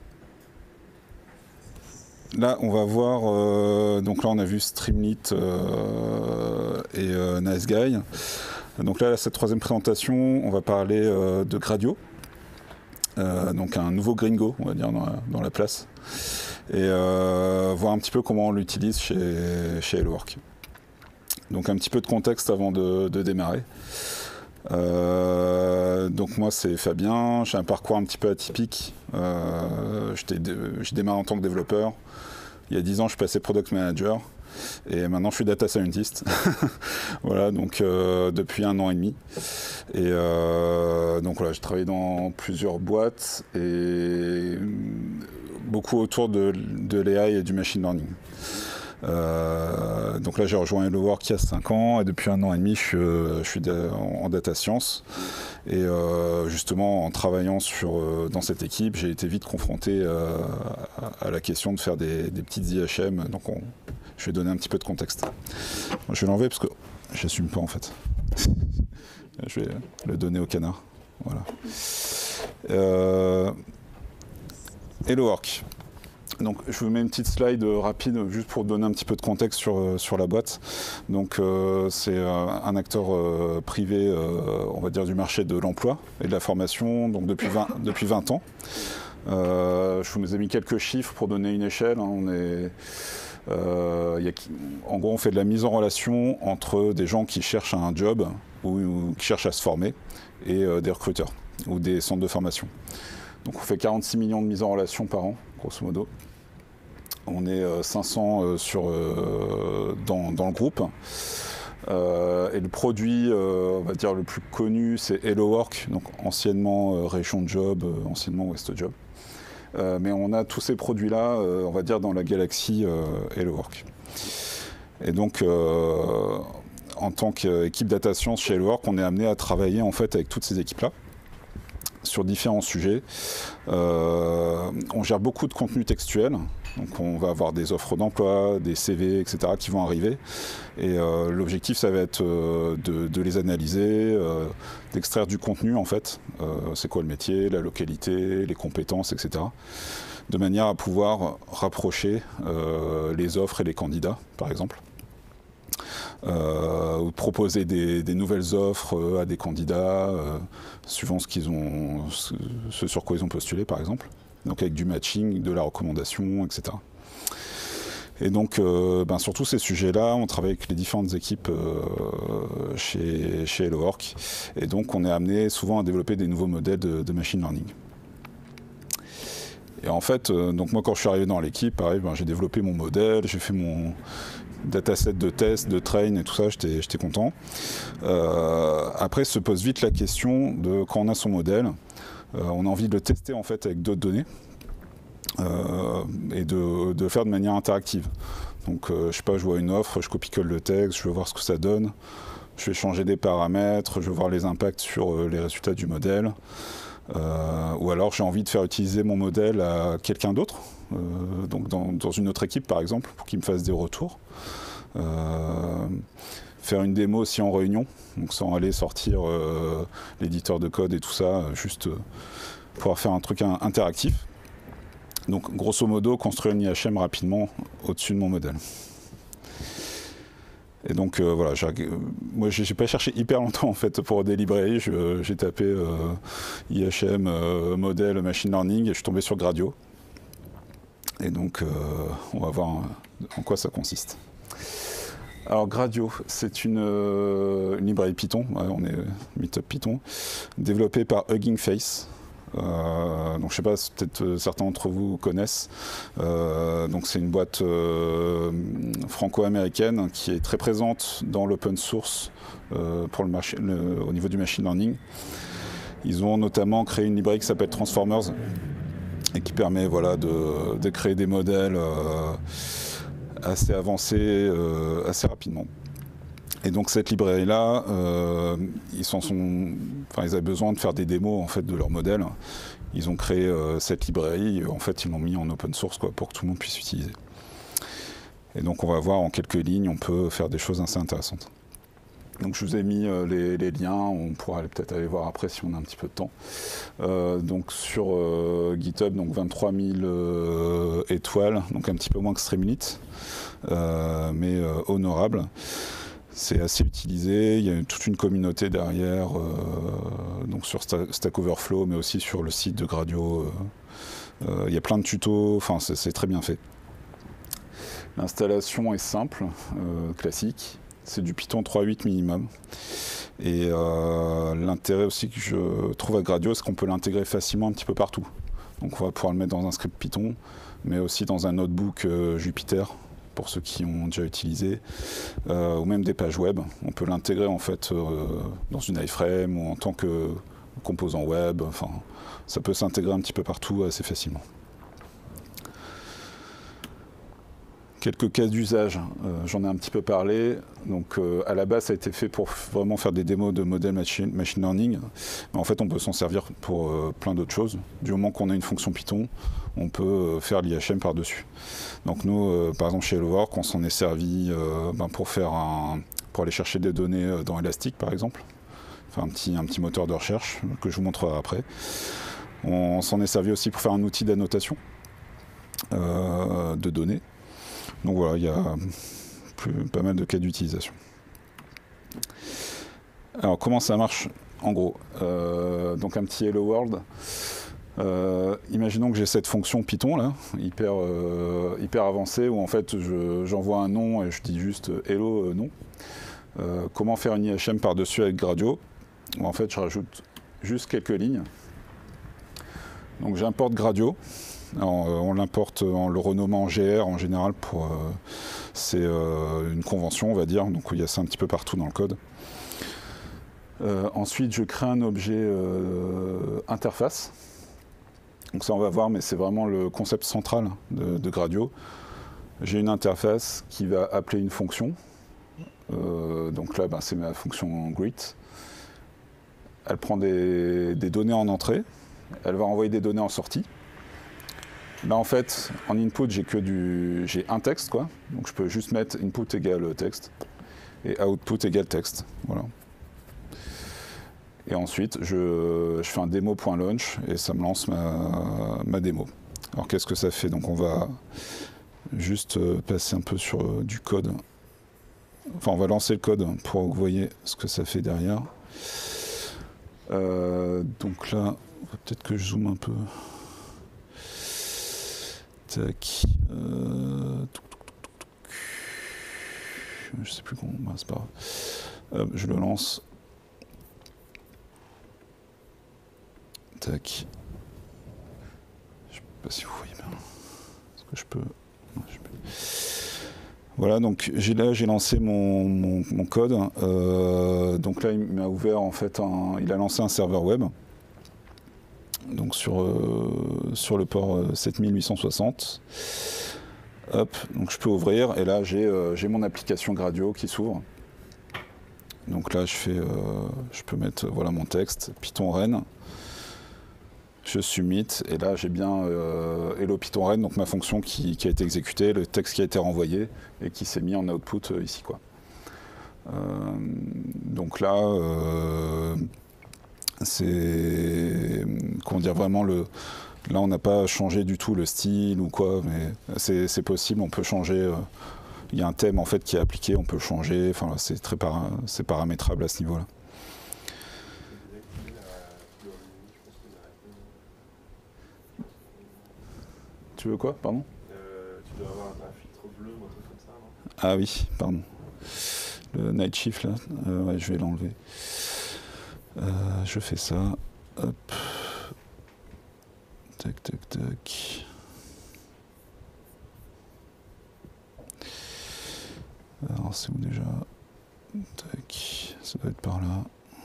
là on va voir, euh, donc là on a vu Streamlit euh, et euh, NiceGuy. Donc là, cette troisième présentation, on va parler euh, de Gradio. Euh, donc un nouveau gringo, on va dire, dans la, dans la place. Et euh, voir un petit peu comment on l'utilise chez, chez Hellowork. Donc un petit peu de contexte avant de, de démarrer. Euh, donc moi c'est Fabien, j'ai un parcours un petit peu atypique. Euh, j'ai démarré en tant que développeur, il y a dix ans, je suis passé product manager. Et maintenant, je suis data scientist. Voilà, donc euh, depuis un an et demi. Et euh, donc voilà, j'ai travaillé dans plusieurs boîtes et beaucoup autour de, de l'A I et du machine learning. Euh, donc là, j'ai rejoint HelloWork il y a cinq ans et depuis un an et demi, je suis, je suis en, en data science. Et euh, justement, en travaillant sur, euh, dans cette équipe, j'ai été vite confronté euh, à, à la question de faire des, des petites I H M. Donc on, je vais donner un petit peu de contexte. Je vais l'enlever parce que je n'assume pas en fait. Je vais le donner au canard. Voilà. Euh, HelloWork. Donc, je vous mets une petite slide rapide juste pour donner un petit peu de contexte sur, sur la boîte. Donc, euh, c'est un acteur euh, privé, euh, on va dire, du marché de l'emploi et de la formation, donc depuis vingt, depuis vingt ans. Euh, je vous ai mis quelques chiffres pour donner une échelle. Hein. On est, euh, y a, en gros, on fait de la mise en relation entre des gens qui cherchent un job ou, ou qui cherchent à se former et euh, des recruteurs ou des centres de formation. Donc, on fait quarante-six millions de mises en relation par an, grosso modo. On est euh, cinq cents euh, sur, euh, dans, dans le groupe. Euh, et le produit, euh, on va dire, le plus connu, c'est HelloWork, donc anciennement euh, Région Job, euh, anciennement WestJob. Euh, mais on a tous ces produits-là, euh, on va dire, dans la galaxie euh, HelloWork. Et donc, euh, en tant qu'équipe data science chez HelloWork, on est amené à travailler en fait avec toutes ces équipes-là sur différents sujets. Euh, on gère beaucoup de contenu textuel. Donc on va avoir des offres d'emploi, des C V, et cetera qui vont arriver. Et euh, l'objectif, ça va être euh, de, de les analyser, euh, d'extraire du contenu en fait. Euh, c'est quoi le métier, la localité, les compétences, et cetera. De manière à pouvoir rapprocher euh, les offres et les candidats, par exemple. Euh, ou proposer des, des nouvelles offres euh, à des candidats, euh, suivant ce qu'ils ont, ce, ce sur quoi ils ont postulé, par exemple. Donc avec du matching, de la recommandation, et cetera. Et donc, euh, ben, sur tous ces sujets-là, on travaille avec les différentes équipes euh, chez, chez HelloWork. Et donc, on est amené souvent à développer des nouveaux modèles de, de machine learning. Et en fait, euh, donc moi, quand je suis arrivé dans l'équipe, pareil, ben, j'ai développé mon modèle, j'ai fait mon dataset de test, de train et tout ça, j'étais, j'étais content. Euh, après, se pose vite la question de quand on a son modèle, Euh, on a envie de le tester en fait avec d'autres données euh, et de, de le faire de manière interactive. Donc euh, je sais pas, je vois une offre, je copie-colle le texte, je veux voir ce que ça donne, je vais changer des paramètres, je veux voir les impacts sur euh, les résultats du modèle. Euh, ou alors j'ai envie de faire utiliser mon modèle à quelqu'un d'autre, euh, donc dans, dans une autre équipe par exemple, pour qu'il me fasse des retours. Euh, faire une démo aussi en réunion, donc sans aller sortir euh, l'éditeur de code et tout ça, juste euh, pouvoir faire un truc un, interactif. Donc grosso modo, construire une I H M rapidement au-dessus de mon modèle. Et donc euh, voilà, j'ai, euh, moi j'ai pas cherché hyper longtemps en fait pour des librairies, je, j'ai tapé euh, I H M, euh, modèle, machine learning et je suis tombé sur Gradio. Et donc euh, on va voir en quoi ça consiste. Alors Gradio, c'est une, euh, une librairie Python, ouais, on est Meetup Python, développée par Hugging Face. Euh, donc je sais pas, peut-être euh, certains d'entre vous connaissent. Euh, donc c'est une boîte euh, franco-américaine qui est très présente dans l'open source euh, pour le marché, le, au niveau du machine learning. Ils ont notamment créé une librairie qui s'appelle Transformers et qui permet voilà, de, de créer des modèles euh, assez avancés euh, assez rapidement. Et donc cette librairie-là, euh, ils s'en sont, enfin ils avaient besoin de faire des démos en fait de leur modèle. Ils ont créé euh, cette librairie, en fait ils l'ont mis en open source quoi, pour que tout le monde puisse utiliser. Et donc on va voir en quelques lignes, on peut faire des choses assez intéressantes. Donc je vous ai mis euh, les, les liens, on pourra aller, peut-être aller voir après si on a un petit peu de temps. Euh, donc sur euh, GitHub, donc vingt-trois mille euh, étoiles, donc un petit peu moins que Streamlit, euh, mais euh, honorable. C'est assez utilisé, il y a toute une communauté derrière, euh, donc sur Stack Overflow, mais aussi sur le site de Gradio. Euh, euh, il y a plein de tutos, enfin c'est, c'est très bien fait. L'installation est simple, euh, classique, c'est du Python trois point huit minimum. Et euh, l'intérêt aussi que je trouve à Gradio, c'est qu'on peut l'intégrer facilement un petit peu partout. Donc on va pouvoir le mettre dans un script Python, mais aussi dans un notebook euh, Jupyter, pour ceux qui ont déjà utilisé, euh, ou même des pages web. On peut l'intégrer en fait euh, dans une iframe ou en tant que composant web. Enfin, ça peut s'intégrer un petit peu partout assez facilement. Quelques cas d'usage, euh, j'en ai un petit peu parlé. Donc, euh, à la base, ça a été fait pour vraiment faire des démos de modèles machine, machine learning. Mais en fait, on peut s'en servir pour euh, plein d'autres choses. Du moment qu'on a une fonction Python, on peut euh, faire l'I H M par-dessus. Donc nous, euh, par exemple, chez HelloWork, on s'en est servi euh, ben, pour, faire un, pour aller chercher des données dans Elastic, par exemple. Enfin, un petit, un petit moteur de recherche que je vous montrerai après. On s'en est servi aussi pour faire un outil d'annotation euh, de données. Donc voilà, il y a plus, pas mal de cas d'utilisation. Alors comment ça marche en gros euh, Donc un petit Hello World. Euh, imaginons que j'ai cette fonction Python là, hyper, euh, hyper avancée, où en fait je, j'envoie un nom et je dis juste hello euh, non. Euh, comment faire une I H M par-dessus avec Gradio? En fait je rajoute juste quelques lignes. Donc j'importe Gradio. Alors, on l'importe en le renommant en G R en général, pour euh, c'est euh, une convention on va dire, donc il y a ça un petit peu partout dans le code. Euh, ensuite je crée un objet euh, interface, donc ça on va voir, mais c'est vraiment le concept central de, de Gradio. J'ai une interface qui va appeler une fonction, euh, donc là ben, c'est ma fonction greet. Elle prend des, des données en entrée, elle va envoyer des données en sortie. Là en fait, en input, j'ai que du, j'ai un texte quoi, donc je peux juste mettre input égale texte et output égale texte, voilà. Et ensuite, je, je fais un démo.launch et ça me lance ma, ma démo. Alors qu'est-ce que ça fait? Donc on va juste passer un peu sur du code. Enfin, on va lancer le code pour que vous voyez ce que ça fait derrière. Euh, donc là, peut-être que je zoome un peu. Tac. Euh... Je sais plus comment. Bah, c'est pas grave. Hop, je le lance. Tac. Je sais pas si vous voyez bien. Est-ce que je peux. Non, je peux... Voilà, donc j'ai là j'ai lancé mon, mon, mon code. Euh, donc là il m'a ouvert en fait un. Il a lancé un serveur web. Donc sur, euh, sur le port sept mille huit cent soixante. Hop, donc je peux ouvrir et là j'ai euh, j'ai mon application Gradio qui s'ouvre. Donc là je fais euh, je peux mettre voilà mon texte Python Ren. Je submit et là j'ai bien euh, Hello Python Ren, donc ma fonction qui, qui a été exécutée, le texte qui a été renvoyé et qui s'est mis en output euh, ici quoi. Euh, donc là euh, c'est comment dire vraiment le là on n'a pas changé du tout le style ou quoi, mais c'est, c'est possible, on peut changer. Euh, il y a un thème en fait qui est appliqué, on peut le changer. Enfin c'est très para, c'est paramétrable à ce niveau-là. Tu veux quoi, pardon? euh, Tu dois avoir un filtre bleu ou un truc comme ça, non? Ah oui, pardon. Le night shift là, euh, ouais, je vais l'enlever. Euh, je fais ça. Hop. Tac, tac, tac. Alors c'est où déjà? Tac, ça doit être par là.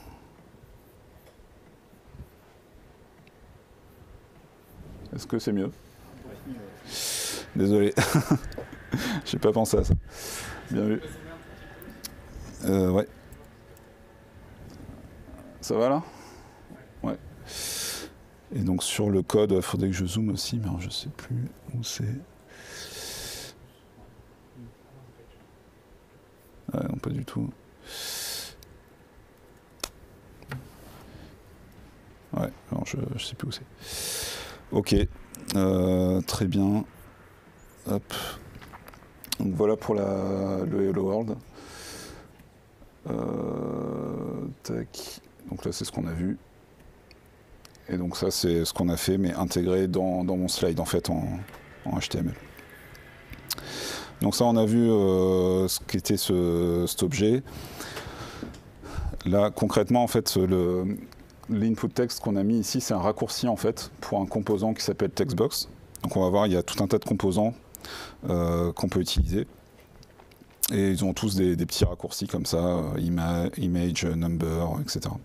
Est-ce que c'est mieux? Désolé, j'ai pas pensé à ça. Bien vu. Euh, ouais. Ça va là? Ouais. Et donc sur le code, il faudrait que je zoome aussi, mais alors je sais plus où c'est. Ouais, non, pas du tout. Ouais, alors je, je sais plus où c'est. Ok, euh, très bien. Hop. Donc voilà pour la, le Hello World. Euh, tac. Donc là c'est ce qu'on a vu. Et donc ça c'est ce qu'on a fait, mais intégré dans, dans mon slide en fait en, en H T M L. Donc ça on a vu euh, ce qu'était ce, cet objet. Là concrètement en fait le, l'input text qu'on a mis ici, c'est un raccourci en fait pour un composant qui s'appelle textbox. Donc on va voir, il y a tout un tas de composants euh, qu'on peut utiliser. Et ils ont tous des, des petits raccourcis comme ça, euh, ima image, number, et cetera.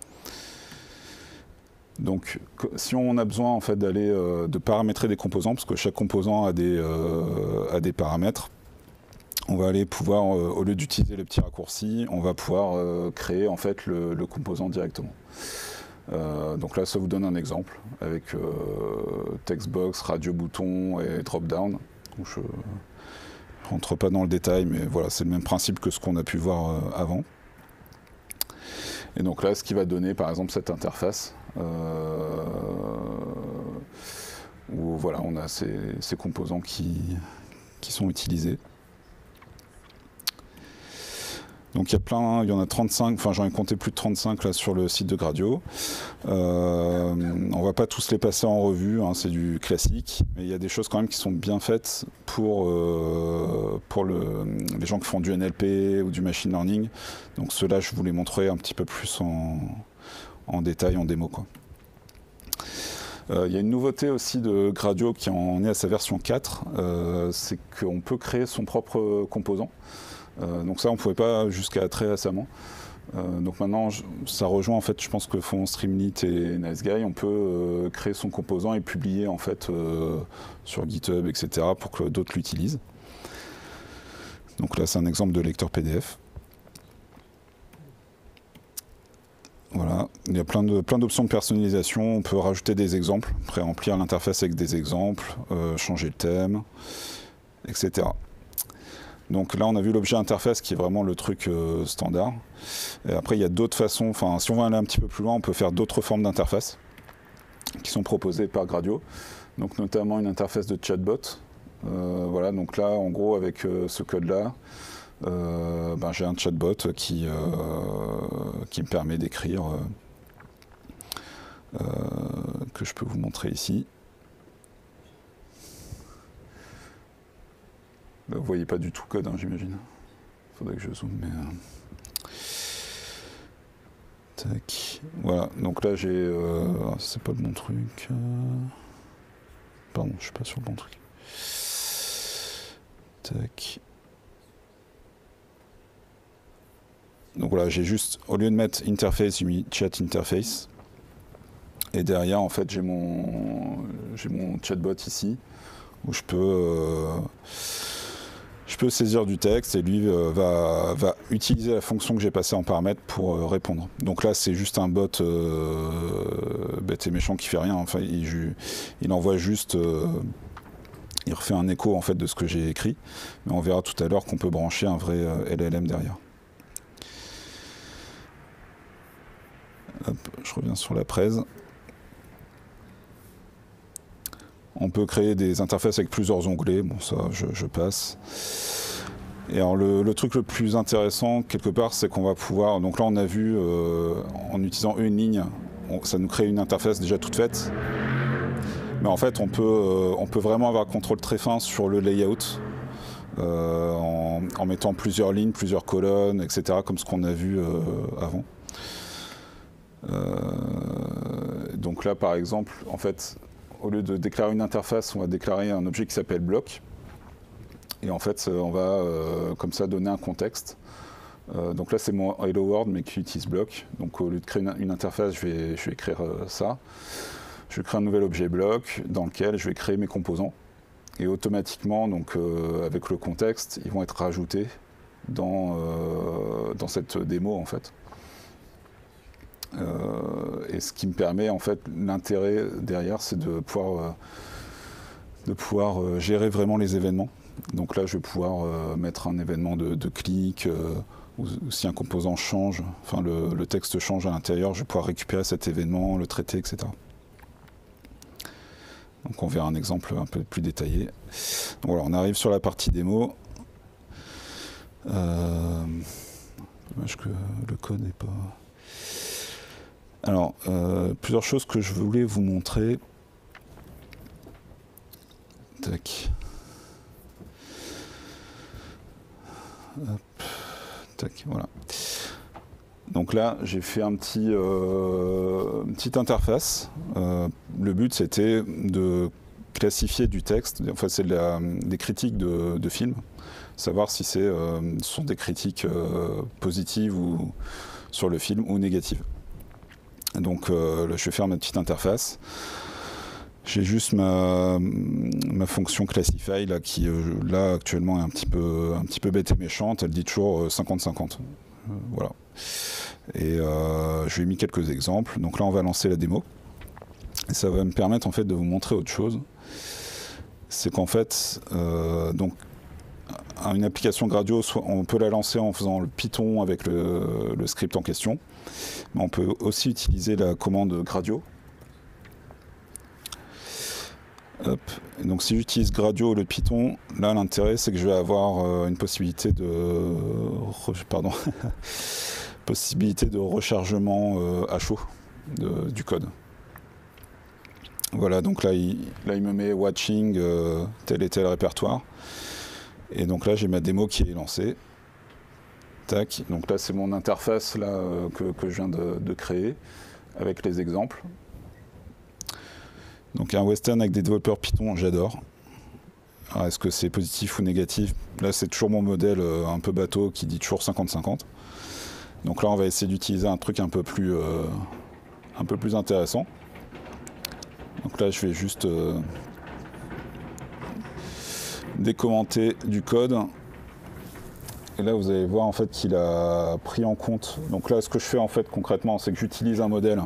Donc si on a besoin en fait d'aller euh, de paramétrer des composants, parce que chaque composant a des, euh, a des paramètres, on va aller pouvoir, euh, au lieu d'utiliser les petits raccourcis, on va pouvoir euh, créer en fait le, le composant directement. Euh, donc là, ça vous donne un exemple avec euh, textbox, radio bouton et drop-down. Je ne rentre pas dans le détail, mais voilà, c'est le même principe que ce qu'on a pu voir euh, avant. Et donc là, ce qui va donner par exemple cette interface, euh, où voilà, on a ces, ces composants qui, qui sont utilisés. Donc il y a plein, il y en a trente-cinq, enfin j'en ai compté plus de trente-cinq là sur le site de Gradio. Euh, on va pas tous les passer en revue, hein, c'est du classique, mais il y a des choses quand même qui sont bien faites pour, euh, pour le, les gens qui font du N L P ou du machine learning. Donc ceux-là, je vous les montrerai un petit peu plus en, en détail, en démo, quoi. Euh, il y a une nouveauté aussi de Gradio qui en est à sa version quatre, euh, c'est qu'on peut créer son propre composant. Euh, donc ça, on ne pouvait pas jusqu'à très récemment. Euh, donc maintenant, je, ça rejoint en fait, je pense que font Streamlit et NiceGuy. On peut euh, créer son composant et publier en fait euh, sur GitHub, et cetera, pour que d'autres l'utilisent. Donc là, c'est un exemple de lecteur P D F. Voilà, il y a plein de plein d'options de personnalisation. On peut rajouter des exemples, pré-remplir l'interface avec des exemples, euh, changer le thème, et cetera. Donc là, on a vu l'objet interface qui est vraiment le truc euh, standard. Et après, il y a d'autres façons. Enfin, si on veut aller un petit peu plus loin, on peut faire d'autres formes d'interface qui sont proposées par Gradio. Donc notamment une interface de chatbot. Euh, voilà, donc là, en gros, avec euh, ce code-là, euh, ben, j'ai un chatbot qui, euh, qui me permet d'écrire, euh, euh, que je peux vous montrer ici. Là, vous voyez pas du tout le code, hein, j'imagine. Il faudrait que je zoome, mais... Euh... Tac. Voilà, donc là j'ai... Euh... C'est pas le bon truc. Euh... Pardon, je suis pas sur le bon truc. Tac. Donc voilà, j'ai juste, au lieu de mettre interface, j'ai mis chat interface. Et derrière, en fait, j'ai mon, j'ai mon chatbot ici, où je peux... Euh... Je peux saisir du texte et lui euh, va, va utiliser la fonction que j'ai passée en paramètre pour euh, répondre. Donc là, c'est juste un bot euh, bête et méchant qui fait rien. Enfin, il, il envoie juste, euh, il refait un écho en fait de ce que j'ai écrit. Mais on verra tout à l'heure qu'on peut brancher un vrai euh, L L M derrière. Hop, je reviens sur la presse. On peut créer des interfaces avec plusieurs onglets, bon ça je, je passe. Et alors le, le truc le plus intéressant quelque part, c'est qu'on va pouvoir, donc là on a vu euh, en utilisant une ligne, on, ça nous crée une interface déjà toute faite. Mais en fait on peut, euh, on peut vraiment avoir un contrôle très fin sur le layout, euh, en, en mettant plusieurs lignes, plusieurs colonnes, et cetera, comme ce qu'on a vu euh, avant. Euh, donc là par exemple, en fait, au lieu de déclarer une interface, on va déclarer un objet qui s'appelle bloc. Et en fait, on va euh, comme ça donner un contexte. Euh, donc là, c'est mon Hello World, mais qui utilise bloc. Donc au lieu de créer une, une interface, je vais, je vais écrire euh, ça. Je vais créer un nouvel objet bloc dans lequel je vais créer mes composants. Et automatiquement, donc, euh, avec le contexte, ils vont être rajoutés dans, euh, dans cette démo, en fait. Euh, et ce qui me permet, en fait, l'intérêt derrière, c'est de pouvoir, euh, de pouvoir euh, gérer vraiment les événements. Donc là, je vais pouvoir euh, mettre un événement de, de clic, euh, ou, ou si un composant change, enfin le, le texte change à l'intérieur, je vais pouvoir récupérer cet événement, le traiter, et cetera. Donc on verra un exemple un peu plus détaillé. Donc voilà, on arrive sur la partie démo. Euh, dommage que le code n'est pas... Alors, euh, plusieurs choses que je voulais vous montrer. Tac. Hop. Tac, voilà. Donc là, j'ai fait un petit, euh, une petite interface. Euh, le but, c'était de classifier du texte. Enfin, c'est de la, des critiques de, de films. Savoir si c'est, euh, ce sont des critiques euh, positives ou, sur le film ou négatives. Donc euh, là, je vais faire ma petite interface. J'ai juste ma, ma fonction Classify là, qui euh, là actuellement est un petit peu, un petit peu bête et méchante. Elle dit toujours cinquante cinquante. Euh, voilà. Et euh, je lui ai mis quelques exemples. Donc là, on va lancer la démo. Et ça va me permettre en fait de vous montrer autre chose. C'est qu'en fait, euh, donc, une application Gradio, soit on peut la lancer en faisant le Python avec le, le script en question. Mais on peut aussi utiliser la commande Gradio. Hop. Et donc si j'utilise Gradio ou le Python, là l'intérêt c'est que je vais avoir euh, une possibilité de pardon possibilité de rechargement euh, à chaud de, du code. Voilà, donc là il, là, il me met watching euh, tel et tel répertoire. Et donc là j'ai ma démo qui est lancée. Tac. Donc là c'est mon interface là, euh, que, que je viens de, de créer avec les exemples. Donc un western avec des développeurs Python, j'adore. Alors est-ce que c'est positif ou négatif? Là c'est toujours mon modèle euh, un peu bateau qui dit toujours cinquante cinquante. Donc là on va essayer d'utiliser un truc un peu plus, euh, un peu plus intéressant. Donc là je vais juste euh, décommenter du code. Et là vous allez voir en fait qu'il a pris en compte. Donc là ce que je fais en fait concrètement c'est que j'utilise un modèle.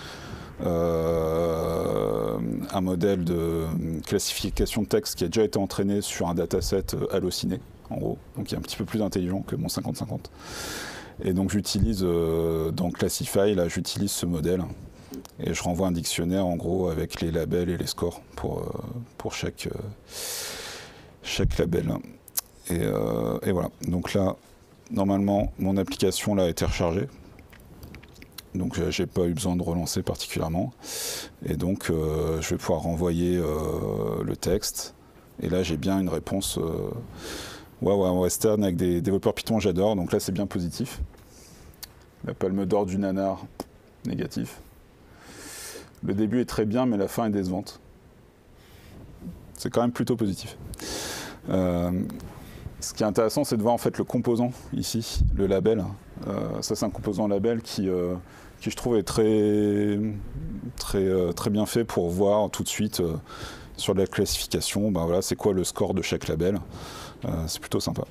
Euh, un modèle de classification de texte qui a déjà été entraîné sur un dataset halluciné, en gros, donc qui est un petit peu plus intelligent que mon cinquante cinquante. Et donc j'utilise euh, dans Classify, là j'utilise ce modèle et je renvoie un dictionnaire en gros avec les labels et les scores pour, euh, pour chaque, euh, chaque label. Et, euh, et voilà, donc là normalement mon application là a été rechargée. Donc j'ai pas eu besoin de relancer particulièrement. Et donc euh, je vais pouvoir renvoyer euh, le texte. Et là j'ai bien une réponse. Euh, ouais, ouais, un western avec des développeurs Python, j'adore. Donc là c'est bien positif. La palme d'or du nanar, négatif. Le début est très bien, mais la fin est décevante. C'est quand même plutôt positif. Euh, ce qui est intéressant, c'est de voir en fait le composant ici, le label. Euh, ça c'est un composant label qui euh, qui je trouve est très, très, euh, très bien fait pour voir tout de suite euh, sur la classification, ben voilà, c'est quoi le score de chaque label. Euh, c'est plutôt sympa.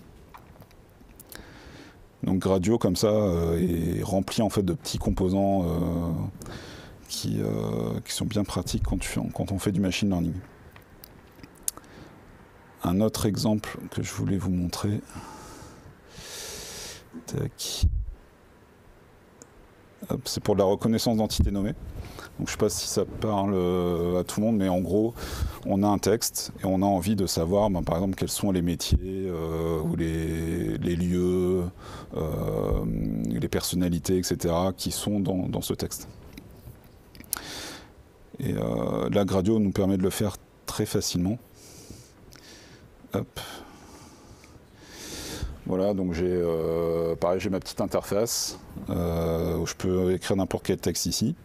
Donc Gradio comme ça euh, est rempli en fait de petits composants euh, qui, euh, qui sont bien pratiques quand, tu, quand on fait du machine learning. Un autre exemple que je voulais vous montrer. Tac. C'est pour la reconnaissance d'entités nommées. Donc, je ne sais pas si ça parle à tout le monde, mais en gros, on a un texte et on a envie de savoir, ben, par exemple, quels sont les métiers euh, ou les, les lieux, euh, les personnalités, et cetera, qui sont dans, dans ce texte. Et euh, là, Gradio nous permet de le faire très facilement. Hop. Voilà, donc j'ai euh, pareil, j'ai ma petite interface euh, où je peux écrire n'importe quel texte ici.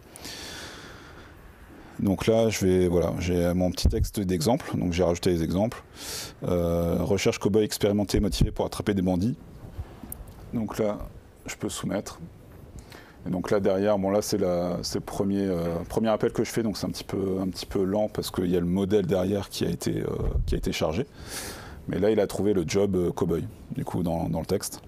Donc là, je vais, voilà, j'ai mon petit texte d'exemple, donc j'ai rajouté les exemples. Euh, recherche cow-boy expérimenté motivé pour attraper des bandits. Donc là, je peux soumettre. Et donc là derrière, bon là c'est le premier, euh, premier appel que je fais, donc c'est un petit peu, un petit peu lent parce qu'il y a le modèle derrière qui a été, euh, qui a été chargé. Mais là, il a trouvé le job euh, cowboy, du coup, dans, dans le texte.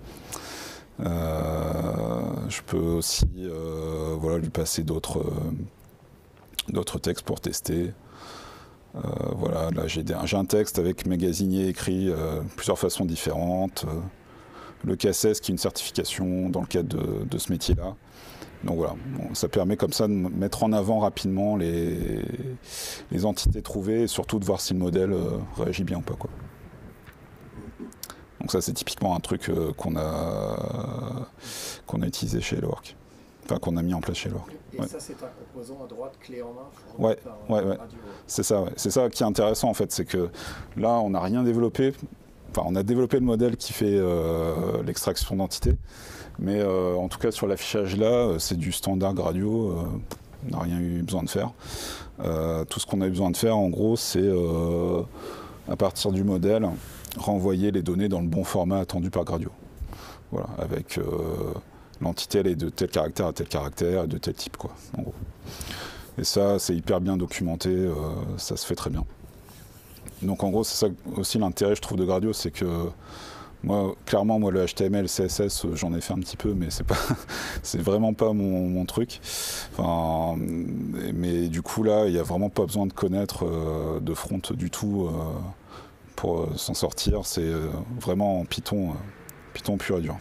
Euh, je peux aussi euh, voilà, lui passer d'autres euh, d'autres textes pour tester. Euh, voilà, là, j'ai un texte avec magasinier écrit euh, plusieurs façons différentes. Euh, le K S S qui est une certification dans le cadre de, de ce métier-là. Donc voilà, bon, ça permet comme ça de mettre en avant rapidement les, les entités trouvées et surtout de voir si le modèle euh, réagit bien ou pas, quoi. Donc ça c'est typiquement un truc euh, qu'on a, qu'on a utilisé chez Hellowork, enfin qu'on a mis en place chez Hellowork. Et ouais. Ça c'est un composant à droite clé en main. Ouais, ouais, ouais. C'est ça, ouais. C'est ça qui est intéressant en fait, c'est que là on n'a rien développé, enfin on a développé le modèle qui fait euh, l'extraction d'entités, Mais euh, en tout cas, sur l'affichage là, c'est du standard Gradio. Euh, on n'a rien eu besoin de faire. Euh, tout ce qu'on a eu besoin de faire, en gros, c'est euh, à partir du modèle, renvoyer les données dans le bon format attendu par Gradio. Voilà, avec euh, l'entité, elle est de tel caractère à tel caractère, et de tel type, quoi, en gros. Et ça, c'est hyper bien documenté, euh, ça se fait très bien. Donc en gros, c'est ça aussi l'intérêt, je trouve, de Gradio, c'est que moi, clairement, moi, le H T M L, C S S, j'en ai fait un petit peu, mais c'est pas, c'est vraiment pas mon, mon truc. Enfin, mais du coup, là, il n'y a vraiment pas besoin de connaître euh, de front du tout euh, pour euh, s'en sortir. C'est euh, vraiment en Python, euh, Python pur et dur.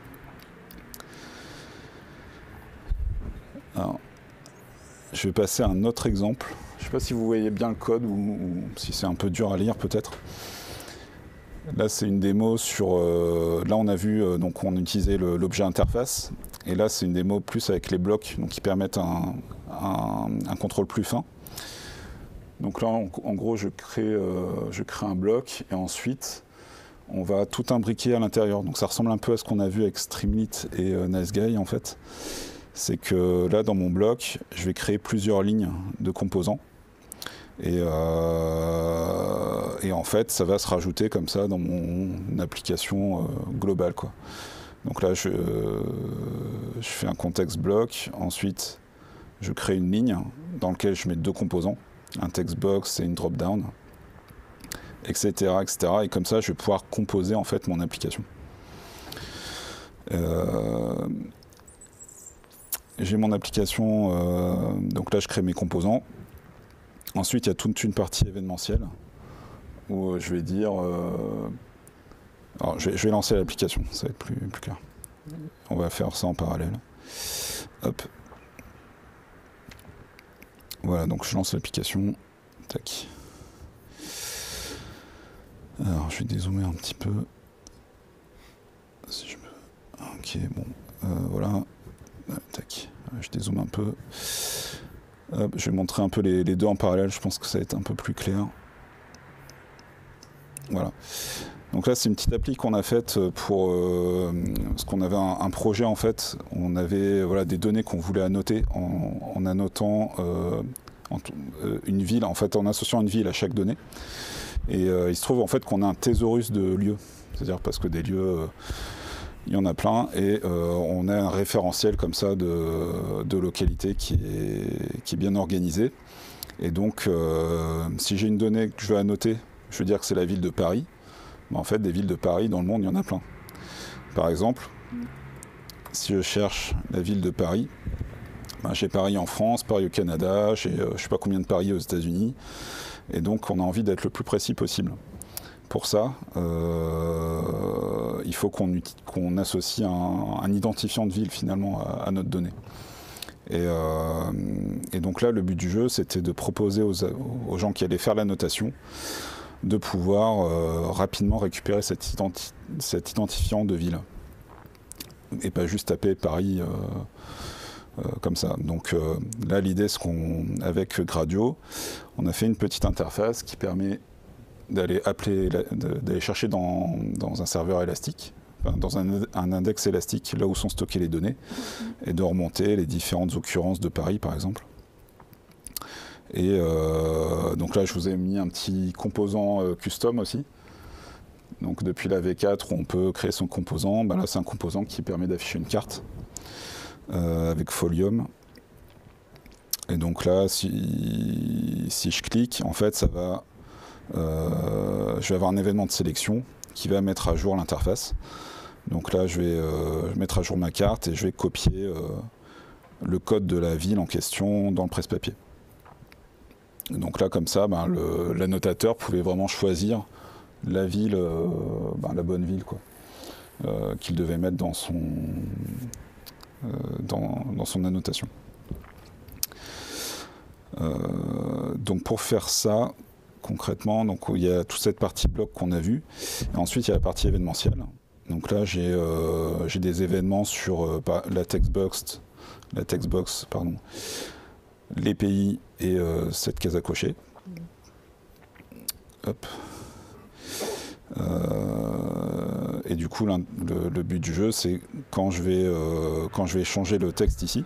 Alors, je vais passer à un autre exemple. Je ne sais pas si vous voyez bien le code ou, ou si c'est un peu dur à lire, peut-être. Là, c'est une démo sur... Euh, là, on a vu, euh, donc on utilisait l'objet interface. Et là, c'est une démo plus avec les blocs, donc qui permettent un, un, un contrôle plus fin. Donc là, en, en gros, je crée, euh, je crée un bloc et ensuite, on va tout imbriquer à l'intérieur. Donc ça ressemble un peu à ce qu'on a vu avec Streamlit et euh, NiceGuy, en fait. C'est que là, dans mon bloc, je vais créer plusieurs lignes de composants. Et, euh, et en fait, ça va se rajouter comme ça dans mon application euh, globale, quoi. Donc là, je, euh, je fais un context block. Ensuite, je crée une ligne dans laquelle je mets deux composants, un text box et une drop-down, et cetera, et cetera. Et comme ça, je vais pouvoir composer en fait mon application. Euh, J'ai mon application. Euh, donc là, je crée mes composants. Ensuite, il y a toute une partie événementielle où je vais dire... Euh, alors, je vais, je vais lancer l'application, ça va être plus, plus clair. On va faire ça en parallèle. Hop. Voilà, donc je lance l'application. Tac. Alors, je vais dézoomer un petit peu. Si je me... Ok, bon. Euh, voilà. Tac. Je dézoome un peu. Hop, je vais montrer un peu les, les deux en parallèle, je pense que ça va être un peu plus clair. Voilà. Donc là, c'est une petite appli qu'on a faite pour... Euh, parce qu'on avait un, un projet, en fait. On avait voilà, des données qu'on voulait annoter en, en annotant euh, en, euh, une ville, en fait, en associant une ville à chaque donnée. Et euh, il se trouve, en fait, qu'on a un thésaurus de lieux. C'est-à-dire parce que des lieux... Euh, il y en a plein et euh, on a un référentiel comme ça de, de localité qui est, qui est bien organisé. Et donc, euh, si j'ai une donnée que je veux annoter, je veux dire que c'est la ville de Paris. Mais en fait, des villes de Paris dans le monde, il y en a plein. Par exemple, si je cherche la ville de Paris, ben, j'ai Paris en France, Paris au Canada, j'ai euh, je ne sais pas combien de Paris aux États-Unis. Et donc, on a envie d'être le plus précis possible. Pour ça, euh, il faut qu'on qu'on associe un, un identifiant de ville finalement à, à notre donnée. Et, euh, et donc là, le but du jeu, c'était de proposer aux, aux gens qui allaient faire la notation de pouvoir euh, rapidement récupérer cet, identi cet identifiant de ville. Et pas juste taper Paris euh, euh, comme ça. Donc euh, là, l'idée, c'est qu'on, avec Gradio, on a fait une petite interface qui permet d'aller appeler, d'aller chercher dans, dans un serveur élastique, enfin, dans un, un index élastique, là où sont stockées les données, et de remonter les différentes occurrences de Paris, par exemple. Et euh, donc là, je vous ai mis un petit composant euh, custom aussi. Donc depuis la V quatre, on peut créer son composant. Ben là, c'est un composant qui permet d'afficher une carte euh, avec Folium. Et donc là, si, si je clique, en fait, ça va... Euh, je vais avoir un événement de sélection qui va mettre à jour l'interface. Donc là, je vais euh, mettre à jour ma carte et je vais copier euh, le code de la ville en question dans le presse-papier. Donc là, comme ça, ben, l'annotateur pouvait vraiment choisir la ville, euh, ben, la bonne ville, quoi, euh, qu'il devait mettre dans son, euh, dans, dans son annotation. Euh, donc pour faire ça, concrètement, donc, il y a toute cette partie bloc qu'on a vue. Et ensuite, il y a la partie événementielle. Donc là, j'ai euh, j'ai des événements sur euh, la textbox, la textbox, pardon, les pays et euh, cette case à cocher. Hop. Euh, et du coup, le, le but du jeu, c'est quand je vais, euh, quand je vais changer le texte ici,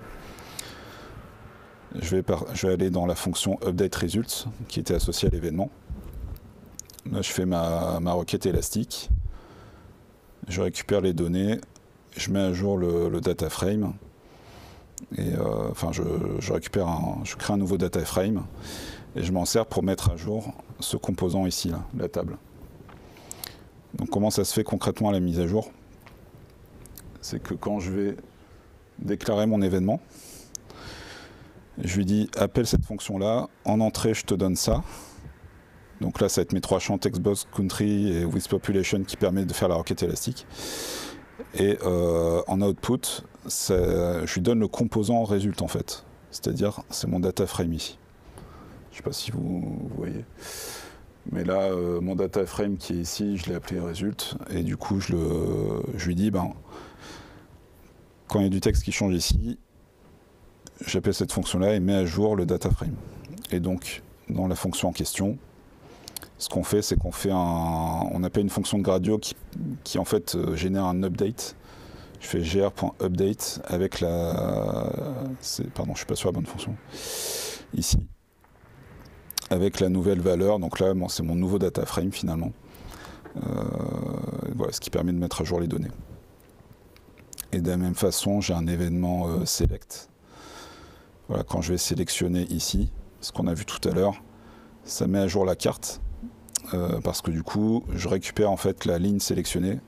je vais, par, je vais aller dans la fonction update results qui était associée à l'événement. Là, je fais ma, ma requête élastique, je récupère les données, je mets à jour le, le data frame, et euh, enfin, je, je récupère, un, je crée un nouveau data frame, et je m'en sers pour mettre à jour ce composant ici, là, la table. Donc, comment ça se fait concrètement à la mise à jour? C'est que quand je vais déclarer mon événement, je lui dis appelle cette fonction-là, en entrée je te donne ça. Donc là ça va être mes trois champs textbox, country et with population qui permettent de faire la requête élastique. Et euh, en output, je lui donne le composant résulte en fait. C'est-à-dire c'est mon data frame ici. Je ne sais pas si vous, vous voyez. Mais là, euh, mon data frame qui est ici, je l'ai appelé result. Et du coup, je, le, je lui dis, ben, quand il y a du texte qui change ici, j'appelle cette fonction-là et mets à jour le data frame. Et donc, dans la fonction en question, ce qu'on fait, c'est qu'on fait un, on appelle une fonction de Gradio qui, qui en fait euh, génère un update. Je fais gr.update avec la, pardon, je suis pas sur la bonne fonction. Ici, avec la nouvelle valeur. Donc là, bon, c'est mon nouveau data frame finalement. Euh, voilà, ce qui permet de mettre à jour les données. Et de la même façon, j'ai un événement euh, select. Voilà, quand je vais sélectionner ici, ce qu'on a vu tout à l'heure, ça met à jour la carte, euh, parce que du coup, je récupère en fait la ligne sélectionnée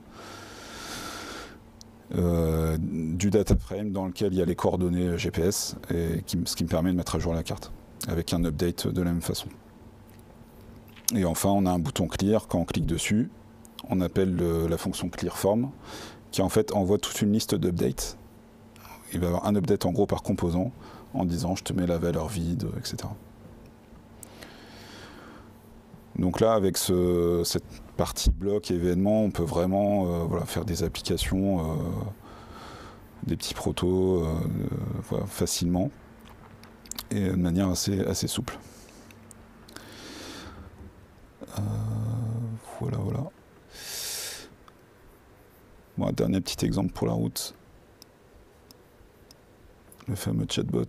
euh, du data frame dans lequel il y a les coordonnées G P S, et qui, ce qui me permet de mettre à jour la carte, avec un update de la même façon. Et enfin, on a un bouton clear, quand on clique dessus, on appelle le, la fonction clearForm, qui en fait envoie toute une liste d'updates. Il va y avoir un update en gros par composant, en disant je te mets la valeur vide, et cetera. Donc là, avec ce, cette partie bloc et événement, on peut vraiment euh, voilà, faire des applications, euh, des petits protos, euh, voilà, facilement, et de manière assez, assez souple. Euh, voilà, voilà. Bon, un dernier petit exemple pour la route. Le fameux chatbot.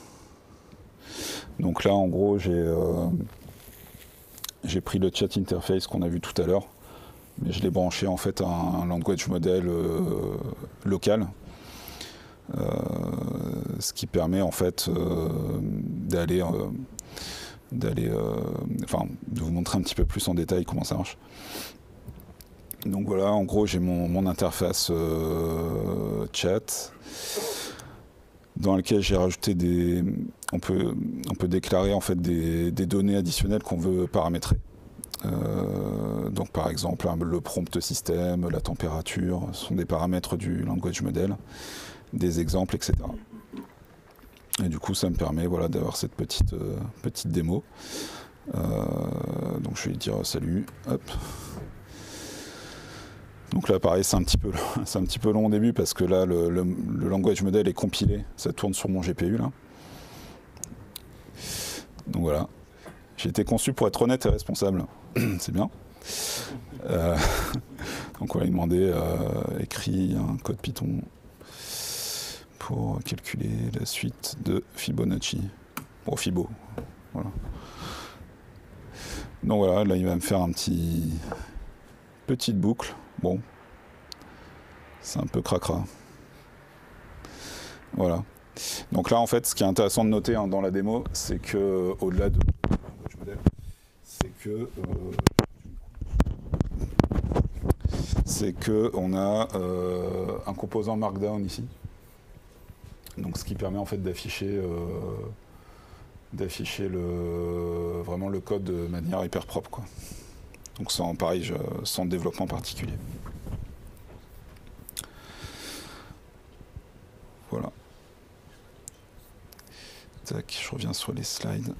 Donc là, en gros, j'ai euh, j'ai pris le chat interface qu'on a vu tout à l'heure, mais je l'ai branché en fait à un, un language model euh, local, euh, ce qui permet en fait euh, d'aller, euh, d'aller, euh, enfin, de vous montrer un petit peu plus en détail comment ça marche. Donc voilà, en gros, j'ai mon, mon interface euh, chat, dans laquelle j'ai rajouté des... On peut, on peut déclarer en fait des, des données additionnelles qu'on veut paramétrer. Euh, donc par exemple, le prompt système, la température, ce sont des paramètres du language model, des exemples, et cetera. Et du coup, ça me permet voilà, d'avoir cette petite, euh, petite démo. Euh, donc je vais dire salut, hop. Donc là, pareil, c'est un petit peu, c'est un petit peu long au début parce que là, le, le, le language model est compilé, ça tourne sur mon G P U là. Donc voilà, j'ai été conçu pour être honnête et responsable, c'est bien. Euh, donc on va lui demander euh, écrit un code Python pour calculer la suite de Fibonacci. Bon, Fibo, voilà. Donc voilà, là il va me faire un petit petite boucle. Bon, c'est un peu cracra. Voilà. Donc là, en fait, ce qui est intéressant de noter hein, dans la démo, c'est que au-delà de language model, c'est que euh, c'est que on a euh, un composant Markdown ici. Donc, ce qui permet en fait d'afficher euh, d'afficher le vraiment le code de manière hyper propre, quoi. Donc sans, pareil, je, sans développement particulier. Voilà. Tac, je reviens sur les slides.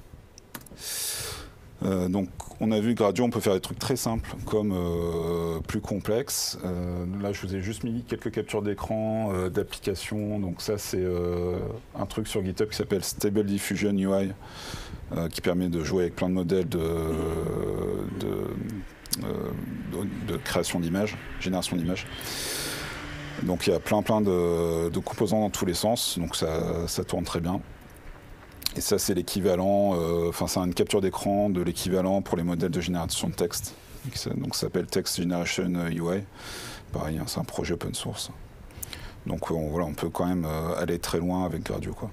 Euh, donc on a vu Gradio, on peut faire des trucs très simples comme euh, plus complexes. Euh, là je vous ai juste mis quelques captures d'écran euh, d'applications. Donc ça c'est euh, un truc sur GitHub qui s'appelle Stable Diffusion U I, euh, qui permet de jouer avec plein de modèles de, de, euh, de création d'images, génération d'images. Donc il y a plein plein de, de composants dans tous les sens, donc ça, ça tourne très bien. Et ça c'est l'équivalent, enfin euh, c'est une capture d'écran de l'équivalent pour les modèles de génération de texte. Donc ça s'appelle Text Generation U I. Pareil, hein, c'est un projet open source. Donc on, voilà, on peut quand même euh, aller très loin avec Gradio, quoi.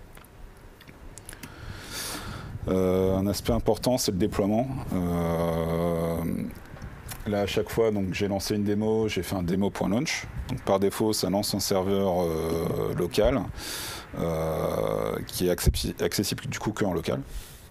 Euh, un aspect important, c'est le déploiement. Euh, là, à chaque fois, donc j'ai lancé une démo, j'ai fait un démo.launch. Donc par défaut, ça lance un serveur euh, local euh, qui est accessi- accessible du coup qu'en local.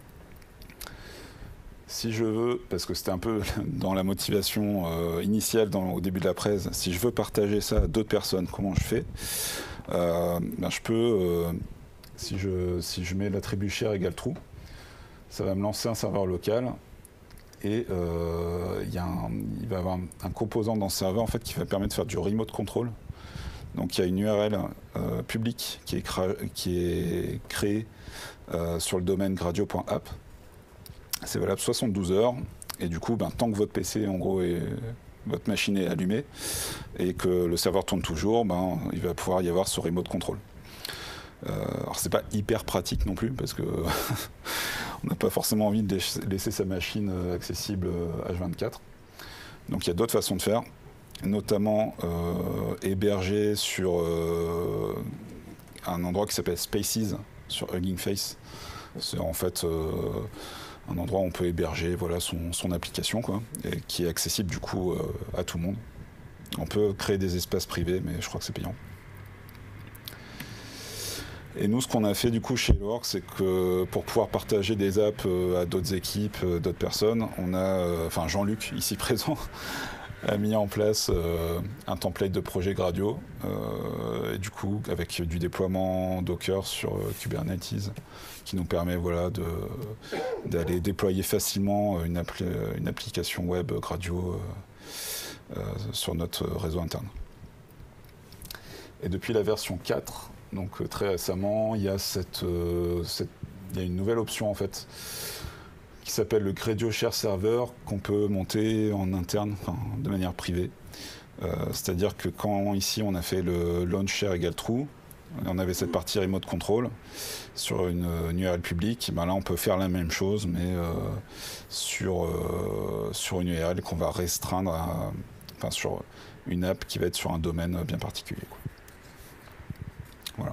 Si je veux, parce que c'était un peu dans la motivation euh, initiale dans, au début de la presse, si je veux partager ça à d'autres personnes, comment je fais euh, ben je peux, euh, si, je, si je mets l'attribut share égale true, ça va me lancer un serveur local et euh, y a un, il va y avoir un, un composant dans ce serveur en fait, qui va permettre de faire du remote control. Donc il y a une U R L euh, publique qui est, cra- qui est créée euh, sur le domaine gradio.app. C'est valable soixante-douze heures et du coup ben, tant que votre P C en gros est, votre machine est allumée et que le serveur tourne toujours, ben, il va pouvoir y avoir ce remote control. Euh, alors c'est pas hyper pratique non plus parce que on n'a pas forcément envie de laisser sa machine accessible H vingt-quatre. Donc il y a d'autres façons de faire, notamment euh, héberger sur euh, un endroit qui s'appelle Spaces sur Hugging Face. C'est en fait euh, un endroit où on peut héberger voilà, son, son application, quoi, et qui est accessible du coup euh, à tout le monde. On peut créer des espaces privés, mais je crois que c'est payant. Et nous, ce qu'on a fait du coup chez HelloWorks, c'est que pour pouvoir partager des apps euh, à d'autres équipes, euh, d'autres personnes, on a, euh, enfin Jean-Luc, ici présent, a mis en place euh, un template de projet Gradio, euh, et du coup avec du déploiement Docker sur euh, Kubernetes, qui nous permet voilà, de, d'aller déployer facilement une, appli- une application web Gradio euh, euh, sur notre réseau interne. Et depuis la version quatre, donc euh, très récemment, il y a cette, euh, cette, il y a une nouvelle option en fait, qui s'appelle le Gradio Share Server, qu'on peut monter en interne, enfin, de manière privée. Euh, c'est-à-dire que quand ici on a fait le launch share égale true, on avait cette partie remote control sur une, une U R L publique, ben là on peut faire la même chose, mais euh, sur, euh, sur une U R L qu'on va restreindre à, enfin, sur une app qui va être sur un domaine bien particulier, quoi. Voilà.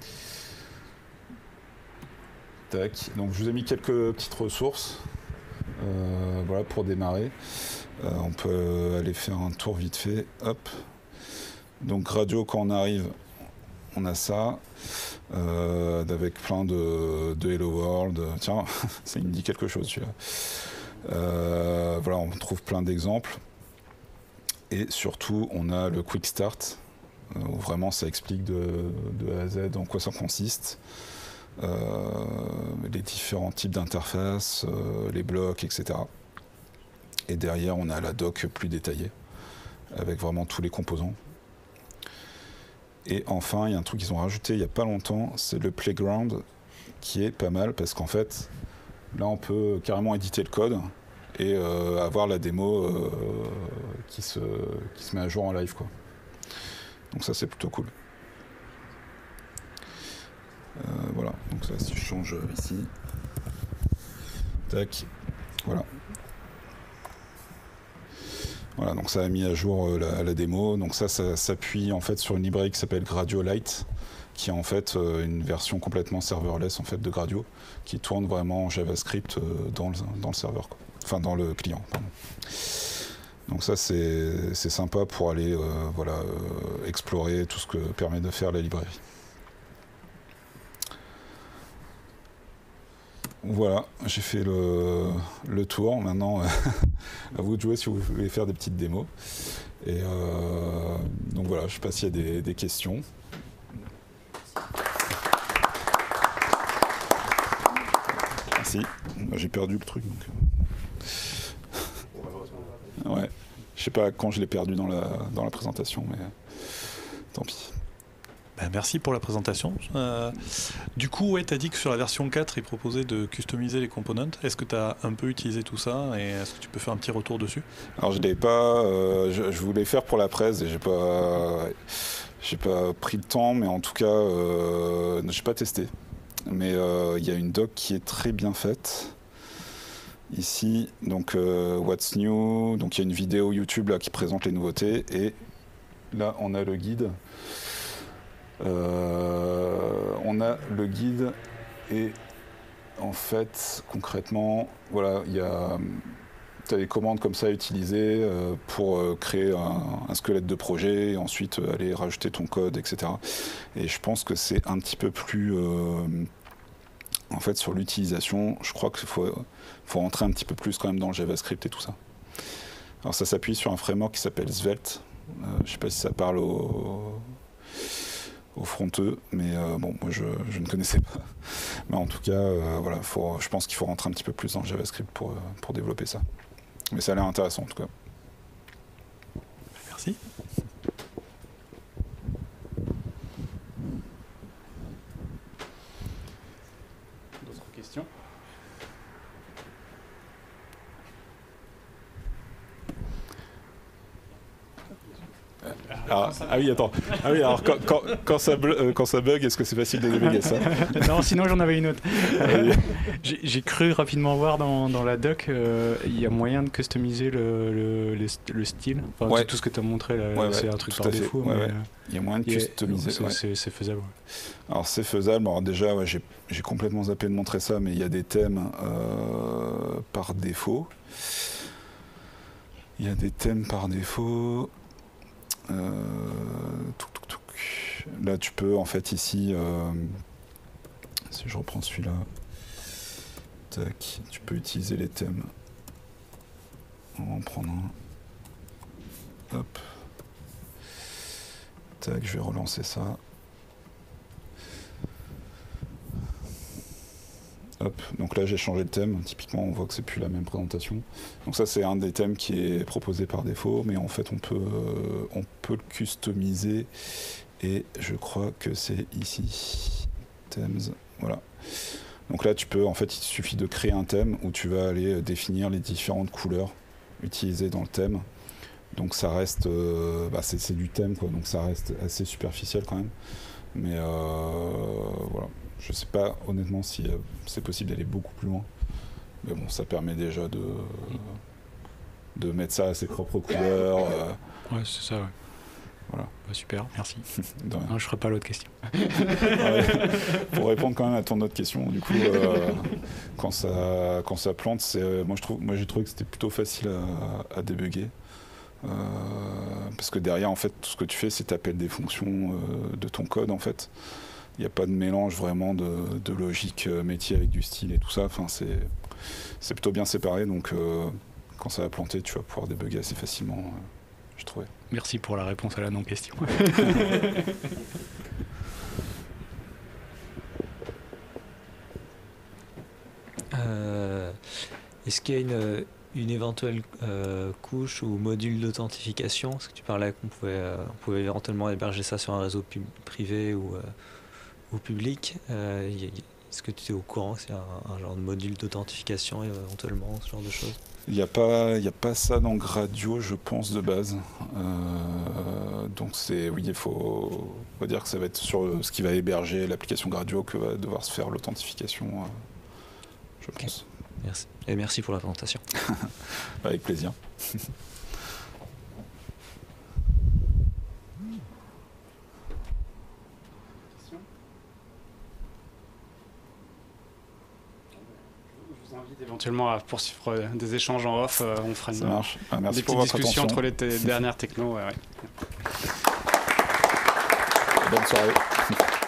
Tac. Donc je vous ai mis quelques petites ressources euh, voilà, pour démarrer. Euh, on peut aller faire un tour vite fait. Hop. Donc Gradio, quand on arrive, on a ça, euh, avec plein de, de Hello World. Tiens, ça me dit quelque chose celui-là. Euh, voilà, on trouve plein d'exemples. Et surtout, on a le Quick Start, où vraiment ça explique de, de A à Z en quoi ça consiste, euh, les différents types d'interfaces, euh, les blocs, et cetera. Et derrière, on a la doc plus détaillée, avec vraiment tous les composants. Et enfin, il y a un truc qu'ils ont rajouté il n'y a pas longtemps, c'est le Playground, qui est pas mal, parce qu'en fait, là, on peut carrément éditer le code et euh, avoir la démo euh, qui, se, qui se met à jour en live, quoi. Donc ça, c'est plutôt cool. Euh, voilà, donc ça, si je change ici, tac, voilà. Voilà, donc ça a mis à jour euh, la, la démo. Donc ça, ça s'appuie en fait sur une librairie qui s'appelle Gradio Lite, qui est en fait euh, une version complètement serverless en fait de Gradio, qui tourne vraiment en JavaScript euh, dans, le, dans le serveur, quoi. Enfin dans le client, pardon. Donc ça, c'est, c'est sympa pour aller euh, voilà, euh, explorer tout ce que permet de faire la librairie. Voilà, j'ai fait le, le tour. Maintenant, à vous de jouer si vous voulez faire des petites démos. Et euh, donc voilà, je ne sais pas s'il y a des, des questions. Merci. J'ai perdu le truc. Donc. Ouais. Je sais pas quand je l'ai perdu dans la, dans la présentation, mais tant pis. Ben, merci pour la présentation. Euh, du coup, ouais, tu as dit que sur la version quatre, il proposait de customiser les components. Est-ce que tu as un peu utilisé tout ça et est-ce que tu peux faire un petit retour dessus? Alors, je l'ai pas. Euh, je, je voulais faire pour la presse et j'ai pas. J'ai pas pris le temps, mais en tout cas, euh, j'ai pas testé. Mais il euh, y a une doc qui est très bien faite. Ici, donc euh, What's New. Donc il y a une vidéo YouTube là qui présente les nouveautés et là on a le guide. Euh, on a le guide et en fait concrètement voilà il y a tu as des commandes comme ça à utiliser euh, pour euh, créer un, un squelette de projet et ensuite euh, aller rajouter ton code, et cetera. Et je pense que c'est un petit peu plus euh, en fait sur l'utilisation, je crois qu'il faut, faut rentrer un petit peu plus quand même dans le JavaScript et tout ça. Alors ça s'appuie sur un framework qui s'appelle Svelte. Euh, je ne sais pas si ça parle au au fronteux, mais euh, bon, moi je, je ne connaissais pas. Mais en tout cas, euh, voilà, faut, je pense qu'il faut rentrer un petit peu plus dans le JavaScript pour, pour développer ça. Mais ça a l'air intéressant en tout cas. Merci. D'autres questions ? Alors, ah oui, attends. Ah oui, alors quand, quand, quand, ça, bug, quand ça bug, est-ce que c'est facile de débugger ça? Non, sinon j'en avais une autre. Euh, J'ai cru rapidement voir dans, dans la doc, il euh, y a moyen de customiser le, le, le, le style. Enfin, ouais. Tout ce que tu as montré là, ouais, c'est ouais, un truc par défaut. Ouais, mais, ouais. Il y a moyen de customiser. C'est ouais. faisable. Ouais. Alors c'est faisable. Alors déjà, ouais, j'ai complètement zappé de montrer ça, mais il y a des thèmes euh, par défaut. Il y a des thèmes par défaut. Euh, touc, touc, touc. Là tu peux en fait ici euh, si je reprends celui-là, tac, tu peux utiliser les thèmes. On va en prendre un, hop, tac, je vais relancer ça, hop, donc là j'ai changé de thème, typiquement on voit que c'est plus la même présentation. Donc ça c'est un des thèmes qui est proposé par défaut, mais en fait on peut, euh, on peut le customiser et je crois que c'est ici, themes, voilà. Donc là tu peux, en fait il suffit de créer un thème où tu vas aller définir les différentes couleurs utilisées dans le thème. Donc ça reste, euh, bah c'est du thème quoi, donc ça reste assez superficiel quand même, mais euh, voilà. Je sais pas honnêtement si euh, c'est possible d'aller beaucoup plus loin, mais bon, ça permet déjà de, euh, de mettre ça à ses propres couleurs. Euh, ouais, c'est ça, ouais. Voilà. Bah, super, merci. Non, je ne ferai pas l'autre question. Ouais, pour répondre quand même à ton autre question, du coup, euh, quand, ça, quand ça plante, c'est, moi, je trouve, moi j'ai trouvé que c'était plutôt facile à, à débugger. Euh, parce que derrière, en fait, tout ce que tu fais, c'est t'appelles des fonctions euh, de ton code, en fait. Il n'y a pas de mélange vraiment de, de logique métier avec du style et tout ça. Enfin, c'est plutôt bien séparé, donc euh, quand ça va planter, tu vas pouvoir débugger assez facilement, euh, je trouvais. Merci pour la réponse à la non-question. euh, Est-ce qu'il y a une, une éventuelle euh, couche ou module d'authentification? Parce que tu parlais qu'on pouvait, euh, on pouvait éventuellement héberger ça sur un réseau privé ou... Euh, au public, euh, est-ce que tu es au courant que c'est un, un genre de module d'authentification éventuellement, ce genre de choses? Il n'y a pas, il n'y a pas ça dans Gradio, je pense, de base. Euh, donc c'est, oui, il faut, faut dire que ça va être sur ce qui va héberger l'application Gradio que va devoir se faire l'authentification, euh, je okay. pense. Merci. Et merci pour la présentation. Avec plaisir. Éventuellement à poursuivre des échanges en off, euh, on fera une, ah, merci des pour petites votre discussions attention. entre les dernières technos. Ouais, ouais. Bonne soirée.